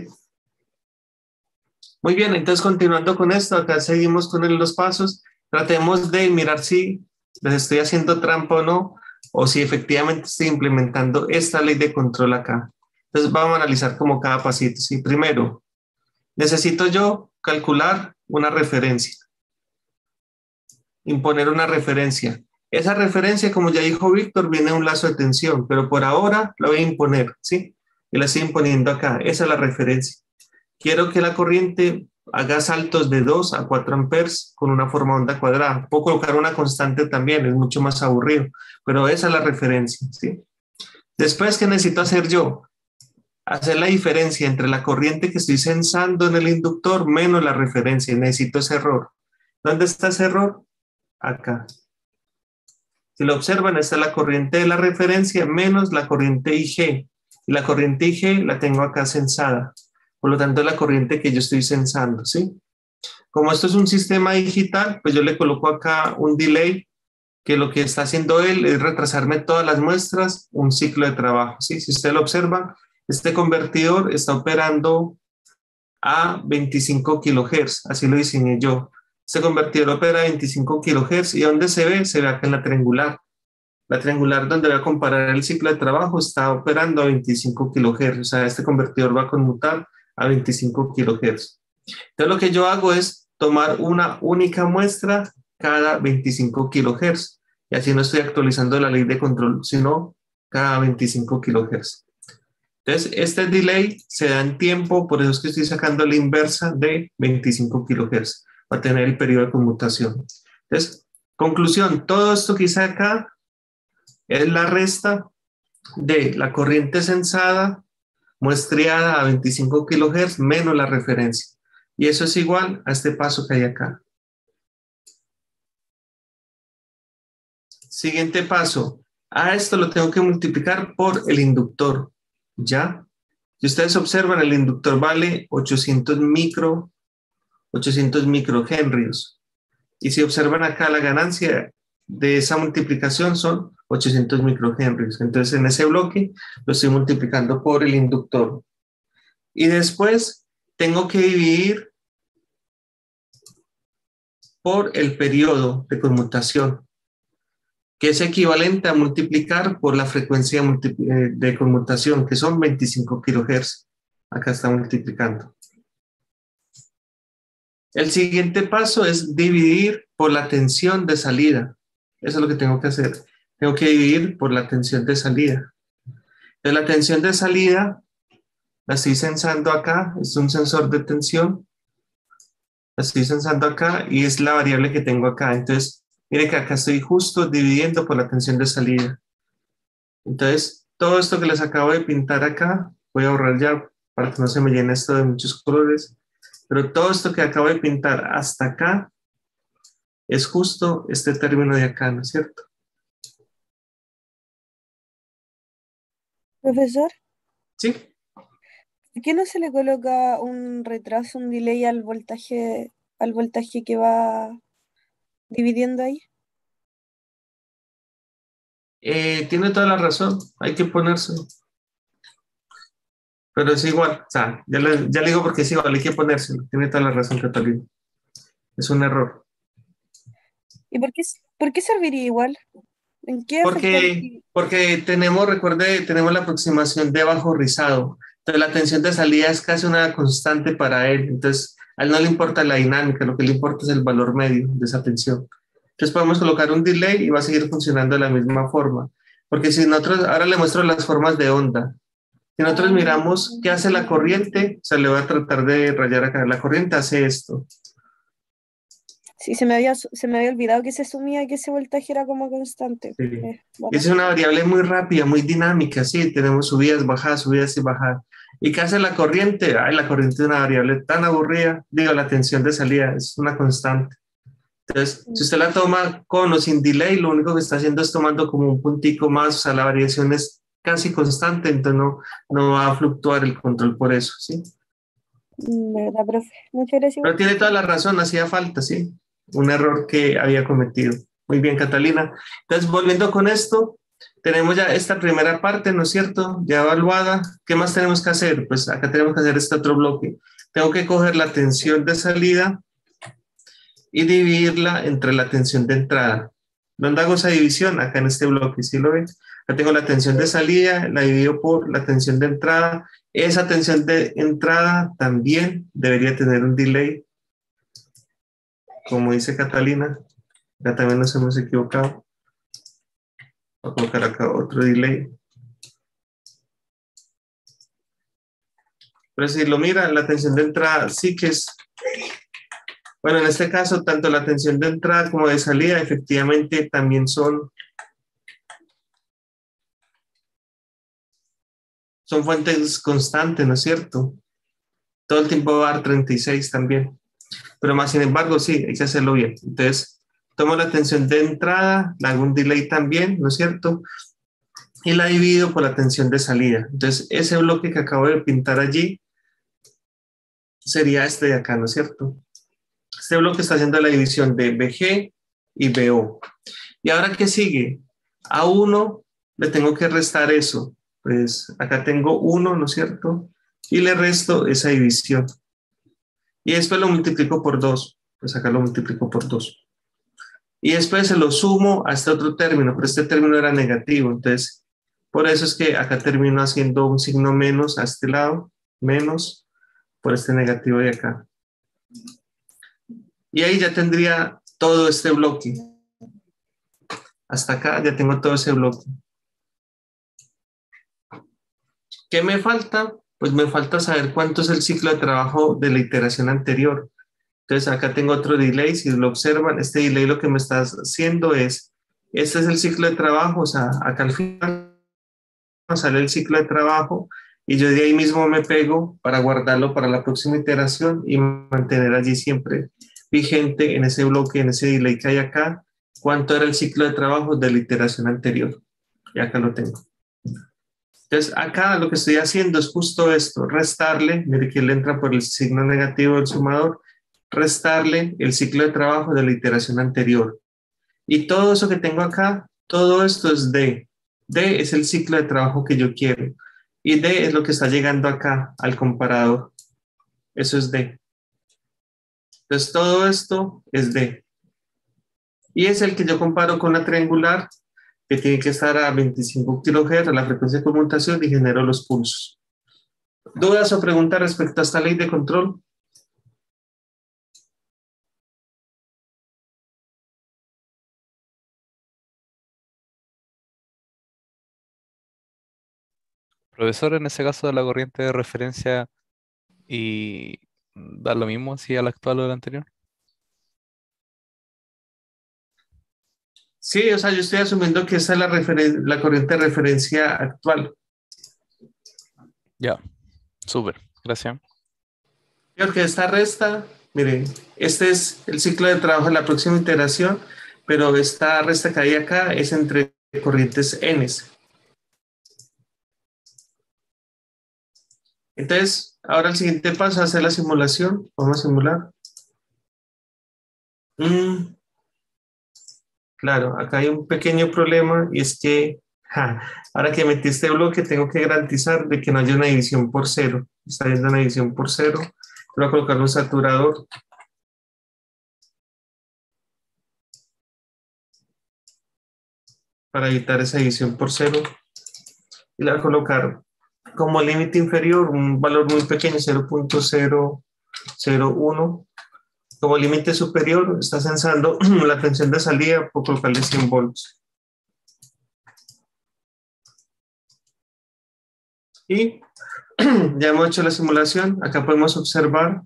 Muy bien, entonces continuando con esto, acá seguimos con los pasos. Tratemos de mirar si les estoy haciendo trampa o no, o si efectivamente estoy implementando esta ley de control acá. Entonces vamos a analizar como cada pasito. ¿Sí? Primero, necesito yo calcular una referencia, imponer una referencia. Esa referencia, como ya dijo Víctor, viene de un lazo de tensión, pero por ahora la voy a imponer, ¿sí? Y la estoy imponiendo acá. Esa es la referencia. Quiero que la corriente haga saltos de 2 a 4 amperes con una forma de onda cuadrada. Puedo colocar una constante también, es mucho más aburrido, pero esa es la referencia, ¿sí? Después, ¿qué necesito hacer yo? Hacer la diferencia entre la corriente que estoy sensando en el inductor menos la referencia. Necesito ese error. ¿Dónde está ese error? Acá. Si lo observan, esta es la corriente de la referencia menos la corriente IG. Y la corriente IG la tengo acá sensada. Por lo tanto, es la corriente que yo estoy sensando, ¿sí? Como esto es un sistema digital, pues yo le coloco acá un delay, que lo que está haciendo él es retrasarme todas las muestras, un ciclo de trabajo, ¿sí? Si usted lo observa, este convertidor está operando a 25 kilohertz, así lo diseñé yo. Este convertidor opera a 25 kilohertz y ¿dónde se ve? Se ve acá en la triangular. La triangular donde voy a comparar el ciclo de trabajo está operando a 25 kilohertz, o sea, este convertidor va a conmutar a 25 kilohertz. Entonces lo que yo hago es tomar una única muestra cada 25 kilohertz y así no estoy actualizando la ley de control, sino cada 25 kilohertz. Entonces este delay se da en tiempo, por eso es que estoy sacando la inversa de 25 kilohertz para tener el periodo de conmutación. Entonces, conclusión, todo esto que hice acá es la resta de la corriente sensada muestreada a 25 kilohertz menos la referencia. Y eso es igual a este paso que hay acá. Siguiente paso. A esto lo tengo que multiplicar por el inductor. ¿Ya? Si ustedes observan, el inductor vale 800 microhenrios. Y si observan acá, la ganancia de esa multiplicación son 800 microhenrios. Entonces, en ese bloque lo estoy multiplicando por el inductor. Y después tengo que dividir por el periodo de conmutación. que es equivalente a multiplicar por la frecuencia de conmutación, que son 25 kHz. Acá está multiplicando. El siguiente paso es dividir por la tensión de salida. Eso es lo que tengo que hacer. Tengo que dividir por la tensión de salida. De la tensión de salida, la estoy censando acá. Es un sensor de tensión. La estoy censando acá y es la variable que tengo acá. Entonces, mire que acá estoy justo dividiendo por la tensión de salida. Entonces, todo esto que les acabo de pintar acá, voy a ahorrar ya para que no se me llene esto de muchos colores. Pero todo esto que acabo de pintar hasta acá es justo este término de acá, ¿no es cierto?
Profesor,
Sí.
¿por qué no se le coloca un retraso, un delay al voltaje que va dividiendo ahí?
Tiene toda la razón, hay que ponerse. Pero es igual, o sea, ya le digo porque es igual, hay que ponérselo. Tiene toda la razón, Catalina. Es un error.
¿Y por qué serviría igual? ¿En qué afectaría?
Porque recuerde, tenemos la aproximación de bajo rizado. Entonces la tensión de salida es casi una constante para él. Entonces a él no le importa la dinámica, lo que le importa es el valor medio de esa tensión. Entonces podemos colocar un delay y va a seguir funcionando de la misma forma. Porque si nosotros, ahora le muestro las formas de onda. Si nosotros miramos qué hace la corriente, o sea, le voy a tratar de rayar acá. La corriente hace esto.
Sí, se me había olvidado que se asumía que ese voltaje era como constante.
Sí.
Bueno.
Es una variable muy rápida, muy dinámica, sí, tenemos subidas y bajadas. ¿Y qué hace la corriente? Ay, la corriente es una variable tan aburrida, digo, la tensión de salida es una constante. Entonces, si usted la toma con o sin delay, lo único que está haciendo es tomando como un puntico más, o sea, la variación es casi constante, entonces no va a fluctuar el control por eso, ¿sí?
¿Verdad, profe? Muchas gracias.
Pero tiene toda la razón, hacía falta, ¿sí? Un error que había cometido. Muy bien, Catalina. Entonces, volviendo con esto, tenemos ya esta primera parte, ¿no es cierto? Ya evaluada. ¿Qué más tenemos que hacer? Pues acá tenemos que hacer este otro bloque. Tengo que coger la tensión de salida y dividirla entre la tensión de entrada. ¿Dónde hago esa división? Acá en este bloque, ¿sí lo ven? Acá tengo la tensión de salida, la divido por la tensión de entrada. Esa tensión de entrada también debería tener un delay, como dice Catalina. Acá también nos hemos equivocado. Voy a colocar acá otro delay. Pero si lo mira, la tensión de entrada sí que es... Bueno, en este caso, tanto la tensión de entrada como de salida efectivamente también son fuentes constantes, ¿no es cierto? Todo el tiempo va a dar 36 también. Pero más sin embargo, sí, hay que hacerlo bien. Entonces, tomo la tensión de entrada, le hago un delay también, ¿no es cierto? Y la divido por la tensión de salida. Entonces, ese bloque que acabo de pintar allí sería este de acá, ¿no es cierto? Este bloque está haciendo la división de BG y BO. ¿Y ahora qué sigue? A 1 le tengo que restar eso. Pues acá tengo 1, ¿no es cierto? Y le resto esa división. Y después lo multiplico por 2. Pues acá lo multiplico por 2. Y después se lo sumo a este otro término, pero este término era negativo. Entonces, por eso es que acá termino haciendo un signo menos a este lado, menos por este negativo de acá. Y ahí ya tendría todo este bloque. Hasta acá ya tengo todo ese bloque. ¿Qué me falta? Pues me falta saber cuánto es el ciclo de trabajo de la iteración anterior. Entonces acá tengo otro delay, si lo observan, este delay lo que me está haciendo es, este es el ciclo de trabajo, o sea, acá al final sale el ciclo de trabajo y yo de ahí mismo me pego para guardarlo para la próxima iteración y mantener allí siempre vigente en ese bloque, en ese delay que hay acá, cuánto era el ciclo de trabajo de la iteración anterior. Y acá lo tengo. Entonces, acá lo que estoy haciendo es justo esto, restarle, mire que él entra por el signo negativo del sumador, restarle el ciclo de trabajo de la iteración anterior. Y todo eso que tengo acá, todo esto es D. D es el ciclo de trabajo que yo quiero. Y D es lo que está llegando acá al comparador. Eso es D. Entonces, todo esto es D. Y es el que yo comparo con la triangular que tiene que estar a 25 kHz, a la frecuencia de conmutación, y genero los pulsos. ¿Dudas o preguntas respecto a esta ley de control?
Profesor, en ese caso de la corriente de referencia y da lo mismo si al actual o al anterior.
Sí, o sea, yo estoy asumiendo que esa es la corriente de referencia actual.
Ya, súper, gracias.
Porque esta resta, miren, este es el ciclo de trabajo de la próxima iteración, pero esta resta que hay acá es entre corrientes n. Entonces, ahora el siguiente paso es hacer la simulación. Vamos a simular. Claro, acá hay un pequeño problema y es que ahora que metí este bloque tengo que garantizar de que no haya una división por cero. Está viendo una división por cero. Voy a colocar un saturador. Para evitar esa división por cero. Y le voy a colocar como límite inferior un valor muy pequeño, 0.001. Como límite superior está censando la tensión de salida por colocarle 100 volts. Y ya hemos hecho la simulación. Acá podemos observar.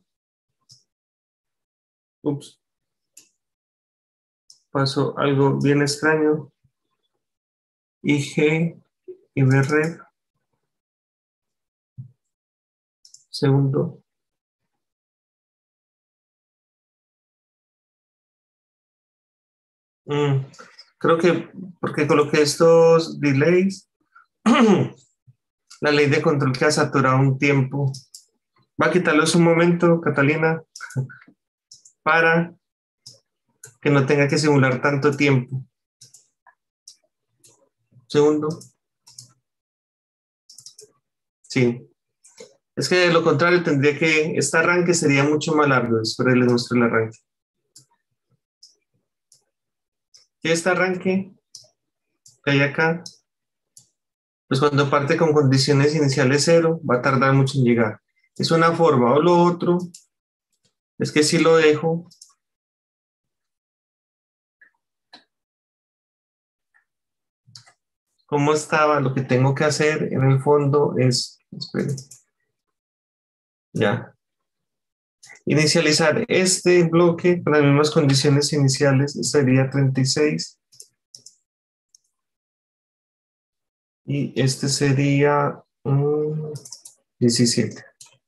Pasó algo bien extraño. IG y BREF. Segundo. Creo que porque coloqué estos delays, la ley de control queda saturada un tiempo. Va a quitarlos un momento, Catalina, para que no tenga que simular tanto tiempo. Segundo. Sí. Es que de lo contrario tendría que, este arranque sería mucho más largo. Espero les muestro el arranque. Este arranque que hay acá, pues cuando parte con condiciones iniciales cero, va a tardar mucho en llegar. Es una forma. O lo otro es que si lo dejo, como estaba, lo que tengo que hacer en el fondo es, esperen, ya, inicializar este bloque con las mismas condiciones iniciales, sería 36. Y este sería 17.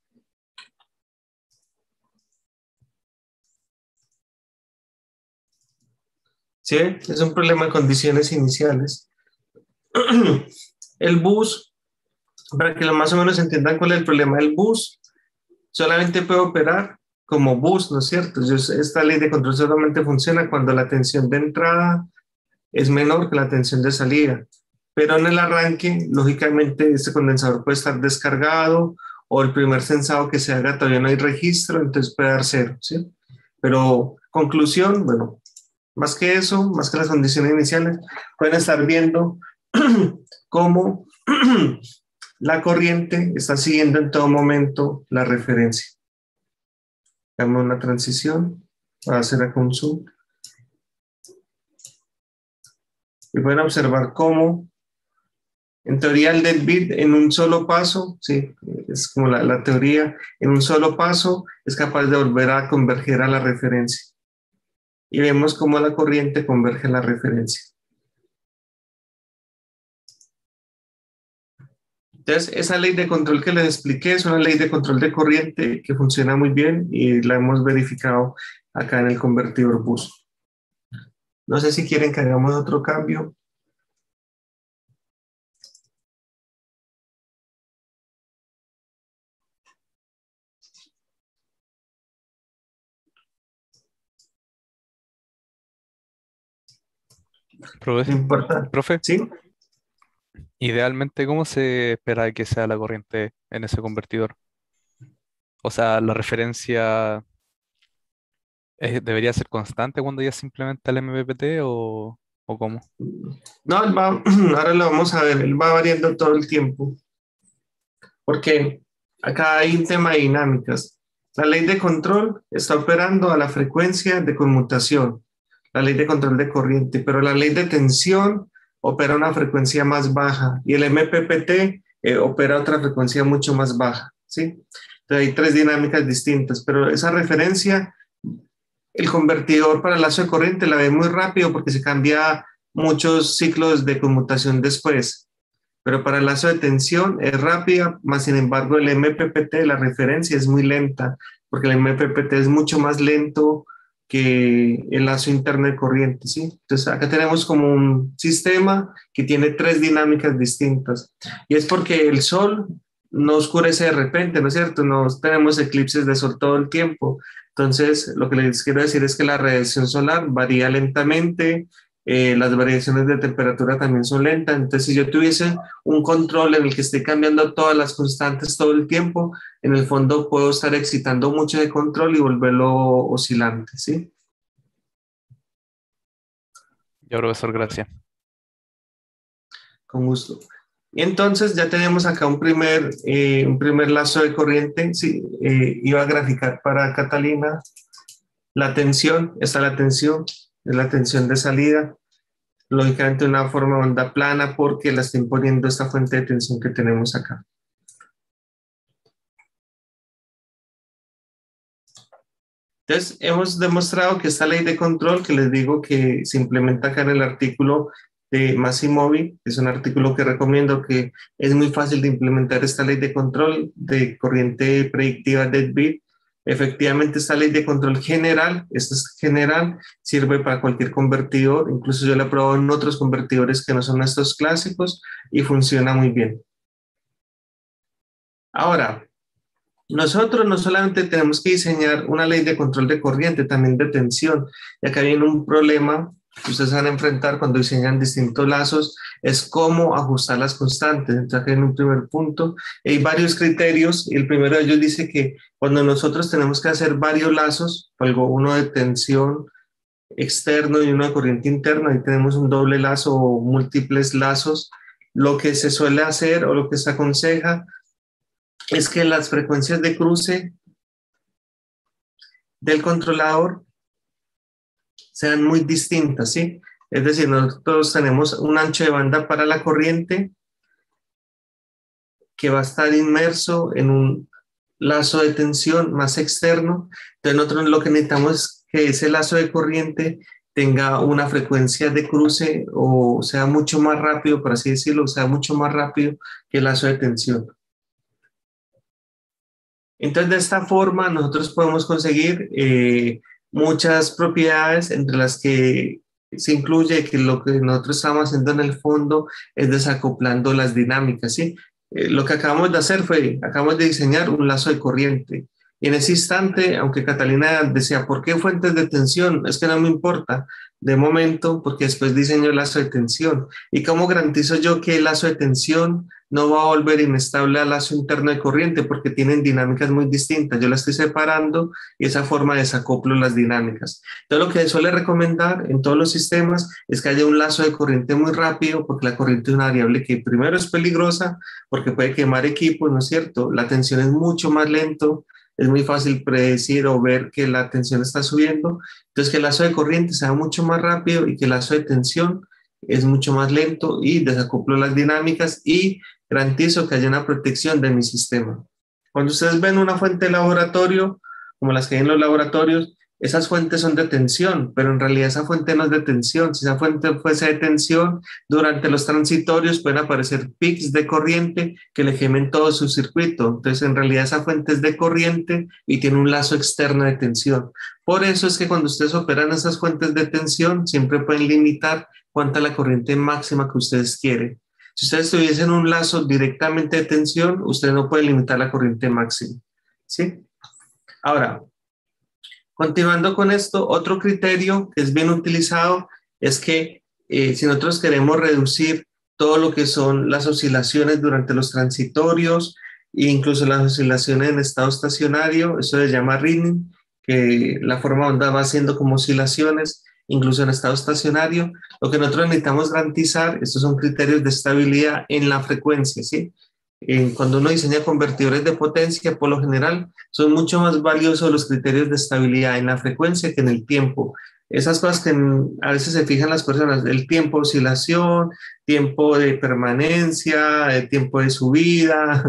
¿Sí? Es un problema de condiciones iniciales. El bus, para que más o menos entiendan cuál es el problema del bus, solamente puede operar como bus, ¿no es cierto? Esta ley de control solamente funciona cuando la tensión de entrada es menor que la tensión de salida. Pero en el arranque, lógicamente, este condensador puede estar descargado o el primer sensado que se haga todavía no hay registro, entonces puede dar cero, ¿sí? Pero conclusión, bueno, más que eso, más que las condiciones iniciales, pueden estar viendo cómo la corriente está siguiendo en todo momento la referencia. Damos una transición para hacer acá un zoom. Y pueden observar cómo, en teoría, el dead bit en un solo paso, sí, es como la teoría, en un solo paso es capaz de volver a converger a la referencia. Y vemos cómo la corriente converge a la referencia. Entonces, esa ley de control que les expliqué es una ley de control de corriente que funciona muy bien y la hemos verificado acá en el convertidor bus. No sé si quieren que hagamos otro cambio. No
Profe,
importa.
profe,
¿Sí?
idealmente, ¿cómo se espera que sea la corriente en ese convertidor? O sea, la referencia debería ser constante cuando ya se implementa el MPPT o ¿O cómo?
No, ahora lo vamos a ver, él va variando todo el tiempo, porque acá hay un tema de dinámicas. La ley de control está operando a la frecuencia de conmutación, la ley de control de corriente, pero la ley de tensión opera a una frecuencia más baja y el MPPT opera a otra frecuencia mucho más baja, ¿sí? Entonces hay tres dinámicas distintas, pero esa referencia, el convertidor para el lazo de corriente la ve muy rápido porque se cambia muchos ciclos de conmutación después, pero para el lazo de tensión es rápida, más sin embargo el MPPT, la referencia es muy lenta, porque el MPPT es mucho más lento que el lazo interno de corriente, ¿sí? Entonces acá tenemos como un sistema que tiene tres dinámicas distintas, y es porque el sol no oscurece de repente, ¿no es cierto? No tenemos eclipses de sol todo el tiempo. Entonces, lo que les quiero decir es que la radiación solar varía lentamente, las variaciones de temperatura también son lentas. Entonces, si yo tuviese un control en el que esté cambiando todas las constantes todo el tiempo, en el fondo puedo estar excitando mucho de control y volverlo oscilante, ¿sí?
Ya, profesor, gracias.
Con gusto. Y entonces ya tenemos acá un primer lazo de corriente. Sí, iba a graficar para Catalina la tensión. Esta es la tensión, es la tensión de salida. Lógicamente una forma de onda plana porque la estoy poniendo esta fuente de tensión que tenemos acá. Entonces hemos demostrado que esta ley de control, que les digo que se implementa acá en el artículo de Masimovi, es un artículo que recomiendo, que es muy fácil de implementar esta ley de control de corriente predictiva deadbeat. Efectivamente, esta ley de control general, esta es general, sirve para cualquier convertidor, incluso yo la he probado en otros convertidores que no son estos clásicos y funciona muy bien. Ahora, nosotros no solamente tenemos que diseñar una ley de control de corriente, también de tensión, y acá viene un problema que ustedes van a enfrentar cuando diseñan distintos lazos, es cómo ajustar las constantes. Entonces acá en un primer punto hay varios criterios, y el primero de ellos dice que cuando nosotros tenemos que hacer varios lazos, algo uno de tensión externo y uno de corriente interna, ahí tenemos un doble lazo o múltiples lazos, lo que se suele hacer o lo que se aconseja es que las frecuencias de cruce del controlador sean muy distintas, ¿sí? Es decir, nosotros tenemos un ancho de banda para la corriente que va a estar inmerso en un lazo de tensión más externo. Entonces nosotros lo que necesitamos es que ese lazo de corriente tenga una frecuencia de cruce o sea mucho más rápido, por así decirlo, o sea mucho más rápido que el lazo de tensión. Entonces, de esta forma, nosotros podemos conseguir muchas propiedades, entre las que se incluye que lo que nosotros estamos haciendo en el fondo es desacoplando las dinámicas, ¿sí? Lo que acabamos de hacer acabamos de diseñar un lazo de corriente. Y en ese instante, aunque Catalina decía, ¿por qué fuentes de tensión? Es que no me importa de momento, porque después diseño el lazo de tensión. ¿Y cómo garantizo yo que el lazo de tensión no va a volver inestable al lazo interno de corriente? Porque tienen dinámicas muy distintas. Yo la estoy separando y esa forma desacoplo las dinámicas. Entonces, lo que suele recomendar en todos los sistemas es que haya un lazo de corriente muy rápido, porque la corriente es una variable que primero es peligrosa, porque puede quemar equipos, ¿no es cierto? La tensión es mucho más lento. Es muy fácil predecir o ver que la tensión está subiendo. Entonces, que el lazo de corriente sea mucho más rápido y que el lazo de tensión es mucho más lento, y desacoplo las dinámicas y garantizo que haya una protección de mi sistema. Cuando ustedes ven una fuente de laboratorio, como las que hay en los laboratorios, esas fuentes son de tensión, pero en realidad esa fuente no es de tensión. Si esa fuente fuese de tensión, durante los transitorios pueden aparecer pics de corriente que le quemen todo su circuito. Entonces, en realidad esa fuente es de corriente y tiene un lazo externo de tensión. Por eso es que cuando ustedes operan esas fuentes de tensión, siempre pueden limitar cuánta es la corriente máxima que ustedes quieren. Si ustedes tuviesen un lazo directamente de tensión, ustedes no pueden limitar la corriente máxima, ¿sí? Ahora, continuando con esto, otro criterio que es bien utilizado es que si nosotros queremos reducir todo lo que son las oscilaciones durante los transitorios e incluso las oscilaciones en estado estacionario, eso se llama ringing, que la forma de onda va haciendo como oscilaciones. incluso en estado estacionario. Lo que nosotros necesitamos garantizar, estos son criterios de estabilidad en la frecuencia, ¿sí? Cuando uno diseña convertidores de potencia, por lo general, son mucho más valiosos los criterios de estabilidad en la frecuencia que en el tiempo. Esas cosas que a veces se fijan las personas, el tiempo de oscilación, tiempo de permanencia, el tiempo de subida,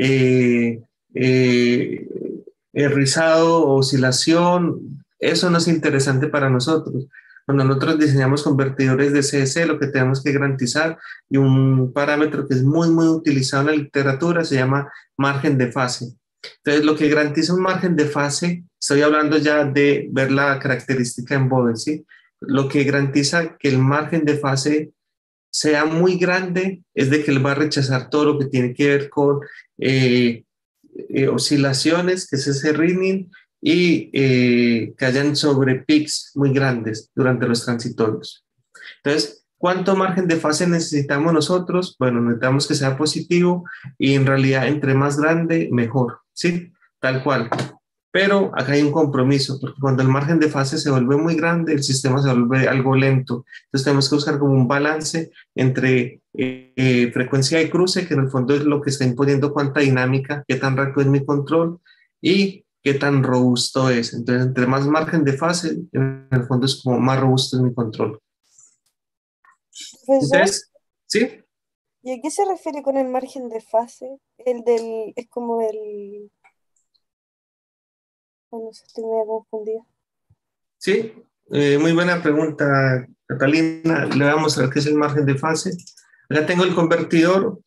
rizado, oscilación, eso no es interesante para nosotros. Cuando nosotros diseñamos convertidores de CSC, lo que tenemos que garantizar, y un parámetro que es muy, muy utilizado en la literatura, se llama margen de fase. Entonces, lo que garantiza un margen de fase, estoy hablando ya de ver la característica en Bode, ¿sí? Lo que garantiza que el margen de fase sea muy grande es de que él va a rechazar todo lo que tiene que ver con oscilaciones, que es ese ringing, y que hayan sobre peaks muy grandes durante los transitorios. Entonces, ¿cuánto margen de fase necesitamos nosotros? Bueno, necesitamos que sea positivo y en realidad entre más grande, mejor, ¿sí? Tal cual. Pero acá hay un compromiso, porque cuando el margen de fase se vuelve muy grande, el sistema se vuelve algo lento. Entonces tenemos que buscar como un balance entre frecuencia de cruce, que en el fondo es lo que está imponiendo cuánta dinámica, qué tan rápido es mi control y qué tan robusto es. Entonces, entre más margen de fase, en el fondo es como más robusto es mi control.
Profesor,
Entonces, ¿sí?
¿y a qué se refiere con el margen de fase? Es como el... Bueno, no sé, estoy medio confundida.
Sí, muy buena pregunta, Catalina. Le vamos a mostrar qué es el margen de fase. Acá tengo el convertidor.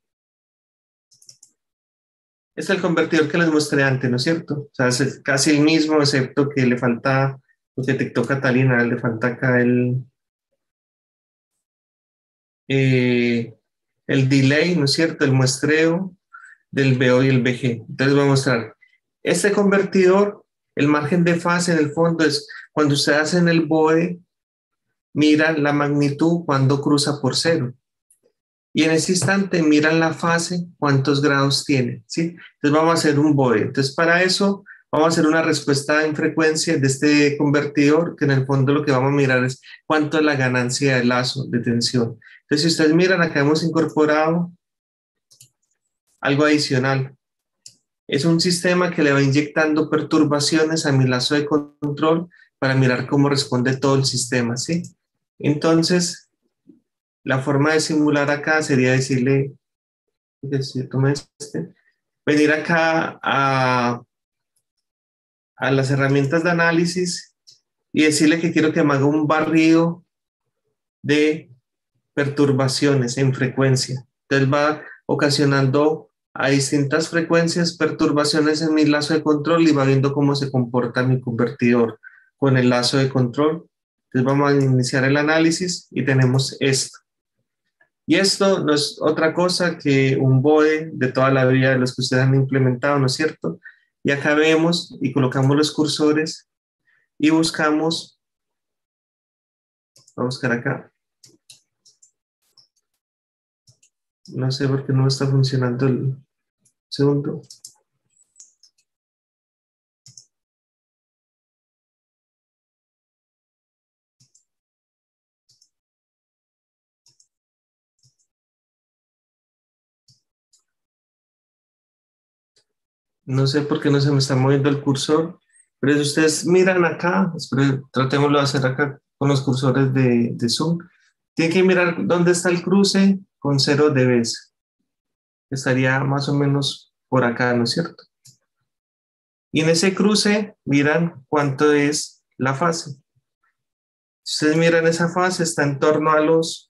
Es el convertidor que les mostré antes, ¿no es cierto? O sea, es casi el mismo, excepto que le falta, lo que detectó Catalina, le falta acá el delay, ¿no es cierto? El muestreo del BO y el BG. Entonces voy a mostrar. Este convertidor, el margen de fase en el fondo es cuando ustedes hacen el BOE, miran la magnitud cuando cruza por cero. Y en ese instante miran la fase, cuántos grados tiene, ¿sí? Entonces vamos a hacer un BOE. Entonces para eso vamos a hacer una respuesta en frecuencia de este convertidor, que en el fondo lo que vamos a mirar es cuánto es la ganancia de lazo de tensión. Entonces si ustedes miran, acá hemos incorporado algo adicional. Es un sistema que le va inyectando perturbaciones a mi lazo de control para mirar cómo responde todo el sistema, ¿sí? Entonces, la forma de simular acá sería decirle, venir acá a las herramientas de análisis y decirle que quiero que me haga un barrido de perturbaciones en frecuencia. Entonces va ocasionando a distintas frecuencias perturbaciones en mi lazo de control y va viendo cómo se comporta mi convertidor con el lazo de control. Entonces vamos a iniciar el análisis y tenemos esto. Y esto no es otra cosa que un BOE de toda la vida de los que ustedes han implementado, ¿no es cierto? Y acá vemos y colocamos los cursores y buscamos, vamos a buscar acá. No sé por qué no está funcionando el segundo. No sé por qué no se me está moviendo el cursor, pero si ustedes miran acá, tratémoslo de hacer acá con los cursores de Zoom, tienen que mirar dónde está el cruce con 0 dB. Estaría más o menos por acá, ¿no es cierto? Y en ese cruce miran cuánto es la fase. Si ustedes miran esa fase, está en torno a los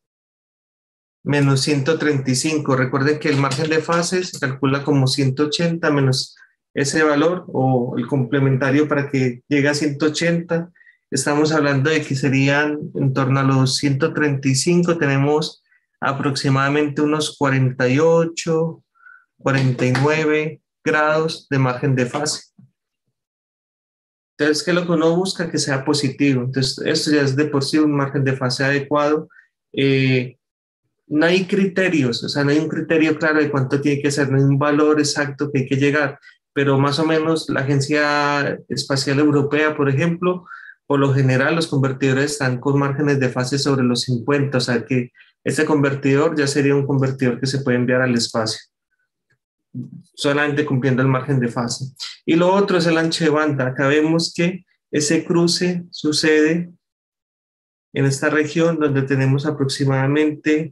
menos 135. Recuerden que el margen de fase se calcula como 180 menos ese valor o el complementario para que llegue a 180. Estamos hablando de que serían en torno a los 135. Tenemos aproximadamente unos 48, 49 grados de margen de fase. Entonces, ¿qué es lo que uno busca? Que sea positivo. Entonces, esto ya es de por sí un margen de fase adecuado. No hay criterios, o sea, no hay un criterio claro de cuánto tiene que ser, no hay un valor exacto que hay que llegar, pero más o menos la Agencia Espacial Europea, por ejemplo, por lo general los convertidores están con márgenes de fase sobre los 50, o sea que este convertidor ya sería un convertidor que se puede enviar al espacio, solamente cumpliendo el margen de fase. Y lo otro es el ancho de banda. Acá vemos que ese cruce sucede en esta región donde tenemos aproximadamente,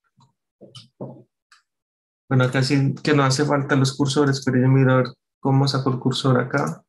bueno, acá sí que no hace falta los cursores, pero yo miro a ver cómo saco el cursor acá.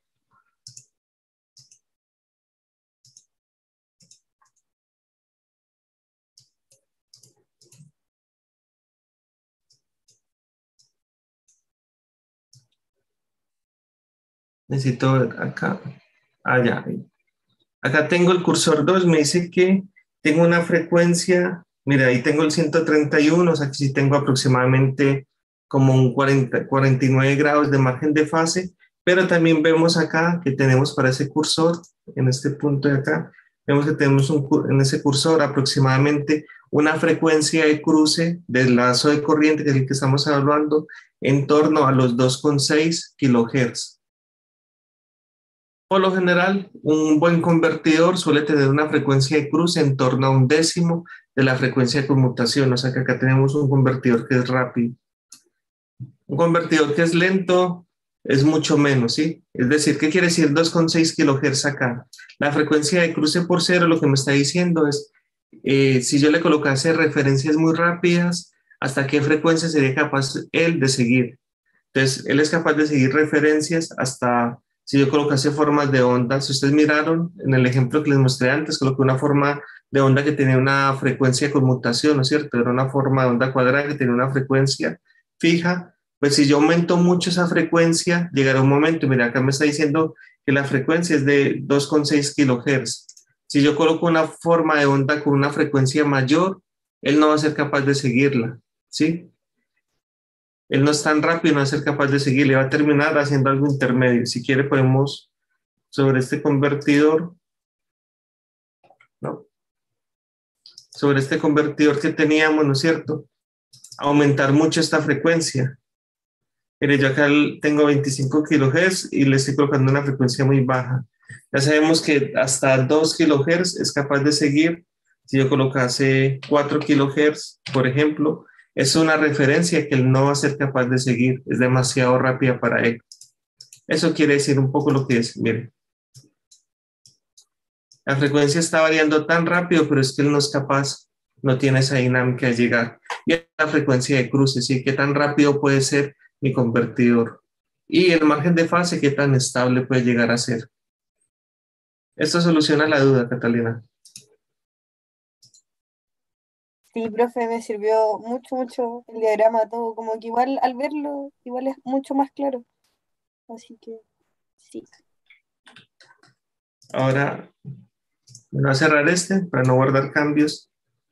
Necesito ver acá. Allá. Acá tengo el cursor 2, me dice que tengo una frecuencia, mira, ahí tengo el 131, o sea que sí tengo aproximadamente como un 49 grados de margen de fase, pero también vemos acá que tenemos para ese cursor, en este punto de acá, vemos que tenemos en ese cursor aproximadamente una frecuencia de cruce del lazo de corriente, que es el que estamos hablando, en torno a los 2,6 kilohertz. Por lo general, un buen convertidor suele tener una frecuencia de cruce en torno a 1/10 de la frecuencia de conmutación, o sea que acá tenemos un convertidor que es rápido. Un convertidor que es lento es mucho menos, ¿sí? Es decir, ¿qué quiere decir 2,6 kilohertz acá? La frecuencia de cruce por cero lo que me está diciendo es, si yo le colocase referencias muy rápidas, ¿hasta qué frecuencia sería capaz él de seguir? Entonces, él es capaz de seguir referencias hasta, si yo colocase formas de onda, si ustedes miraron en el ejemplo que les mostré antes, coloqué una forma de onda que tenía una frecuencia de conmutación, ¿no es cierto? Era una forma de onda cuadrada que tenía una frecuencia fija. Pues si yo aumento mucho esa frecuencia, llegará un momento, mira, acá me está diciendo que la frecuencia es de 2,6 kilohertz. Si yo coloco una forma de onda con una frecuencia mayor, él no va a ser capaz de seguirla, ¿sí? Él no es tan rápido, no va a ser capaz de seguirle, va a terminar haciendo algo intermedio. Si quiere podemos, sobre este convertidor, ¿no? Sobre este convertidor que teníamos, ¿no es cierto? Aumentar mucho esta frecuencia. Mire, yo acá tengo 25 kilohertz y le estoy colocando una frecuencia muy baja. Ya sabemos que hasta 2 kilohertz es capaz de seguir. Si yo colocase 4 kilohertz, por ejemplo, es una referencia que él no va a ser capaz de seguir. Es demasiado rápida para él. Eso quiere decir un poco lo que es. Mire, la frecuencia está variando tan rápido, pero es que él no es capaz, no tiene esa dinámica de llegar. Y la frecuencia de cruce, ¿sí? ¿Qué tan rápido puede ser mi convertidor? Y el margen de fase, ¿qué tan estable puede llegar a ser? Esto soluciona la duda, Catalina.
Sí, profe, me sirvió mucho el diagrama, todo, como que igual al verlo, igual es mucho más claro. Así que, sí.
Ahora, me voy a cerrar este para no guardar cambios.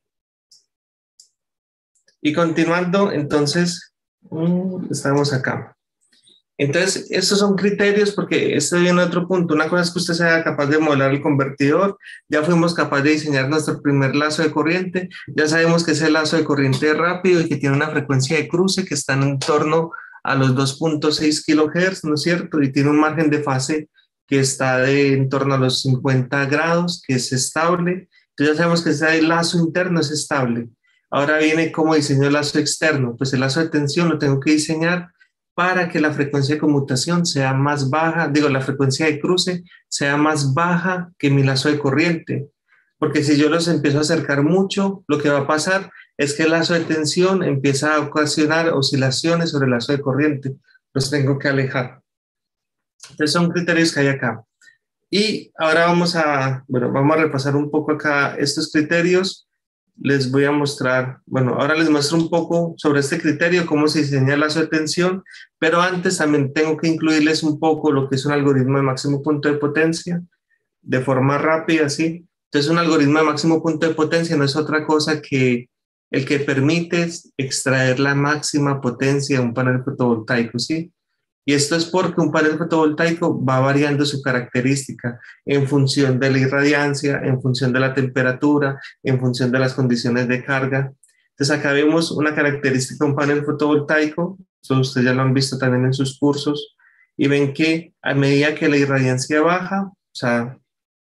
Y continuando, entonces, estamos acá. Entonces, estos son criterios porque esto viene a otro punto. Una cosa es que usted sea capaz de modelar el convertidor. Ya fuimos capaces de diseñar nuestro primer lazo de corriente. Ya sabemos que ese lazo de corriente es rápido y que tiene una frecuencia de cruce que está en torno a los 2,6 kilohertz, ¿no es cierto? Y tiene un margen de fase que está en torno a los 50 grados, que es estable. Entonces ya sabemos que ese lazo interno es estable. Ahora viene cómo diseño el lazo externo. Pues el lazo de tensión lo tengo que diseñar para que la frecuencia de conmutación sea más baja, la frecuencia de cruce sea más baja que mi lazo de corriente. Porque si yo los empiezo a acercar mucho, lo que va a pasar es que el lazo de tensión empieza a ocasionar oscilaciones sobre el lazo de corriente. Los tengo que alejar. Entonces son criterios que hay acá. Y ahora vamos a repasar un poco acá estos criterios. Les voy a mostrar, ahora les muestro un poco sobre este criterio, cómo se diseña el lazo de tensión, pero antes también tengo que incluirles un poco lo que es un algoritmo de máximo punto de potencia, de forma rápida, ¿sí? Entonces, un algoritmo de máximo punto de potencia no es otra cosa que el que permite extraer la máxima potencia de un panel fotovoltaico, ¿sí? Y esto es porque un panel fotovoltaico va variando su característica en función de la irradiancia, en función de la temperatura, en función de las condiciones de carga. Entonces acá vemos una característica de un panel fotovoltaico, eso ustedes ya lo han visto también en sus cursos, y ven que a medida que la irradiancia baja, o sea,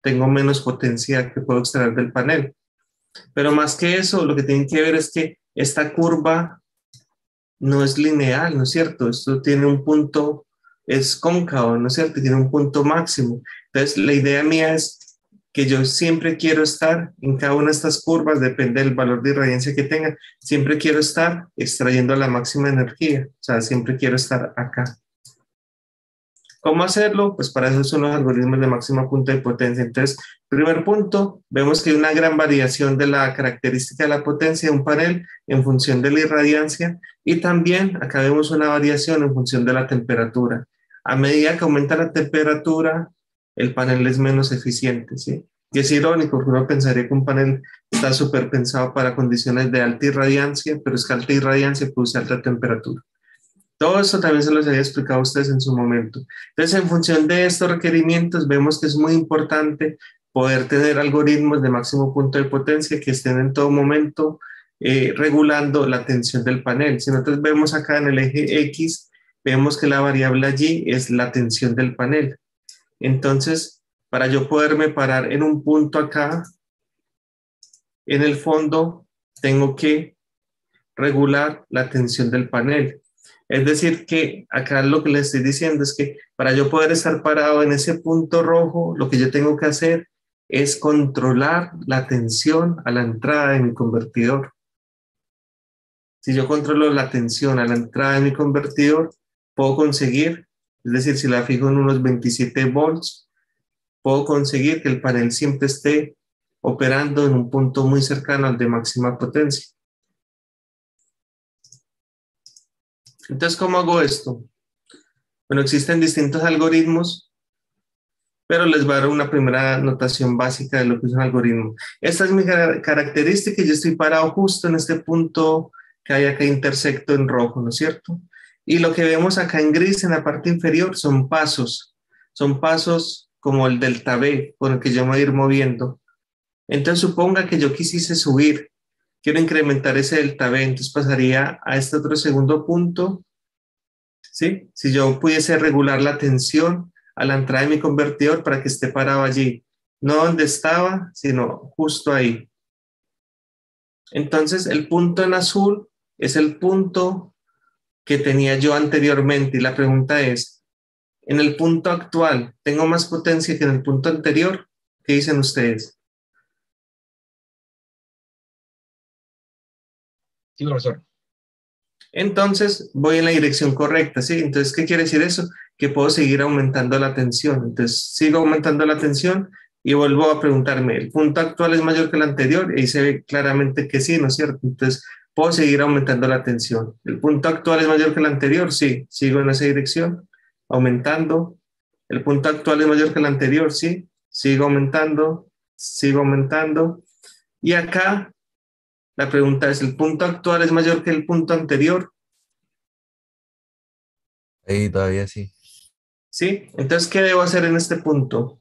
tengo menos potencia que puedo extraer del panel. Pero más que eso, lo que tienen que ver es que esta curva no es lineal, ¿no es cierto? Esto tiene un punto, es cóncavo, ¿no es cierto? Tiene un punto máximo. Entonces, la idea mía es que yo siempre quiero estar en cada una de estas curvas, depende del valor de irradiancia que tenga, siempre quiero estar extrayendo la máxima energía, o sea, siempre quiero estar acá. ¿Cómo hacerlo? Pues para eso son los algoritmos de máximo punto de potencia. Entonces, primer punto, vemos que hay una gran variación de la característica de la potencia de un panel en función de la irradiancia, y también acá vemos una variación en función de la temperatura. A medida que aumenta la temperatura, el panel es menos eficiente, ¿sí? Y es irónico, porque uno pensaría que un panel está súper pensado para condiciones de alta irradiancia, pero es que alta irradiancia produce alta temperatura. Todo esto también se los había explicado a ustedes en su momento. Entonces, en función de estos requerimientos, vemos que es muy importante poder tener algoritmos de máximo punto de potencia que estén en todo momento regulando la tensión del panel. Si nosotros vemos acá en el eje X, vemos que la variable allí es la tensión del panel. Entonces, para yo poderme parar en un punto acá, en el fondo, tengo que regular la tensión del panel. Es decir, que acá lo que les estoy diciendo es que para yo poder estar parado en ese punto rojo, lo que yo tengo que hacer es controlar la tensión a la entrada de mi convertidor. Si yo controlo la tensión a la entrada de mi convertidor, puedo conseguir, es decir, si la fijo en unos 27 volts, puedo conseguir que el panel siempre esté operando en un punto muy cercano al de máxima potencia. Entonces, ¿cómo hago esto? Bueno, existen distintos algoritmos, pero les voy a dar una primera notación básica de lo que es un algoritmo. Esta es mi característica y yo estoy parado justo en este punto que hay acá intersecto en rojo, ¿no es cierto? Y lo que vemos acá en gris en la parte inferior son pasos como el delta B, por el que yo me voy a ir moviendo. Entonces, suponga que yo quisiese subir, quiero incrementar ese delta B, entonces pasaría a este otro segundo punto, ¿sí? Si yo pudiese regular la tensión a la entrada de mi convertidor para que esté parado allí, no donde estaba, sino justo ahí. Entonces, el punto en azul es el punto que tenía yo anteriormente, y la pregunta es, ¿en el punto actual tengo más potencia que en el punto anterior? ¿Qué dicen ustedes?
Sí, profesor.
Entonces voy en la dirección correcta, ¿sí? Entonces, ¿qué quiere decir eso? Que puedo seguir aumentando la tensión. Entonces, sigo aumentando la tensión y vuelvo a preguntarme, ¿el punto actual es mayor que el anterior? Y ahí se ve claramente que sí, ¿no es cierto? Entonces, puedo seguir aumentando la tensión. ¿El punto actual es mayor que el anterior? Sí, sigo en esa dirección, aumentando. ¿El punto actual es mayor que el anterior? Sí, sigo aumentando, sigo aumentando. Y acá la pregunta es, ¿el punto actual es mayor que el punto anterior?
Ahí todavía sí.
¿Sí? Entonces, ¿qué debo hacer en este punto?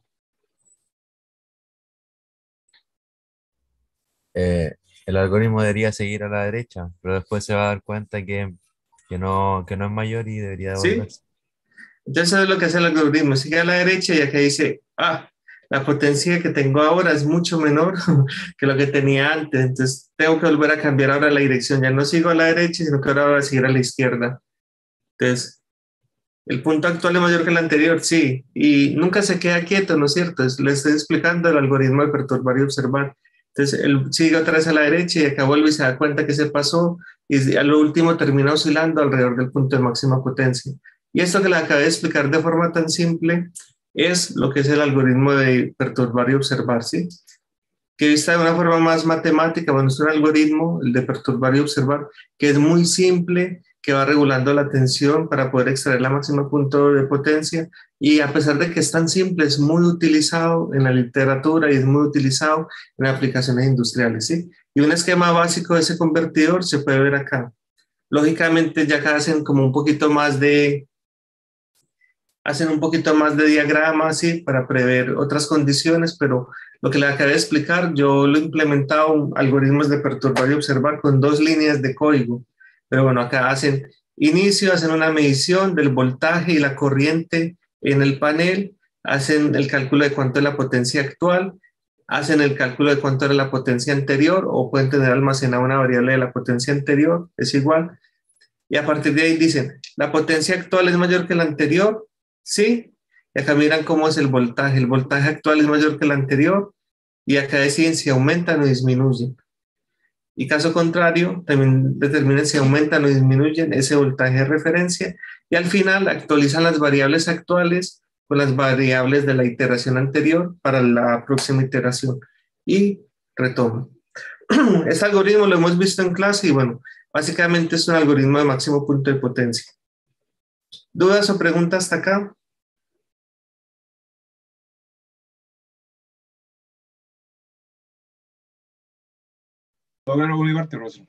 El algoritmo debería seguir a la derecha, pero después se va a dar cuenta que no es mayor y debería
¿Sí?
devolverse.
Entonces, eso es lo que hace el algoritmo. Sigue a la derecha y acá dice, la potencia que tengo ahora es mucho menor que lo que tenía antes. Entonces, tengo que volver a cambiar ahora la dirección. Ya no sigo a la derecha, sino que ahora voy a seguir a la izquierda. Entonces, ¿el punto actual es mayor que el anterior? Sí. Y nunca se queda quieto, ¿no es cierto? Le estoy explicando el algoritmo de perturbar y observar. Entonces, él sigue otra vez a la derecha y acá vuelve y se da cuenta que se pasó y a lo último termina oscilando alrededor del punto de máxima potencia. Y esto que le acabé de explicar de forma tan simple es lo que es el algoritmo de perturbar y observar, ¿sí? Que vista de una forma más matemática, bueno, es un algoritmo, el de perturbar y observar, que es muy simple, que va regulando la tensión para poder extraer la máxima punto de potencia, y a pesar de que es tan simple, es muy utilizado en la literatura y es muy utilizado en aplicaciones industriales, ¿sí? Y un esquema básico de ese convertidor se puede ver acá. Lógicamente ya acá hacen como un poquito más de diagramas, ¿sí? Para prever otras condiciones, pero lo que le acabé de explicar, yo lo he implementado en algoritmos de perturbar y observar con 2 líneas de código. Pero bueno, acá hacen una medición del voltaje y la corriente en el panel, hacen el cálculo de cuánto es la potencia actual, hacen el cálculo de cuánto era la potencia anterior, o pueden tener almacenada una variable de la potencia anterior, es igual, y a partir de ahí dicen, ¿la potencia actual es mayor que la anterior? Sí, y acá miran cómo es el voltaje actual es mayor que el anterior, y acá deciden si aumentan o disminuyen. Y caso contrario, también determinan si aumentan o disminuyen ese voltaje de referencia, y al final actualizan las variables actuales con las variables de la iteración anterior para la próxima iteración, y retoman. Este algoritmo lo hemos visto en clase y bueno, básicamente es un algoritmo de máximo punto de potencia. ¿Dudas o preguntas hasta acá?
Todo claro por mi parte, profesor.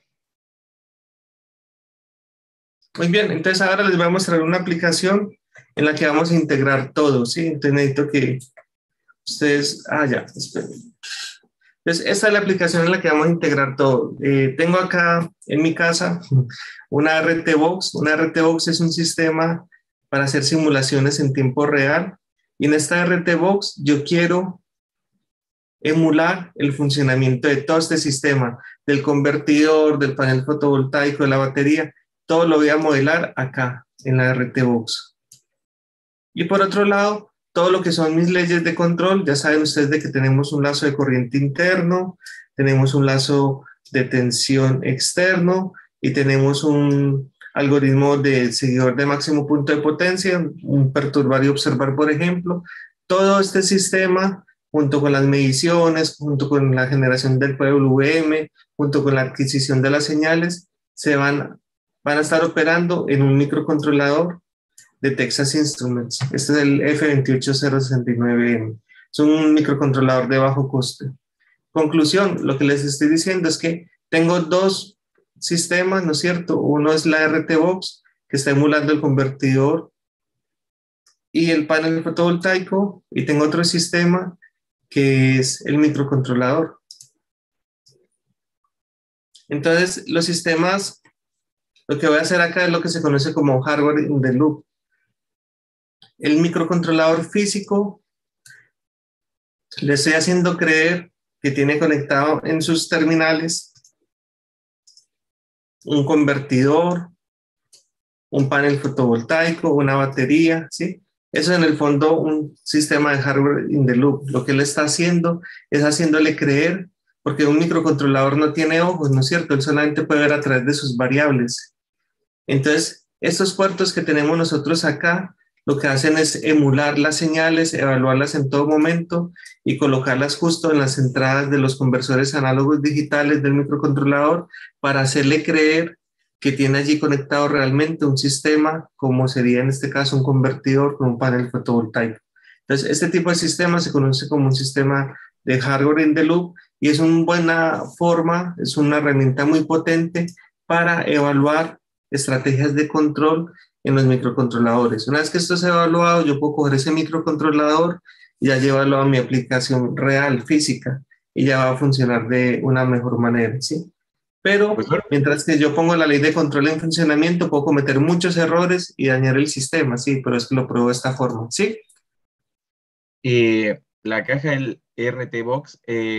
Muy bien, entonces ahora les voy a mostrar una aplicación en la que vamos a integrar todo, ¿sí? Entonces necesito que ustedes... ya, esperen. Entonces, esta es la aplicación en la que vamos a integrar todo. Tengo acá en mi casa una RTBox. Una RTBox es un sistema para hacer simulaciones en tiempo real. Y en esta RTBox yo quiero emular el funcionamiento de todo este sistema, del convertidor, del panel fotovoltaico, de la batería. Todo lo voy a modelar acá en la RTBox. Y por otro lado, todo lo que son mis leyes de control, ya saben ustedes de que tenemos un lazo de corriente interno, tenemos un lazo de tensión externo y tenemos un algoritmo de seguidor de máximo punto de potencia, un perturbar y observar, por ejemplo. Todo este sistema, junto con las mediciones, junto con la generación del PWM, junto con la adquisición de las señales, van a estar operando en un microcontrolador de Texas Instruments. Este es el F28069M. Es un microcontrolador de bajo coste. Conclusión, lo que les estoy diciendo es que tengo dos sistemas, ¿no es cierto? Uno es la RTBox, que está emulando el convertidor y el panel fotovoltaico, y tengo otro sistema que es el microcontrolador. Entonces, los sistemas, lo que voy a hacer acá es lo que se conoce como hardware in the loop. El microcontrolador físico, le estoy haciendo creer que tiene conectado en sus terminales un convertidor, un panel fotovoltaico, una batería, ¿sí? Eso es en el fondo un sistema de hardware in the loop. Lo que él está haciendo es haciéndole creer, porque un microcontrolador no tiene ojos, ¿no es cierto? Él solamente puede ver a través de sus variables. Entonces, estos puertos que tenemos nosotros acá, lo que hacen es emular las señales, evaluarlas en todo momento y colocarlas justo en las entradas de los conversores análogos digitales del microcontrolador para hacerle creer que tiene allí conectado realmente un sistema, como sería en este caso un convertidor con un panel fotovoltaico. Entonces, este tipo de sistema se conoce como un sistema de hardware in the loop y es una buena forma, es una herramienta muy potente para evaluar estrategias de control en los microcontroladores. Una vez que esto se ha evaluado, yo puedo coger ese microcontrolador y ya llevarlo a mi aplicación real, física, y ya va a funcionar de una mejor manera, ¿sí? Pero mientras que yo pongo la ley de control en funcionamiento, puedo cometer muchos errores y dañar el sistema, ¿sí? Pero es que lo pruebo de esta forma, ¿sí?
La caja del RTBox,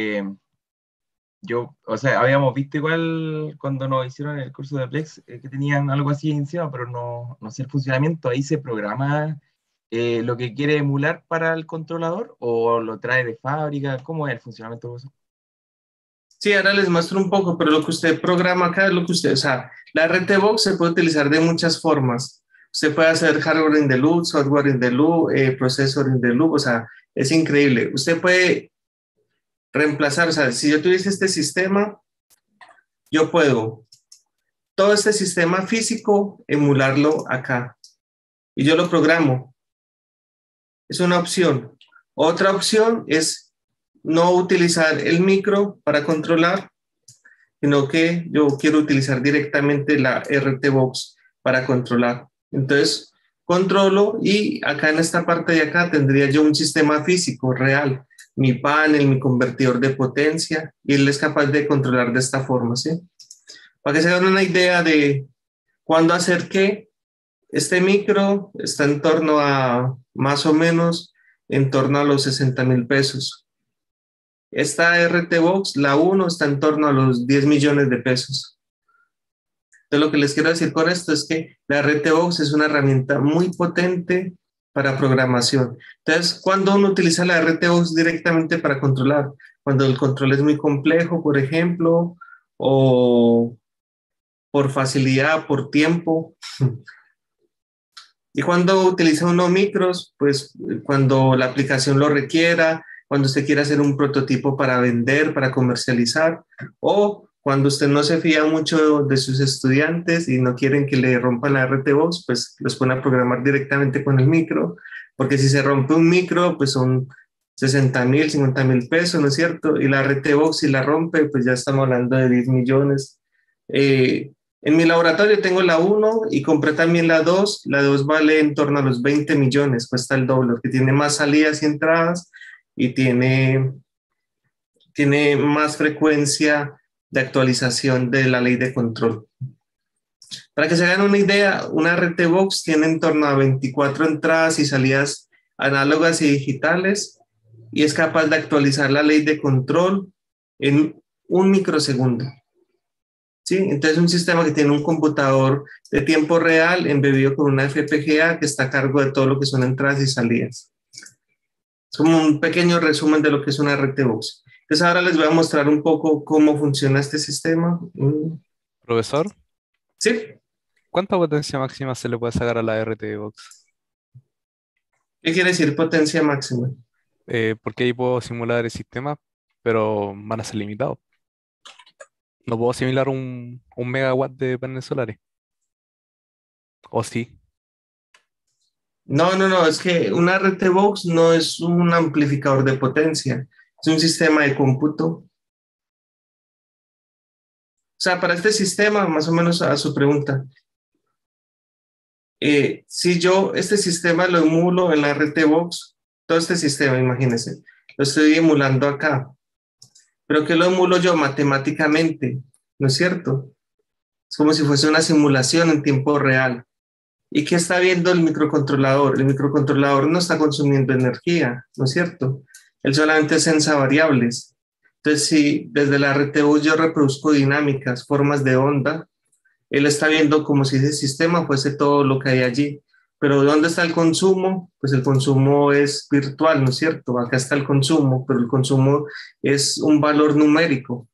habíamos visto igual cuando nos hicieron el curso de Plex que tenían algo así encima, pero no sé el funcionamiento. Ahí se programa lo que quiere emular para el controlador o lo trae de fábrica. ¿Cómo es el funcionamiento de eso?
Sí, ahora les muestro un poco, pero lo que usted programa acá es lo que usted, o sea, la RTBox se puede utilizar de muchas formas. Usted puede hacer hardware in the loop, software in the loop, processor in the loop, o sea, es increíble. Usted puede reemplazar, o sea, si yo tuviese este sistema, yo puedo todo este sistema físico emularlo acá y yo lo programo. Es una opción. Otra opción es no utilizar el micro para controlar, sino que yo quiero utilizar directamente la RTBox para controlar. Entonces, controlo y acá en esta parte de acá tendría yo un sistema físico real, mi panel, mi convertidor de potencia, y él es capaz de controlar de esta forma, ¿sí? Para que se hagan una idea de cuándo hacer qué, este micro está en torno a más o menos en torno a los 60.000 pesos. Esta RT-Box, la 1, está en torno a los 10 millones de pesos. Entonces, lo que les quiero decir con esto es que la RT-Box es una herramienta muy potente para programación. Entonces, cuando uno utiliza la RT-Box directamente para controlar, cuando el control es muy complejo, por ejemplo, o por facilidad, por tiempo. Y cuando utiliza uno micros, pues cuando la aplicación lo requiera, cuando usted quiere hacer un prototipo para vender, para comercializar, o cuando usted no se fía mucho de sus estudiantes y no quieren que le rompan la RT-Box, pues los pone a programar directamente con el micro, porque si se rompe un micro, pues son 60.000, 50.000 pesos, ¿no es cierto? Y la RT-Box, si la rompe, pues ya estamos hablando de 10 millones. En mi laboratorio tengo la 1 y compré también la 2. La 2 vale en torno a los 20 millones, cuesta el doble, que tiene más salidas y entradas y tiene más frecuencia de actualización de la ley de control. Para que se hagan una idea, una RT-Box tiene en torno a 24 entradas y salidas análogas y digitales y es capaz de actualizar la ley de control en 1 microsegundo. ¿Sí? Entonces, un sistema que tiene un computador de tiempo real embebido con una FPGA que está a cargo de todo lo que son entradas y salidas. Es como un pequeño resumen de lo que es una RT-Box. Entonces, ahora les voy a mostrar un poco cómo funciona este sistema.
Profesor,
¿Sí?
¿cuánta potencia máxima se le puede sacar a la RT-Box?
¿Qué quiere decir potencia máxima?
Porque ahí puedo simular el sistema, pero van a ser limitados. No puedo simular un megawatt de paneles solares. ¿O sí?
No, es que una RT-Box no es un amplificador de potencia, es un sistema de cómputo. O sea, para este sistema, más o menos a su pregunta, si yo este sistema lo emulo en la RT-Box, todo este sistema, imagínense, lo estoy emulando acá, pero ¿qué lo emulo yo matemáticamente? ¿No es cierto? Es como si fuese una simulación en tiempo real. ¿Y qué está viendo el microcontrolador? El microcontrolador no está consumiendo energía, ¿no es cierto? Él solamente sensa variables. Entonces, si desde la RTU yo reproduzco dinámicas, formas de onda, él está viendo como si ese sistema fuese todo lo que hay allí. Pero ¿dónde está el consumo? Pues el consumo es virtual, ¿no es cierto? Acá está el consumo, pero el consumo es un valor numérico.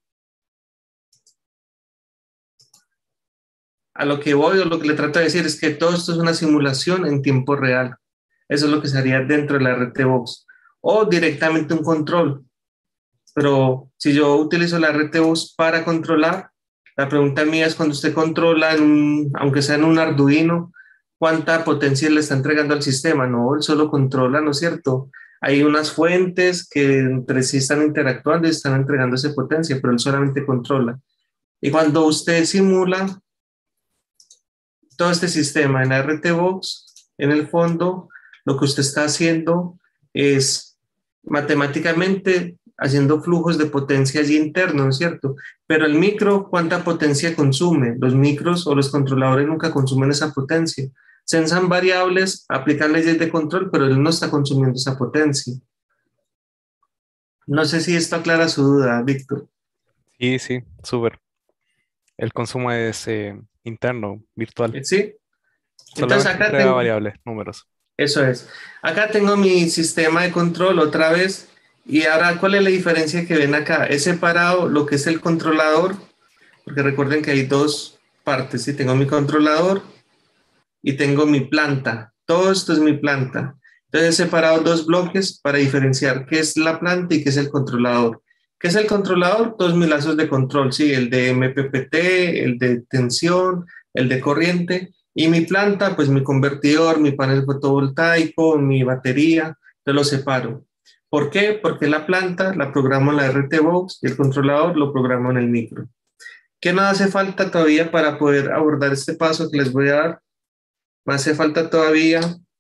A lo que voy o lo que le trato de decir es que todo esto es una simulación en tiempo real. Eso es lo que se haría dentro de la RT-Box. O directamente un control. Pero si yo utilizo la RT-Box para controlar, la pregunta mía es cuando usted controla, aunque sea en un Arduino, ¿cuánta potencia le está entregando al sistema? No, él solo controla, ¿no es cierto? Hay unas fuentes que entre sí están interactuando y están entregando esa potencia, pero él solamente controla. Y cuando usted simula todo este sistema en la RT-Box, en el fondo, lo que usted está haciendo es matemáticamente haciendo flujos de potencia allí internos, ¿no es cierto? Pero el micro, ¿cuánta potencia consume? Los micros o los controladores nunca consumen esa potencia. Sensan variables, aplican leyes de control, pero él no está consumiendo esa potencia. No sé si esto aclara su duda, Víctor.
Sí, súper. El consumo es interno, virtual.
¿Sí? Entonces
Solamente
acá
entrega
tengo...
variables, números.
Eso es. Acá tengo mi sistema de control otra vez. Y ahora, ¿cuál es la diferencia que ven acá? He separado lo que es el controlador, porque recuerden que hay dos partes. ¿Sí? Tengo mi controlador y tengo mi planta. Todo esto es mi planta. Entonces he separado dos bloques para diferenciar qué es la planta y qué es el controlador. ¿Qué es el controlador? Todos mis lazos de control, ¿sí? El de MPPT, el de tensión, el de corriente. Y mi planta, pues mi convertidor, mi panel fotovoltaico, mi batería, yo lo separo. ¿Por qué? Porque la planta la programo en la RT-Box y el controlador lo programo en el micro. ¿Qué nos hace falta todavía para poder abordar este paso que les voy a dar? Me hace falta todavía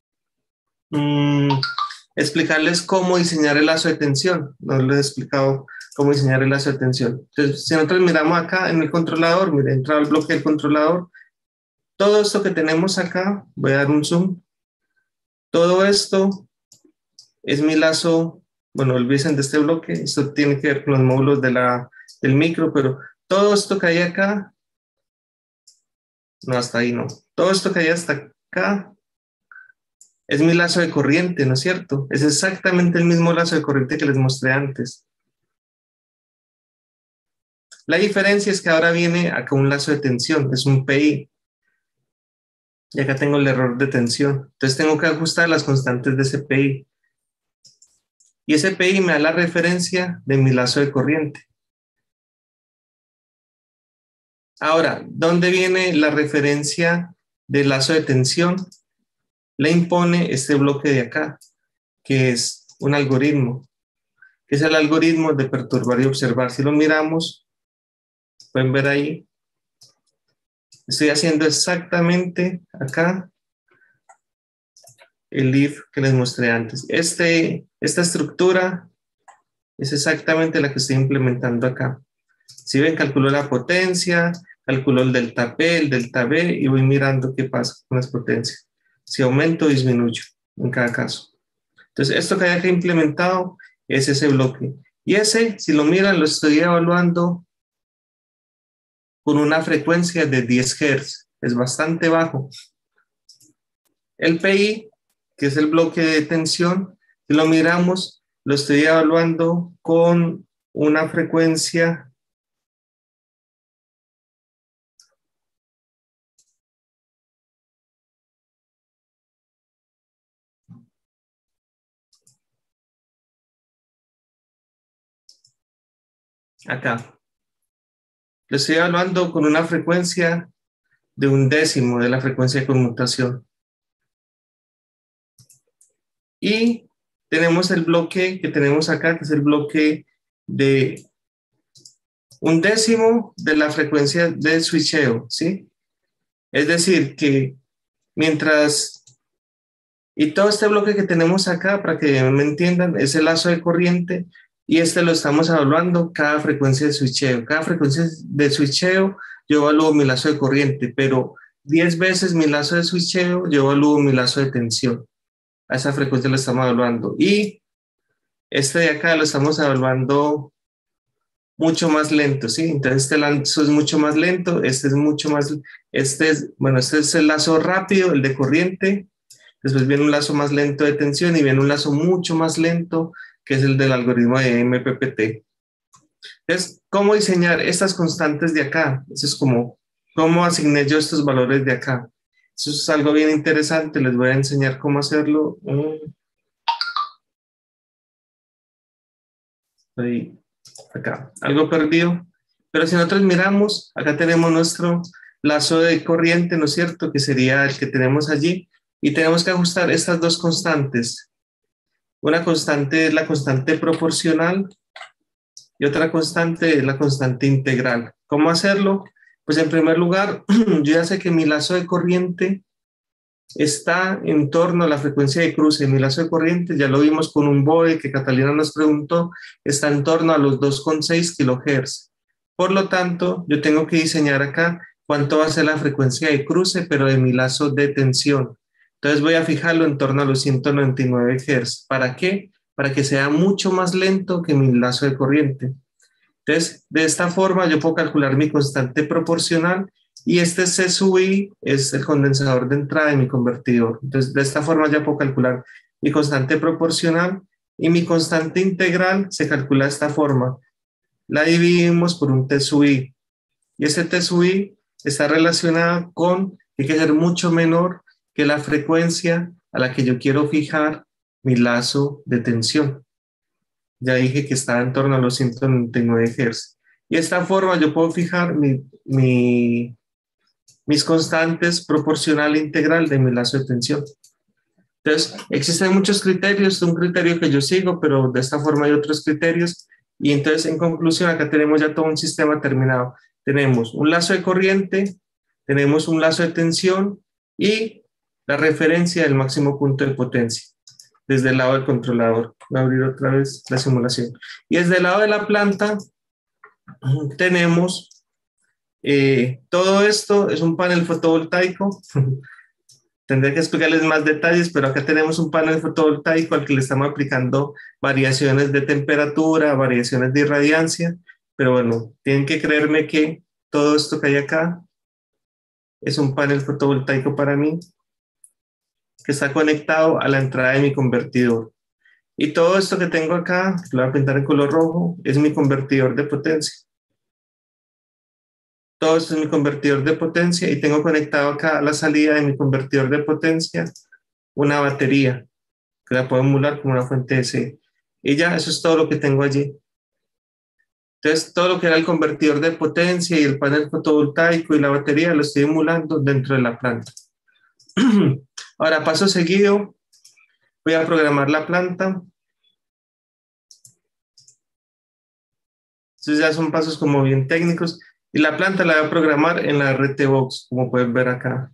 explicarles cómo diseñar el lazo de tensión. No les he explicado cómo diseñar el lazo de tensión. Entonces, si nosotros miramos acá en el controlador, miren, entra al bloque del controlador, todo esto que tenemos acá, voy a dar un zoom, todo esto es mi lazo, bueno, olvídense de este bloque, esto tiene que ver con los módulos del micro, pero todo esto que hay acá, no, hasta ahí no, todo esto que hay hasta acá es mi lazo de corriente, ¿no es cierto? Es exactamente el mismo lazo de corriente que les mostré antes. La diferencia es que ahora viene acá un lazo de tensión, es un PI. Y acá tengo el error de tensión. Entonces tengo que ajustar las constantes de ese PI. Y ese PI me da la referencia de mi lazo de corriente. Ahora, ¿dónde viene la referencia del lazo de tensión? Le impone este bloque de acá, que es un algoritmo, que es el algoritmo de perturbar y observar. Si lo miramos, pueden ver ahí, estoy haciendo exactamente acá el if que les mostré antes. Esta estructura es exactamente la que estoy implementando acá. Si ven, calculo la potencia, calculo el delta P, el delta B y voy mirando qué pasa con las potencias. Si aumento o disminuyo en cada caso. Entonces, esto que hay acá implementado es ese bloque. Y ese, si lo miran, lo estoy evaluando con una frecuencia de 10 Hz. Es bastante bajo. El PI, que es el bloque de tensión, si lo miramos, lo estoy evaluando con una frecuencia acá. Lo estoy evaluando con una frecuencia de 1/10 de la frecuencia de conmutación. Y tenemos el bloque que tenemos acá, que es el bloque de 1/10 de la frecuencia de switcheo, ¿sí? Es decir, que mientras... Y todo este bloque que tenemos acá, para que me entiendan, es el lazo de corriente y este lo estamos evaluando cada frecuencia de switcheo. Cada frecuencia de switcheo yo evalúo mi lazo de corriente, pero 10 veces mi lazo de switcheo yo evalúo mi lazo de tensión. A esa frecuencia lo estamos evaluando. Y este de acá lo estamos evaluando mucho más lento, ¿sí? Entonces este lazo es mucho más lento, este es mucho más... este es el lazo rápido, el de corriente. Después viene un lazo más lento de tensión y viene un lazo mucho más lento, que es el del algoritmo de MPPT. Entonces, ¿cómo diseñar estas constantes de acá? Eso es como, ¿cómo asigné yo estos valores de acá? Eso es algo bien interesante, les voy a enseñar cómo hacerlo. Estoy acá, algo perdido. Pero si nosotros miramos, acá tenemos nuestro lazo de corriente, ¿no es cierto? Que sería el que tenemos allí. Y tenemos que ajustar estas dos constantes. Una constante es la constante proporcional y otra constante es la constante integral. ¿Cómo hacerlo? Pues en primer lugar, yo ya sé que mi lazo de corriente está en torno a la frecuencia de cruce. Mi lazo de corriente, ya lo vimos con un BOE que Catalina nos preguntó, está en torno a los 2,6 kHz. Por lo tanto, yo tengo que diseñar acá cuánto va a ser la frecuencia de cruce, pero de mi lazo de tensión. Entonces voy a fijarlo en torno a los 199 Hz. ¿Para qué? Para que sea mucho más lento que mi lazo de corriente. Entonces, de esta forma yo puedo calcular mi constante proporcional y este C sub I es el condensador de entrada de mi convertidor. Entonces, de esta forma ya puedo calcular mi constante proporcional y mi constante integral se calcula de esta forma. La dividimos por un T sub I y ese T sub I está relacionado con que hay que ser mucho menor que la frecuencia a la que yo quiero fijar mi lazo de tensión. Ya dije que estaba en torno a los 199 Hz. Y de esta forma yo puedo fijar mis constantes proporcional e integral de mi lazo de tensión. Entonces, existen muchos criterios, un criterio que yo sigo, pero de esta forma hay otros criterios. Y entonces, en conclusión, acá tenemos ya todo un sistema terminado. Tenemos un lazo de corriente, tenemos un lazo de tensión y la referencia del máximo punto de potencia desde el lado del controlador. Voy a abrir otra vez la simulación. Y desde el lado de la planta tenemos todo esto, es un panel fotovoltaico. Tendré que explicarles más detalles, pero acá tenemos un panel fotovoltaico al que le estamos aplicando variaciones de temperatura, variaciones de irradiancia, pero bueno, tienen que creerme que todo esto que hay acá es un panel fotovoltaico para mí, que está conectado a la entrada de mi convertidor. Y todo esto que tengo acá, lo voy a pintar en color rojo, es mi convertidor de potencia. Todo esto es mi convertidor de potencia y tengo conectado acá a la salida de mi convertidor de potencia una batería que la puedo emular como una fuente DC. Y ya, eso es todo lo que tengo allí. Entonces, todo lo que era el convertidor de potencia y el panel fotovoltaico y la batería lo estoy emulando dentro de la planta. Ahora, paso seguido, voy a programar la planta. Entonces ya son pasos como bien técnicos. Y la planta la voy a programar en la RTBox, como pueden ver acá.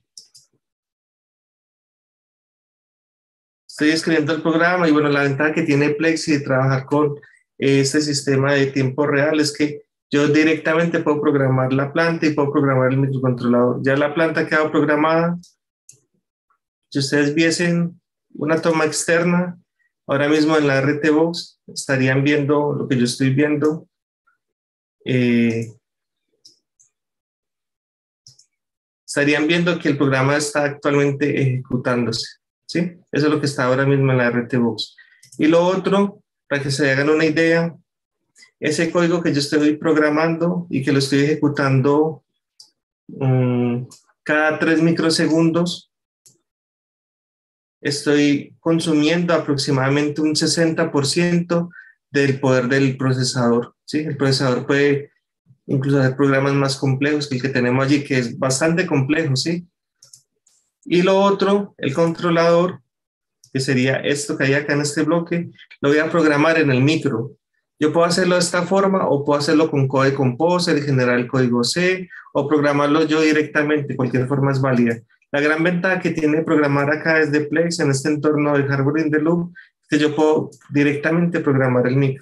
Estoy escribiendo el programa y bueno, la ventaja que tiene Plexi de trabajar con este sistema de tiempo real es que yo directamente puedo programar la planta y puedo programar el microcontrolador. Ya la planta ha quedado programada. Si ustedes viesen una toma externa, ahora mismo en la RTBox estarían viendo lo que yo estoy viendo. Estarían viendo que el programa está actualmente ejecutándose, ¿sí? Eso es lo que está ahora mismo en la RTBox. Y lo otro, para que se hagan una idea, ese código que yo estoy programando y que lo estoy ejecutando cada 3 microsegundos, estoy consumiendo aproximadamente un 60% del poder del procesador, ¿sí? El procesador puede incluso hacer programas más complejos que el que tenemos allí, que es bastante complejo, ¿sí? Y lo otro, el controlador, que sería esto que hay acá en este bloque, lo voy a programar en el micro. Yo puedo hacerlo de esta forma o puedo hacerlo con Code Composer, generar el código C o programarlo yo directamente, cualquier forma es válida. La gran ventaja que tiene programar acá desde Plex en este entorno de Hardware in the Loop es que yo puedo directamente programar el micro.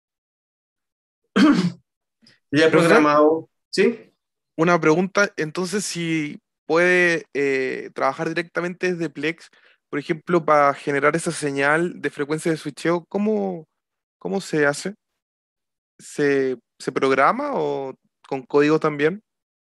Ya he programado, ¿sí?
Una pregunta, entonces, si puede trabajar directamente desde Plex, por ejemplo, para generar esa señal de frecuencia de switcheo, ¿cómo se hace? ¿Se programa o con código también?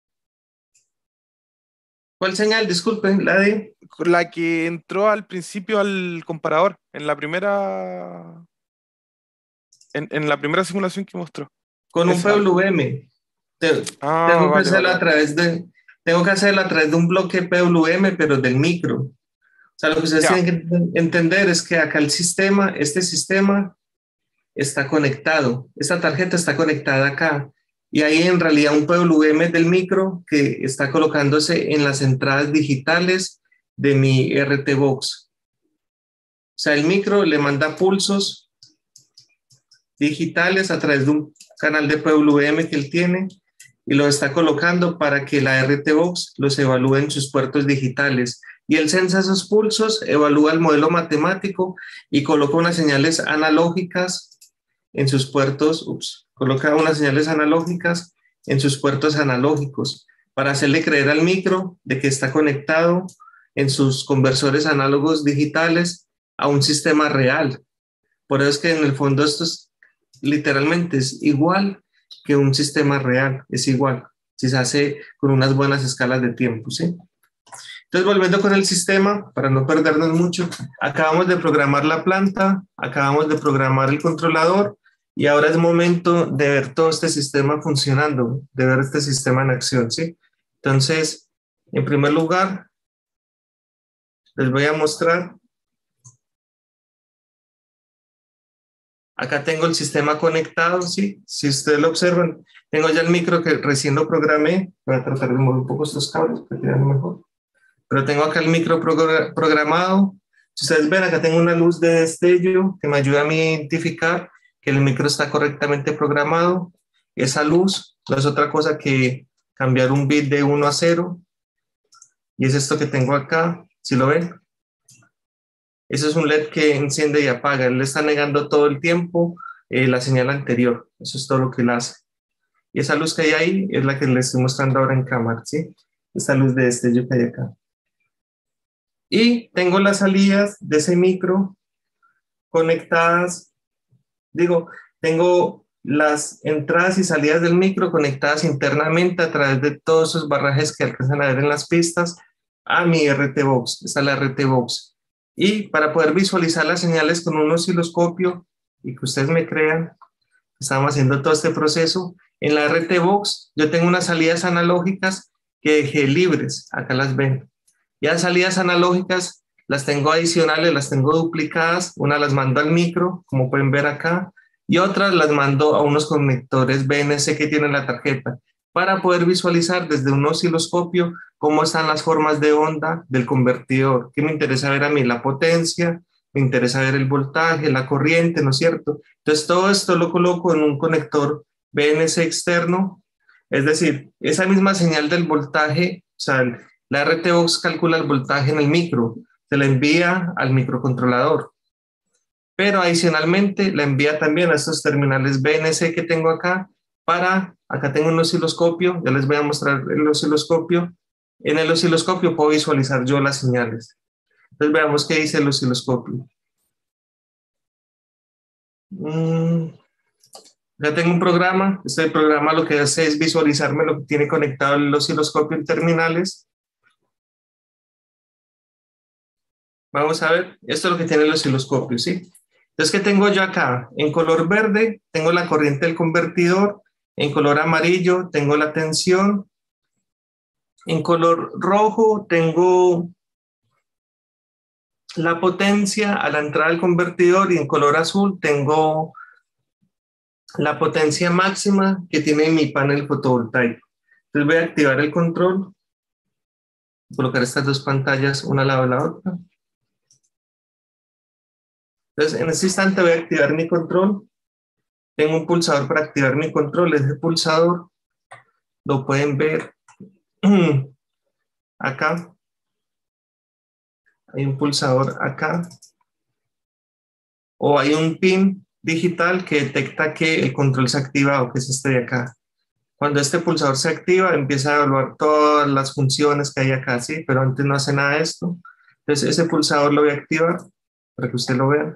¿Cuál señal? Disculpen, la de...
La que entró al principio al comparador, en la primera, en la primera simulación que mostró.
Con un
Esa.
PWM. Tengo que
Vale,
hacerlo
vale.
a través de... Tengo que hacerlo a través de un bloque PWM, pero del micro. O sea, lo que ustedes
Ya.
tienen que entender es que acá el sistema, este sistema está conectado. Esta tarjeta está conectada acá. Y hay en realidad un PWM del micro que está colocándose en las entradas digitales de mi RTBox. O sea, el micro le manda pulsos digitales a través de un canal de PWM que él tiene y lo está colocando para que la RTBox los evalúe en sus puertos digitales. Y él censa esos pulsos, evalúa el modelo matemático y coloca unas señales analógicas en sus puertos, coloca unas señales analógicas en sus puertos analógicos para hacerle creer al micro de que está conectado en sus conversores análogos digitales a un sistema real. Por eso es que en el fondo esto es literalmente es igual que un sistema real, es igual, si se hace con unas buenas escalas de tiempo, ¿sí? Entonces, volviendo con el sistema, para no perdernos mucho, acabamos de programar la planta, acabamos de programar el controlador y ahora es momento de ver todo este sistema funcionando, de ver este sistema en acción, ¿sí? Entonces, en primer lugar, les voy a mostrar. Acá tengo el sistema conectado, ¿sí? Si ustedes lo observan, tengo ya el micro que recién lo programé. Voy a tratar de mover un poco estos cables para que vean mejor. Pero tengo acá el micro programado. Si ustedes ven, acá tengo una luz de destello que me ayuda a mí a identificar que el micro está correctamente programado. Esa luz no es otra cosa que cambiar un bit de 1 a 0. Y es esto que tengo acá, ¿sí lo ven? Ese es un LED que enciende y apaga. Él le está negando todo el tiempo la señal anterior. Eso es todo lo que él hace. Y esa luz que hay ahí es la que les estoy mostrando ahora en cámara, ¿sí? Esta luz de destello que hay acá. Y tengo las salidas de ese micro conectadas, tengo las entradas y salidas del micro conectadas internamente a través de todos esos barrajes que alcanzan a ver en las pistas a mi RT-Box. Esta es la RT-Box. Y para poder visualizar las señales con un osciloscopio y que ustedes me crean, estamos haciendo todo este proceso. En la RT-Box yo tengo unas salidas analógicas que dejé libres, acá las ven. Ya salidas analógicas las tengo adicionales, las tengo duplicadas, una las mando al micro, como pueden ver acá, y otras las mando a unos conectores BNC que tiene la tarjeta, para poder visualizar desde un osciloscopio cómo están las formas de onda del convertidor. ¿Qué me interesa ver a mí? La potencia, me interesa ver el voltaje, la corriente, ¿no es cierto? Entonces todo esto lo coloco en un conector BNC externo, es decir, esa misma señal del voltaje, o sea, la RT-Box calcula el voltaje en el micro, se la envía al microcontrolador, pero adicionalmente la envía también a estos terminales BNC que tengo acá, acá tengo un osciloscopio, ya les voy a mostrar el osciloscopio. En el osciloscopio puedo visualizar yo las señales. Entonces veamos qué dice el osciloscopio. Ya tengo un programa, este programa lo que hace es visualizarme lo que tiene conectado el osciloscopio en terminales. Vamos a ver, esto es lo que tiene el osciloscopio, ¿sí? Entonces, ¿qué tengo yo acá? En color verde tengo la corriente del convertidor, en color amarillo tengo la tensión, en color rojo tengo la potencia a la entrada del convertidor y en color azul tengo la potencia máxima que tiene mi panel fotovoltaico. Entonces voy a activar el control, colocar estas dos pantallas una al lado de la otra. Entonces, en este instante voy a activar mi control. Tengo un pulsador para activar mi control. Ese pulsador lo pueden ver acá. Hay un pulsador acá. O hay un pin digital que detecta que el control se ha activado, que es este de acá. Cuando este pulsador se activa, empieza a evaluar todas las funciones que hay acá, ¿sí? Pero antes no hace nada de esto. Entonces, ese pulsador lo voy a activar para que usted lo vea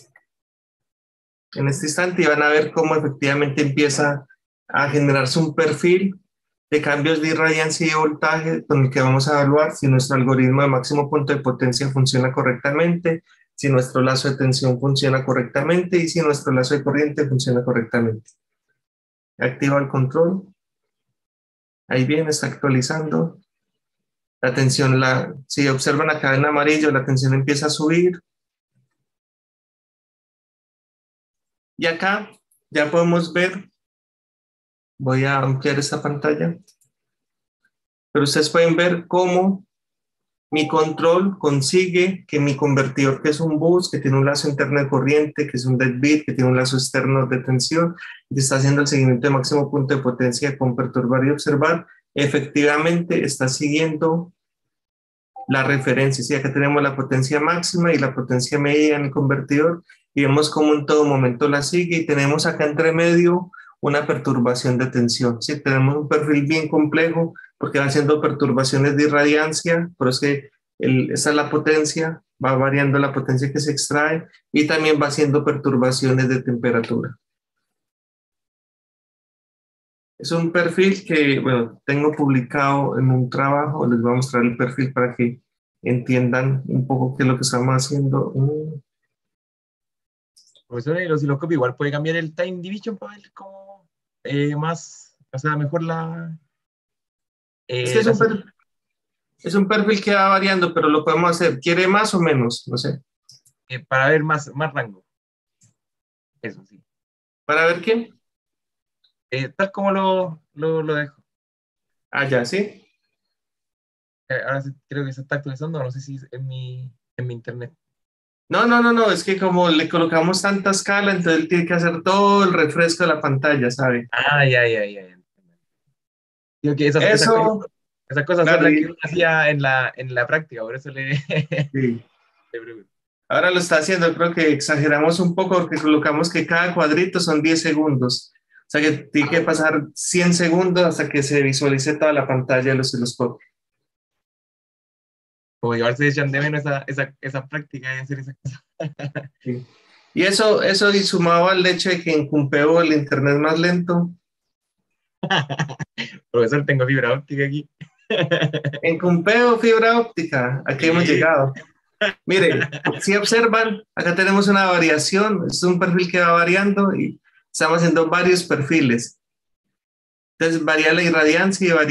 en este instante y van a ver cómo efectivamente empieza a generarse un perfil de cambios de irradiancia y de voltaje con el que vamos a evaluar si nuestro algoritmo de máximo punto de potencia funciona correctamente, si nuestro lazo de tensión funciona correctamente y si nuestro lazo de corriente funciona correctamente. Activa el control. Ahí viene, está actualizando. La tensión, si observan acá en amarillo, la tensión empieza a subir. Y acá ya podemos ver, voy a ampliar esta pantalla, pero ustedes pueden ver cómo mi control consigue que mi convertidor, que es un bus, que tiene un lazo interno de corriente, que es un deadbeat, que tiene un lazo externo de tensión, y está haciendo el seguimiento de máximo punto de potencia con perturbar y observar, efectivamente está siguiendo la referencia. Sí, acá tenemos la potencia máxima y la potencia media en el convertidor, y vemos cómo en todo momento la sigue, y tenemos acá entre medio una perturbación de tensión. Sí, tenemos un perfil bien complejo porque va haciendo perturbaciones de irradiancia, pero es que esa es la potencia, va variando la potencia que se extrae y también va haciendo perturbaciones de temperatura. Es un perfil que, bueno, tengo publicado en un trabajo, les voy a mostrar el perfil para que entiendan un poco qué es lo que estamos haciendo.
Profesor, el osciloscopio igual puede cambiar el time division para ver cómo más, o sea, mejor la...
Es que es un perfil que va variando, pero lo podemos hacer. ¿Quiere más o menos? No sé.
Para ver más rango. Eso sí.
¿Para ver qué?
Tal como lo dejo.
Ah, ya, sí.
Ahora sí, creo que se está actualizando, no sé si es en mi internet.
No, es que como le colocamos tanta escala, entonces él tiene que hacer todo el refresco de la pantalla, ¿sabe?
Ah, ya. Digo que esas cosas
claro,
son las que uno hacía en la práctica, por eso le
sí.
pregunto.
Ahora lo está haciendo, creo que exageramos un poco porque colocamos que cada cuadrito son 10 segundos. O sea que tiene que pasar 100 segundos hasta que se visualice toda la pantalla del osciloscopio.
Como igual se echan de menos esa práctica de hacer esas cosas.
Sí. Y eso y sumado al hecho de que en Cumpeo el internet es más lento.
Profesor, tengo fibra óptica aquí.
En Cumpeo, fibra óptica, aquí hemos llegado. Mire, si observan, acá tenemos una variación, es un perfil que va variando y estamos haciendo varios perfiles. Entonces varía la irradiancia y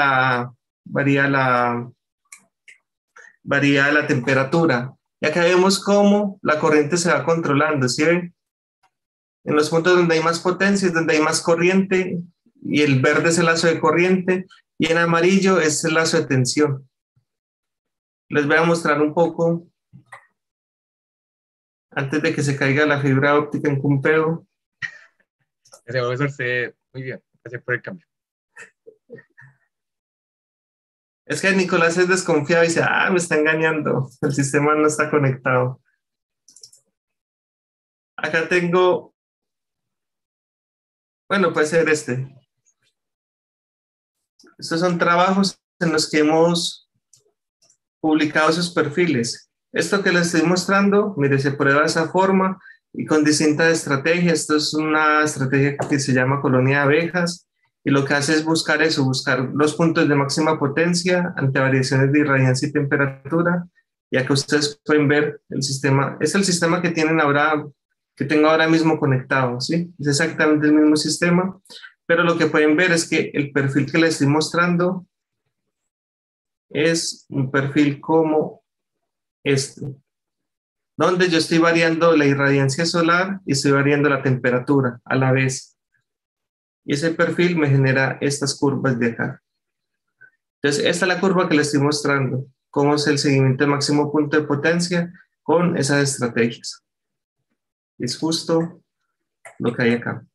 varía la temperatura. Y acá vemos cómo la corriente se va controlando, ¿sí ven? En los puntos donde hay más potencia es donde hay más corriente, y el verde es el lazo de corriente, y en amarillo es el lazo de tensión. Les voy a mostrar un poco, antes de que se caiga la fibra óptica en Cumpeo.
Ese profesor se ve muy bien. Gracias por el cambio.
Es que Nicolás es desconfiado y dice, me está engañando, el sistema no está conectado. Acá tengo, bueno, puede ser este. Estos son trabajos en los que hemos publicado esos perfiles. Esto que les estoy mostrando, mire, se prueba de esa forma y con distintas estrategias. Esto es una estrategia que se llama colonia de abejas, y lo que hace es buscar los puntos de máxima potencia ante variaciones de irradiancia y temperatura. Y acá ustedes pueden ver el sistema, es el sistema que tengo ahora mismo conectado, ¿sí? Es exactamente el mismo sistema, pero lo que pueden ver es que el perfil que les estoy mostrando es un perfil como este, donde yo estoy variando la irradiancia solar y estoy variando la temperatura a la vez. Y ese perfil me genera estas curvas de acá. Entonces, esta es la curva que les estoy mostrando, cómo es el seguimiento de máximo punto de potencia con esas estrategias. Es justo lo que hay acá.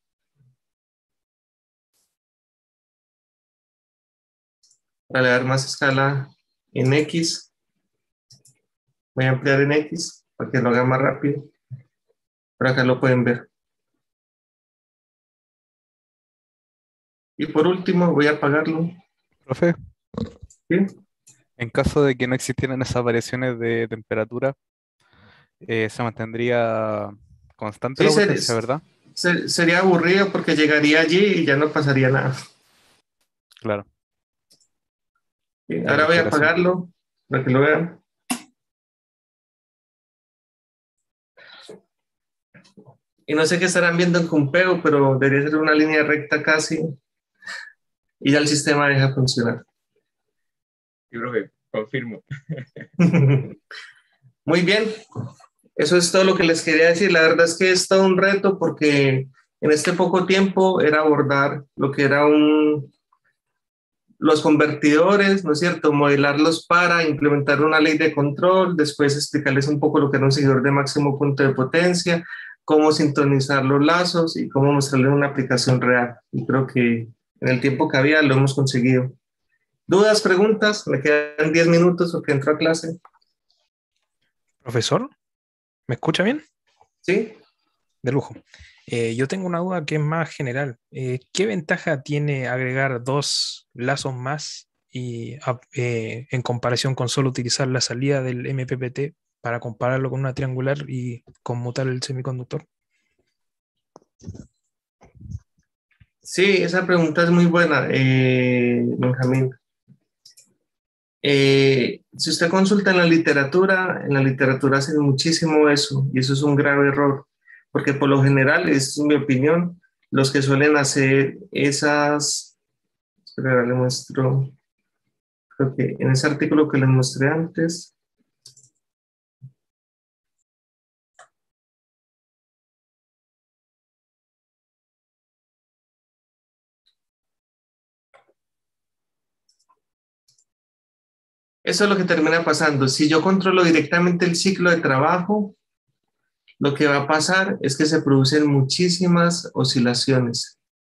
Para dar más escala en X, voy a ampliar en X para que lo haga más rápido. Por acá lo pueden ver. Y por último, voy a apagarlo.
Profe,
¿Sí?
en caso de que no existieran esas variaciones de temperatura, se mantendría constante la
Sí,
potencia, ¿verdad?
sería aburrido porque llegaría allí y ya no pasaría nada.
Claro.
Sí,
Tiene
ahora voy a
mucha razón.
apagarlo para que lo vean. Y no sé qué estarán viendo en Cumpeo, pero debería ser una línea recta casi. Y ya el sistema deja funcionar.
Sí, profe, confirmo.
Muy bien. Eso es todo lo que les quería decir. La verdad es que es todo un reto porque en este poco tiempo era abordar lo que era los convertidores, ¿no es cierto? Modelarlos para implementar una ley de control, después explicarles un poco lo que era un seguidor de máximo punto de potencia, cómo sintonizar los lazos y cómo mostrarles una aplicación real. Y creo que en el tiempo que había lo hemos conseguido. ¿Dudas, preguntas? Me quedan 10 minutos porque entro a clase.
Profesor, ¿me escucha bien?
¿Sí?
De lujo. Yo tengo una duda que es más general. ¿Qué ventaja tiene agregar dos lazos más en comparación con solo utilizar la salida del MPPT para compararlo con una triangular y conmutar el semiconductor?
Sí, esa pregunta es muy buena, Benjamín. Si usted consulta en la literatura hacen muchísimo eso, y eso es un grave error, porque por lo general, es mi opinión, los que suelen hacer espera, le muestro, creo que en ese artículo que les mostré antes, eso es lo que termina pasando. Si yo controlo directamente el ciclo de trabajo, lo que va a pasar es que se producen muchísimas oscilaciones.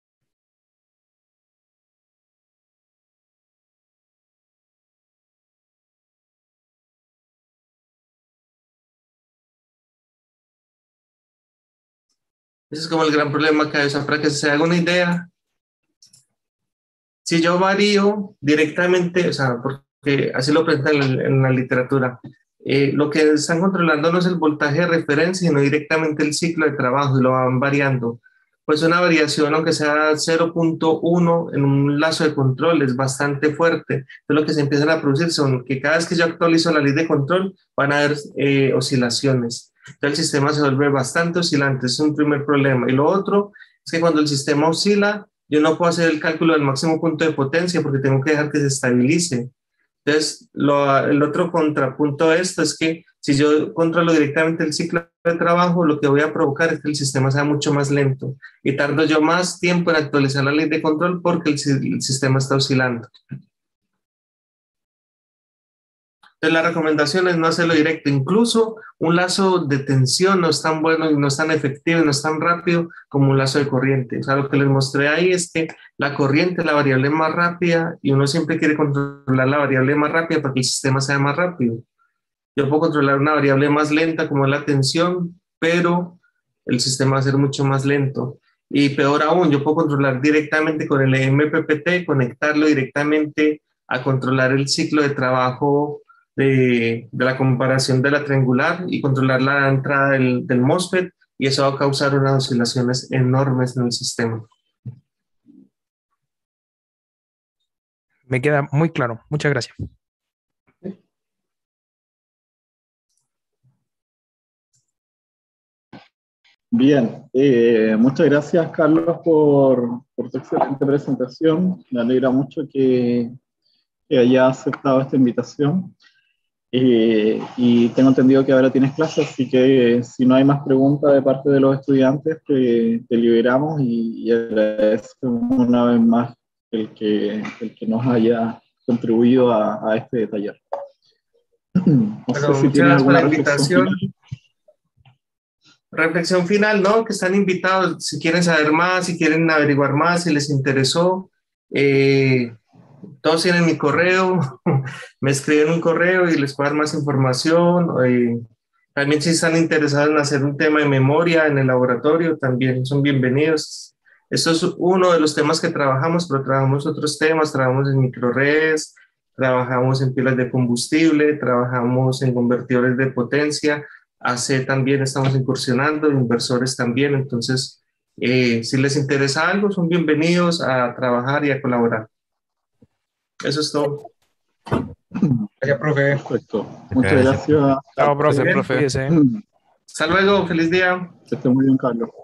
Ese es como el gran problema que hay. O sea, para que se haga una idea, si yo varío directamente, o sea, porque que así lo presentan en la literatura. Lo que están controlando no es el voltaje de referencia, sino directamente el ciclo de trabajo y lo van variando. Pues una variación, aunque sea 0.1 en un lazo de control, es bastante fuerte. Entonces lo que se empiezan a producir son que cada vez que yo actualizo la ley de control van a haber oscilaciones. Entonces el sistema se vuelve bastante oscilante, es un primer problema. Y lo otro es que cuando el sistema oscila, yo no puedo hacer el cálculo del máximo punto de potencia porque tengo que dejar que se estabilice. Entonces, el otro contrapunto a esto es que si yo controlo directamente el ciclo de trabajo, lo que voy a provocar es que el sistema sea mucho más lento y tardo yo más tiempo en actualizar la ley de control porque el sistema está oscilando. Entonces, la recomendación es no hacerlo directo. Incluso un lazo de tensión no es tan bueno y no es tan efectivo y no es tan rápido como un lazo de corriente. O sea, lo que les mostré ahí es que la corriente es la variable más rápida y uno siempre quiere controlar la variable más rápida para que el sistema sea más rápido. Yo puedo controlar una variable más lenta como es la tensión, pero el sistema va a ser mucho más lento. Y peor aún, yo puedo controlar directamente con el MPPT, conectarlo directamente a controlar el ciclo de trabajo de la comparación de la triangular y controlar la entrada del MOSFET, y eso va a causar unas oscilaciones enormes en el sistema.
Me queda muy claro. Muchas gracias.
Bien, muchas gracias, Carlos, por tu excelente presentación. Me alegra mucho que hayas aceptado esta invitación. Y tengo entendido que ahora tienes clases, así que si no hay más preguntas de parte de los estudiantes, te liberamos y agradecemos una vez más el que nos haya contribuido a este taller. No sé si tienes alguna reflexión final.
Reflexión final, ¿no? Que están invitados, si quieren saber más, si quieren averiguar más, si les interesó. Todos tienen mi correo, me escriben un correo y les puedo dar más información. También si están interesados en hacer un tema de memoria en el laboratorio, también son bienvenidos. Esto es uno de los temas que trabajamos, pero trabajamos otros temas, trabajamos en microredes, trabajamos en pilas de combustible, trabajamos en convertidores de potencia, AC también estamos incursionando, inversores también. Entonces, si les interesa algo, son bienvenidos a trabajar y a colaborar. Eso es todo.
Gracias, profe.
Perfecto. Muchas gracias.
Chao, profe.
Bien.
Cuídese.
Hasta luego, feliz día.
Que esté muy bien, Carlos.